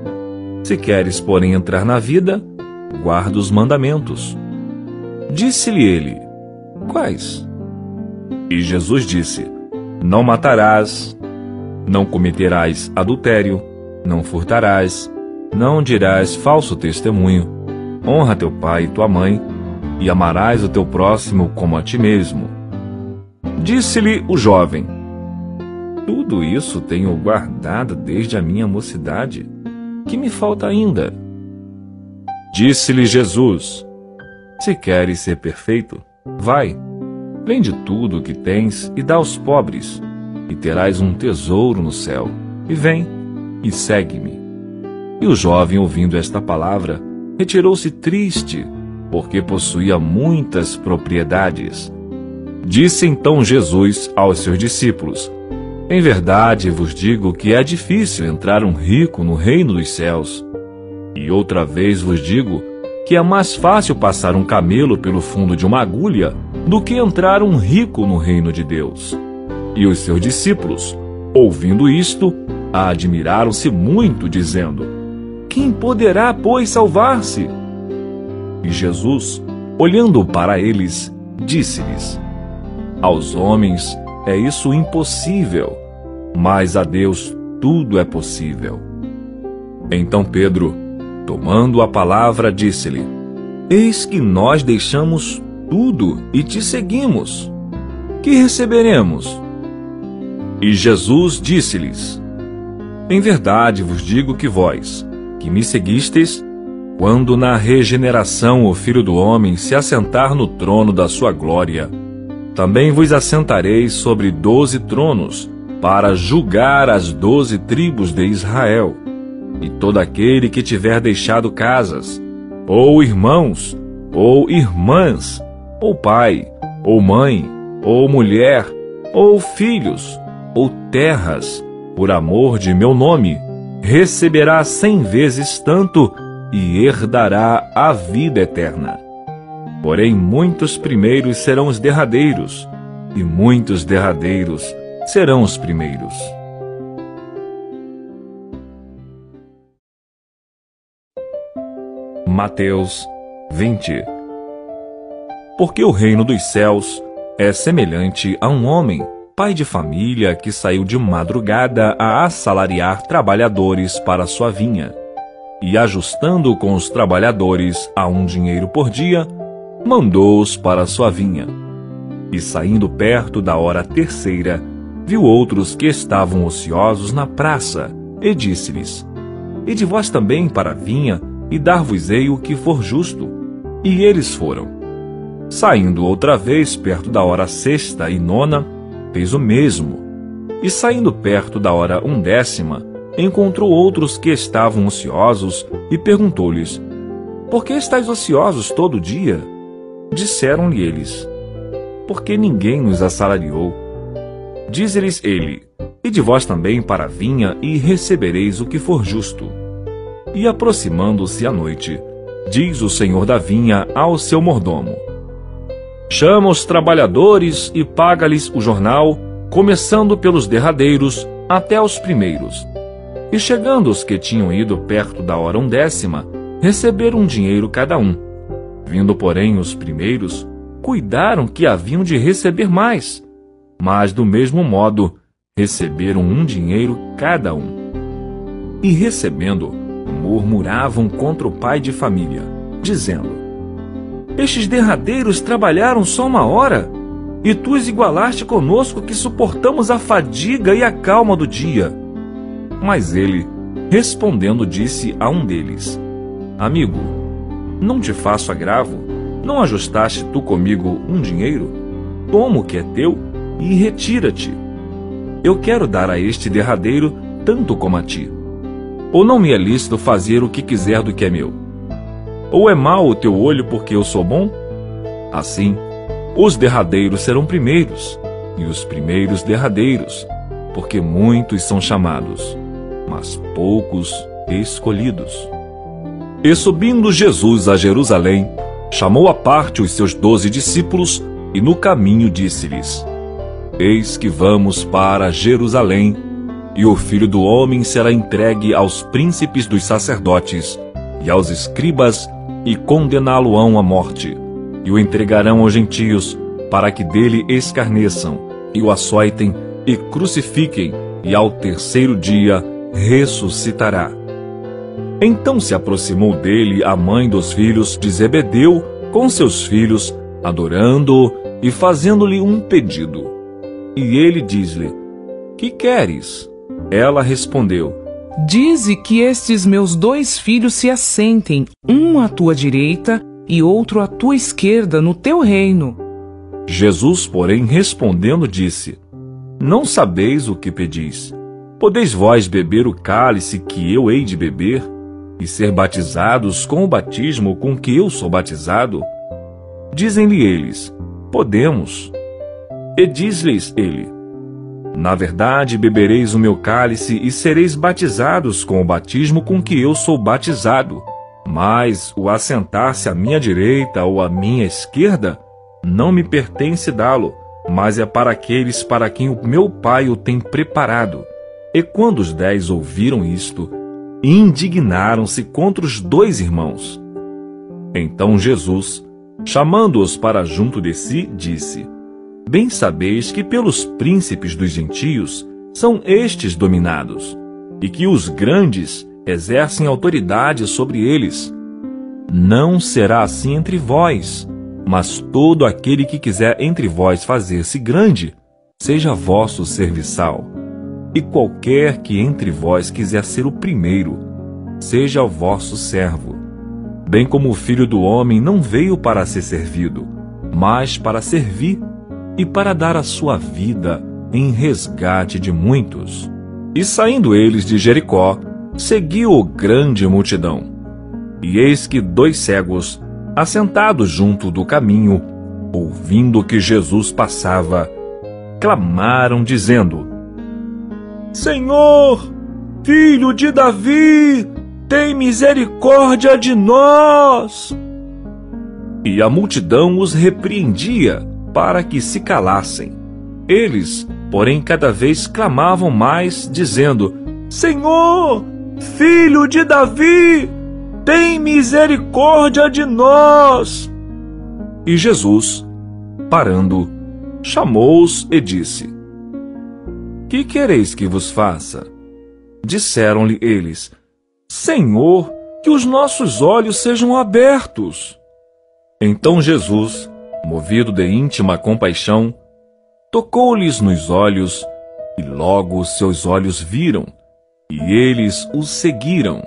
Se queres, porém, entrar na vida, guarda os mandamentos. Disse-lhe ele: Quais? E Jesus disse: Não matarás, não cometerás adultério, não furtarás, não dirás falso testemunho, honra teu pai e tua mãe, e amarás o teu próximo como a ti mesmo. Disse-lhe o jovem: Tudo isso tenho guardado desde a minha mocidade. Que me falta ainda? Disse-lhe Jesus: Se queres ser perfeito, vai, vende tudo o que tens e dá aos pobres, e terás um tesouro no céu. E vem, e segue-me. E o jovem, ouvindo esta palavra, retirou-se triste, porque possuía muitas propriedades. Disse então Jesus aos seus discípulos: Em verdade vos digo que é difícil entrar um rico no reino dos céus. E outra vez vos digo que é mais fácil passar um camelo pelo fundo de uma agulha do que entrar um rico no reino de Deus. E os seus discípulos, ouvindo isto, admiraram-se muito, dizendo: Quem poderá, pois, salvar-se? E Jesus, olhando para eles, disse-lhes: Aos homens é isso impossível, mas a Deus tudo é possível. Então Pedro, tomando a palavra, disse-lhe: Eis que nós deixamos tudo e te seguimos. Que receberemos? E Jesus disse-lhes: Em verdade vos digo que vós, que me seguistes, quando na regeneração o Filho do Homem se assentar no trono da sua glória, também vos assentareis sobre 12 tronos, para julgar as 12 tribos de Israel. E todo aquele que tiver deixado casas, ou irmãos, ou irmãs, ou pai, ou mãe, ou mulher, ou filhos, ou terras, por amor de meu nome, receberá 100 vezes tanto e herdará a vida eterna. Porém, muitos primeiros serão os derradeiros, e muitos derradeiros serão os primeiros. Mateus 20. Porque o reino dos céus é semelhante a um homem, pai de família, que saiu de madrugada a assalariar trabalhadores para sua vinha. E ajustando com os trabalhadores a um dinheiro por dia, mandou-os para sua vinha. E saindo perto da hora terceira, viu outros que estavam ociosos na praça, e disse-lhes: Ide vós também para a vinha, e dar-vos-ei o que for justo. E eles foram. Saindo outra vez perto da hora sexta e nona, fez o mesmo. E saindo perto da hora 1ª, encontrou outros que estavam ociosos, e perguntou-lhes: Por que estáis ociosos todo o dia? Disseram-lhe eles: Porque ninguém nos assalariou. Diz-lhes ele: Ide vós também para a vinha, e recebereis o que for justo. E aproximando-se a noite, diz o senhor da vinha ao seu mordomo: Chama os trabalhadores e paga-lhes o jornal, começando pelos derradeiros até os primeiros. E chegando os que tinham ido perto da hora 1ª, receberam um dinheiro cada um. Vindo, porém, os primeiros, cuidaram que haviam de receber mais, mas, do mesmo modo, receberam um dinheiro cada um. E, recebendo, murmuravam contra o pai de família, dizendo: Estes derradeiros trabalharam só 1 hora, e tu os igualaste conosco que suportamos a fadiga e a calma do dia. Mas ele, respondendo, disse a um deles: Amigo, não te faço agravo? Não ajustaste tu comigo um dinheiro? Toma o que é teu e retira-te. Eu quero dar a este derradeiro tanto como a ti. Ou não me é lícito fazer o que quiser do que é meu? Ou é mau o teu olho porque eu sou bom? Assim, os derradeiros serão primeiros, e os primeiros derradeiros, porque muitos são chamados, mas poucos escolhidos. E subindo Jesus a Jerusalém, chamou à parte os seus 12 discípulos, e no caminho disse-lhes: Eis que vamos para Jerusalém, e o Filho do Homem será entregue aos príncipes dos sacerdotes e aos escribas, e condená-lo-ão à morte, e o entregarão aos gentios, para que dele escarneçam, e o açoitem, e crucifiquem, e ao terceiro dia ressuscitará. Então se aproximou dele a mãe dos filhos de Zebedeu com seus filhos, adorando-o e fazendo-lhe um pedido. E ele diz-lhe: Que queres? Ela respondeu: Dize que estes meus 2 filhos se assentem, um à tua direita e outro à tua esquerda, no teu reino. Jesus, porém, respondendo, disse: Não sabeis o que pedis. Podeis vós beber o cálice que eu hei de beber, e ser batizados com o batismo com que eu sou batizado? Dizem-lhe eles: Podemos. E diz-lhes ele: Na verdade, bebereis o meu cálice e sereis batizados com o batismo com que eu sou batizado. Mas o assentar-se à minha direita ou à minha esquerda, não me pertence dá-lo, mas é para aqueles para quem o meu Pai o tem preparado. E quando os 10 ouviram isto, indignaram-se contra os 2 irmãos. Então Jesus, chamando-os para junto de si, disse: Bem sabeis que pelos príncipes dos gentios são estes dominados, e que os grandes exercem autoridade sobre eles. Não será assim entre vós, mas todo aquele que quiser entre vós fazer-se grande, seja vosso serviçal. E qualquer que entre vós quiser ser o primeiro, seja o vosso servo. Bem como o Filho do Homem não veio para ser servido, mas para servir, e para dar a sua vida em resgate de muitos. E saindo eles de Jericó, seguiu-o grande multidão. E eis que 2 cegos, assentados junto do caminho, ouvindo que Jesus passava, clamaram, dizendo: Senhor, Filho de Davi, tem misericórdia de nós! E a multidão os repreendia, para que se calassem. Eles, porém, cada vez clamavam mais, dizendo: Senhor, Filho de Davi, tem misericórdia de nós! E Jesus, parando, chamou-os e disse: Que quereis que vos faça? Disseram-lhe eles: Senhor, que os nossos olhos sejam abertos. Então Jesus, movido de íntima compaixão, tocou-lhes nos olhos, e logo os seus olhos viram, e eles o seguiram.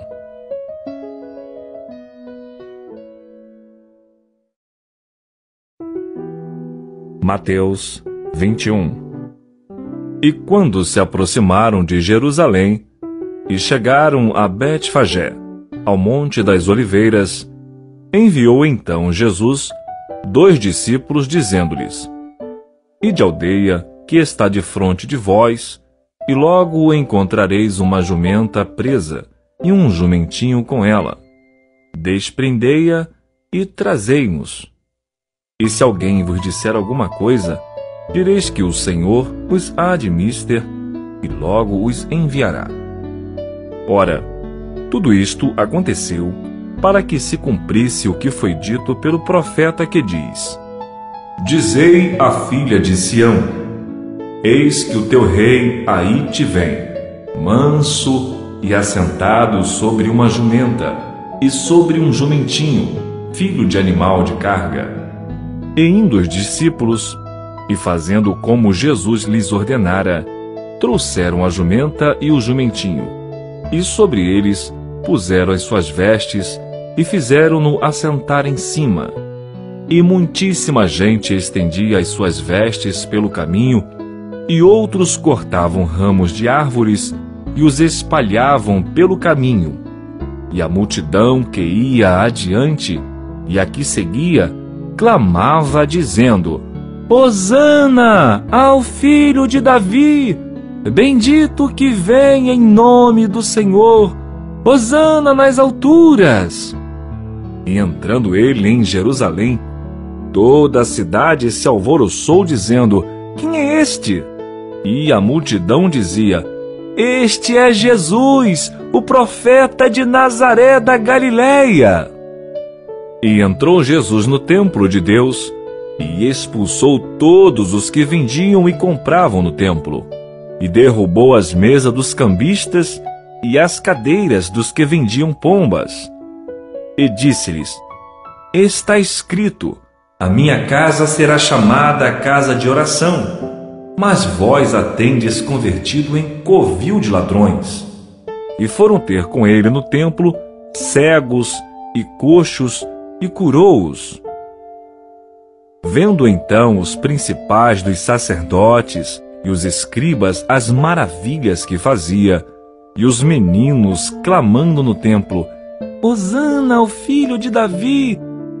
Mateus 21. E quando se aproximaram de Jerusalém, e chegaram a Betfagé, ao Monte das Oliveiras, enviou então Jesus 2 discípulos, dizendo-lhes: Ide à aldeia que está defronte de vós, e logo encontrareis uma jumenta presa, e um jumentinho com ela. Desprendei-a e trazei-mos. E se alguém vos disser alguma coisa, direis que o Senhor os há de mister, e logo os enviará. Ora, tudo isto aconteceu para que se cumprisse o que foi dito pelo profeta que diz: Dizei à filha de Sião: Eis que o teu rei aí te vem, manso e assentado sobre uma jumenta e sobre um jumentinho, filho de animal de carga. E indo os discípulos, e fazendo como Jesus lhes ordenara, trouxeram a jumenta e o jumentinho, e sobre eles puseram as suas vestes, e fizeram-no assentar em cima. E muitíssima gente estendia as suas vestes pelo caminho, e outros cortavam ramos de árvores e os espalhavam pelo caminho. E a multidão que ia adiante e a que seguia clamava, dizendo: Hosana ao filho de Davi! Bendito que vem em nome do Senhor! Hosana nas alturas! E entrando ele em Jerusalém, toda a cidade se alvoroçou, dizendo: Quem é este? E a multidão dizia: Este é Jesus, o profeta de Nazaré da Galileia. E entrou Jesus no templo de Deus, e expulsou todos os que vendiam e compravam no templo, e derrubou as mesas dos cambistas e as cadeiras dos que vendiam pombas. E disse-lhes: Está escrito: A minha casa será chamada casa de oração, mas vós a tendes convertido em covil de ladrões. E foram ter com ele no templo cegos e coxos, e curou-os. Vendo então os principais dos sacerdotes e os escribas as maravilhas que fazia, e os meninos clamando no templo: Hosana ao filho de Davi!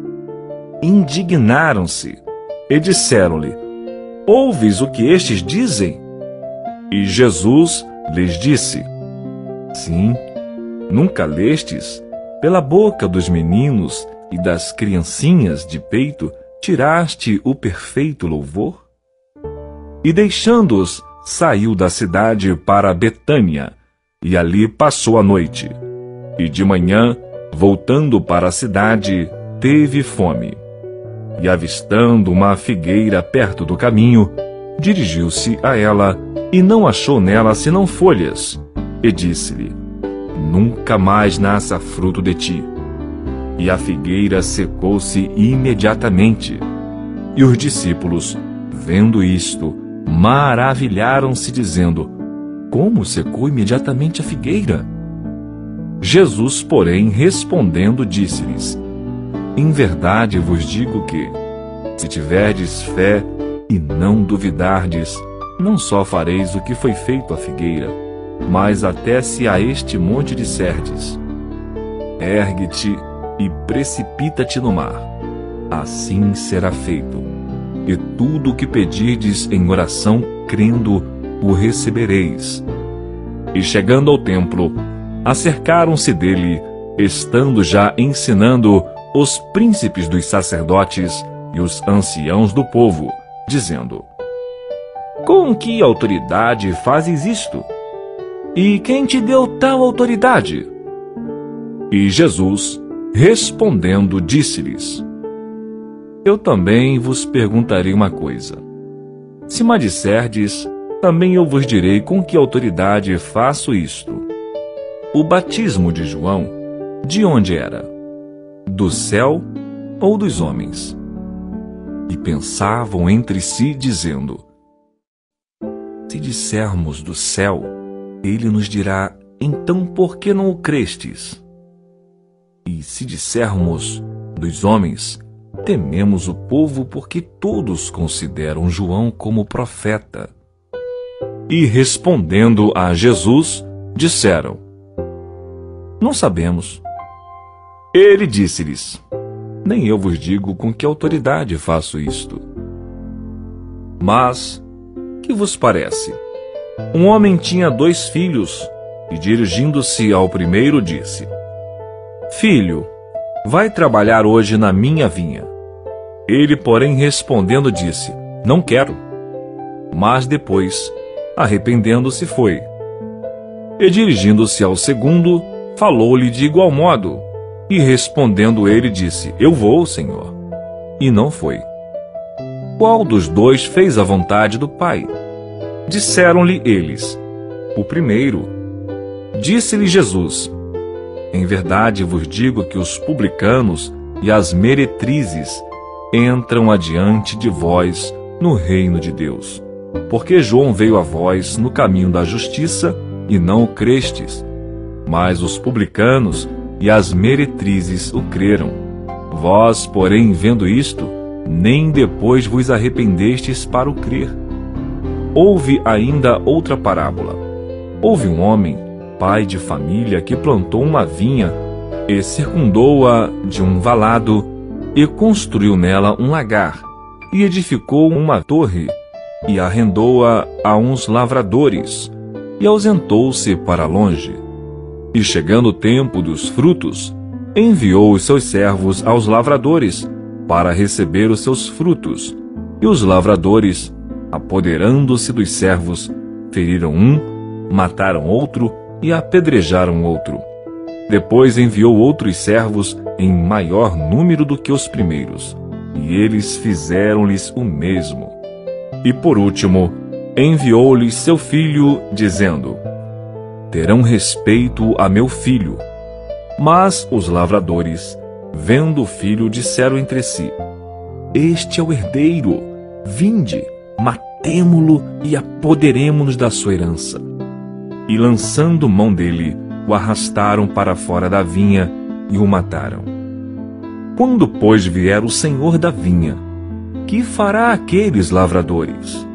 Indignaram-se e disseram-lhe: Ouves o que estes dizem? E Jesus lhes disse: Sim, nunca lestes, pela boca dos meninos e das criancinhas de peito tiraste o perfeito louvor? E deixando-os, saiu da cidade para Betânia, e ali passou a noite. E de manhã, voltando para a cidade, teve fome. E avistando uma figueira perto do caminho, dirigiu-se a ela, e não achou nela senão folhas, e disse-lhe: Nunca mais nasça fruto de ti. E a figueira secou-se imediatamente. E os discípulos, vendo isto, maravilharam-se, dizendo: Como secou imediatamente a figueira? Jesus, porém, respondendo, disse-lhes: Em verdade vos digo que, se tiverdes fé e não duvidardes, não só fareis o que foi feito à figueira, mas até se a este monte disserdes: Ergue-te e precipita-te no mar, assim será feito. E tudo o que pedirdes em oração, crendo, o recebereis. E chegando ao templo, acercaram-se dele, estando já ensinando os príncipes dos sacerdotes e os anciãos do povo, dizendo: Com que autoridade fazes isto? E quem te deu tal autoridade? E Jesus, respondendo, disse-lhes: Eu também vos perguntarei uma coisa. Se me disserdes, também eu vos direi com que autoridade faço isto. O batismo de João, de onde era? Do céu ou dos homens? E pensavam entre si, dizendo: Se dissermos do céu, ele nos dirá: Então por que não o crestes? E se dissermos dos homens, tememos o povo, porque todos consideram João como profeta. E respondendo a Jesus, disseram: Não sabemos. Ele disse-lhes: Nem eu vos digo com que autoridade faço isto. Mas, que vos parece? Um homem tinha 2 filhos, e dirigindo-se ao primeiro, disse: Filho, vai trabalhar hoje na minha vinha. Ele, porém, respondendo, disse: Não quero. Mas depois, arrependendo-se, foi. E dirigindo-se ao segundo, falou-lhe de igual modo. E respondendo ele, disse: Eu vou, Senhor. E não foi. Qual dos dois fez a vontade do Pai? Disseram-lhe eles: O primeiro. Disse-lhe Jesus: Em verdade vos digo que os publicanos e as meretrizes entram adiante de vós no reino de Deus. Porque João veio a vós no caminho da justiça e não o crestes, mas os publicanos e as meretrizes o creram. Vós, porém, vendo isto, nem depois vos arrependestes para o crer. Houve ainda outra parábola. Houve um homem, pai de família, que plantou uma vinha e circundou-a de um valado e construiu nela um lagar e edificou uma torre e arrendou-a a uns lavradores e ausentou-se para longe. E chegando o tempo dos frutos, enviou os seus servos aos lavradores para receber os seus frutos. E os lavradores, apoderando-se dos servos, feriram um, mataram outro e apedrejaram outro. Depois enviou outros servos em maior número do que os primeiros, e eles fizeram-lhes o mesmo. E por último, enviou-lhes seu filho, dizendo: Terão respeito a meu filho. Mas os lavradores, vendo o filho, disseram entre si: Este é o herdeiro, vinde, matemo-lo e apoderemo-nos da sua herança. E lançando mão dele, o arrastaram para fora da vinha e o mataram. Quando, pois, vier o senhor da vinha, que fará aqueles lavradores?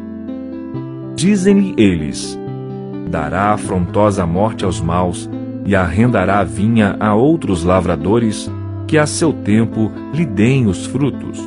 Dizem-lhe eles: Dará afrontosa morte aos maus e arrendará a vinha a outros lavradores que a seu tempo lhe deem os frutos.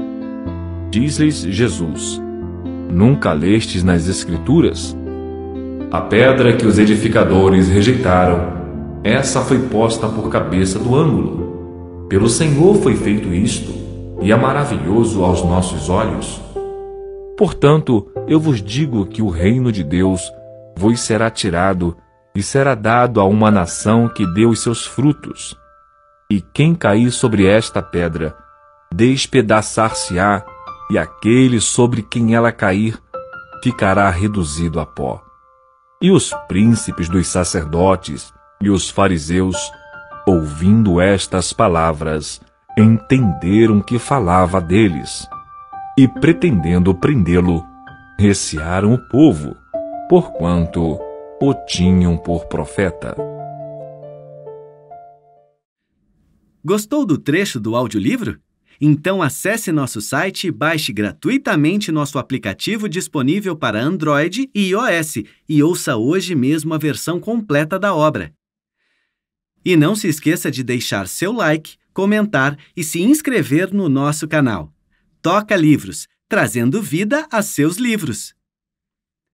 Diz-lhes Jesus: Nunca lestes nas Escrituras? A pedra que os edificadores rejeitaram, essa foi posta por cabeça do ângulo. Pelo Senhor foi feito isto, e é maravilhoso aos nossos olhos. Portanto, eu vos digo que o reino de Deus vos será tirado e será dado a uma nação que dê os seus frutos. E quem cair sobre esta pedra, despedaçar-se-á, e aquele sobre quem ela cair, ficará reduzido a pó. E os príncipes dos sacerdotes e os fariseus, ouvindo estas palavras, entenderam que falava deles, e pretendendo prendê-lo, recearam o povo, porquanto o tinham por profeta. Gostou do trecho do audiolivro? Então acesse nosso site e baixe gratuitamente nosso aplicativo disponível para Android e iOS e ouça hoje mesmo a versão completa da obra. E não se esqueça de deixar seu like, comentar e se inscrever no nosso canal. Toca Livros, trazendo vida a seus livros.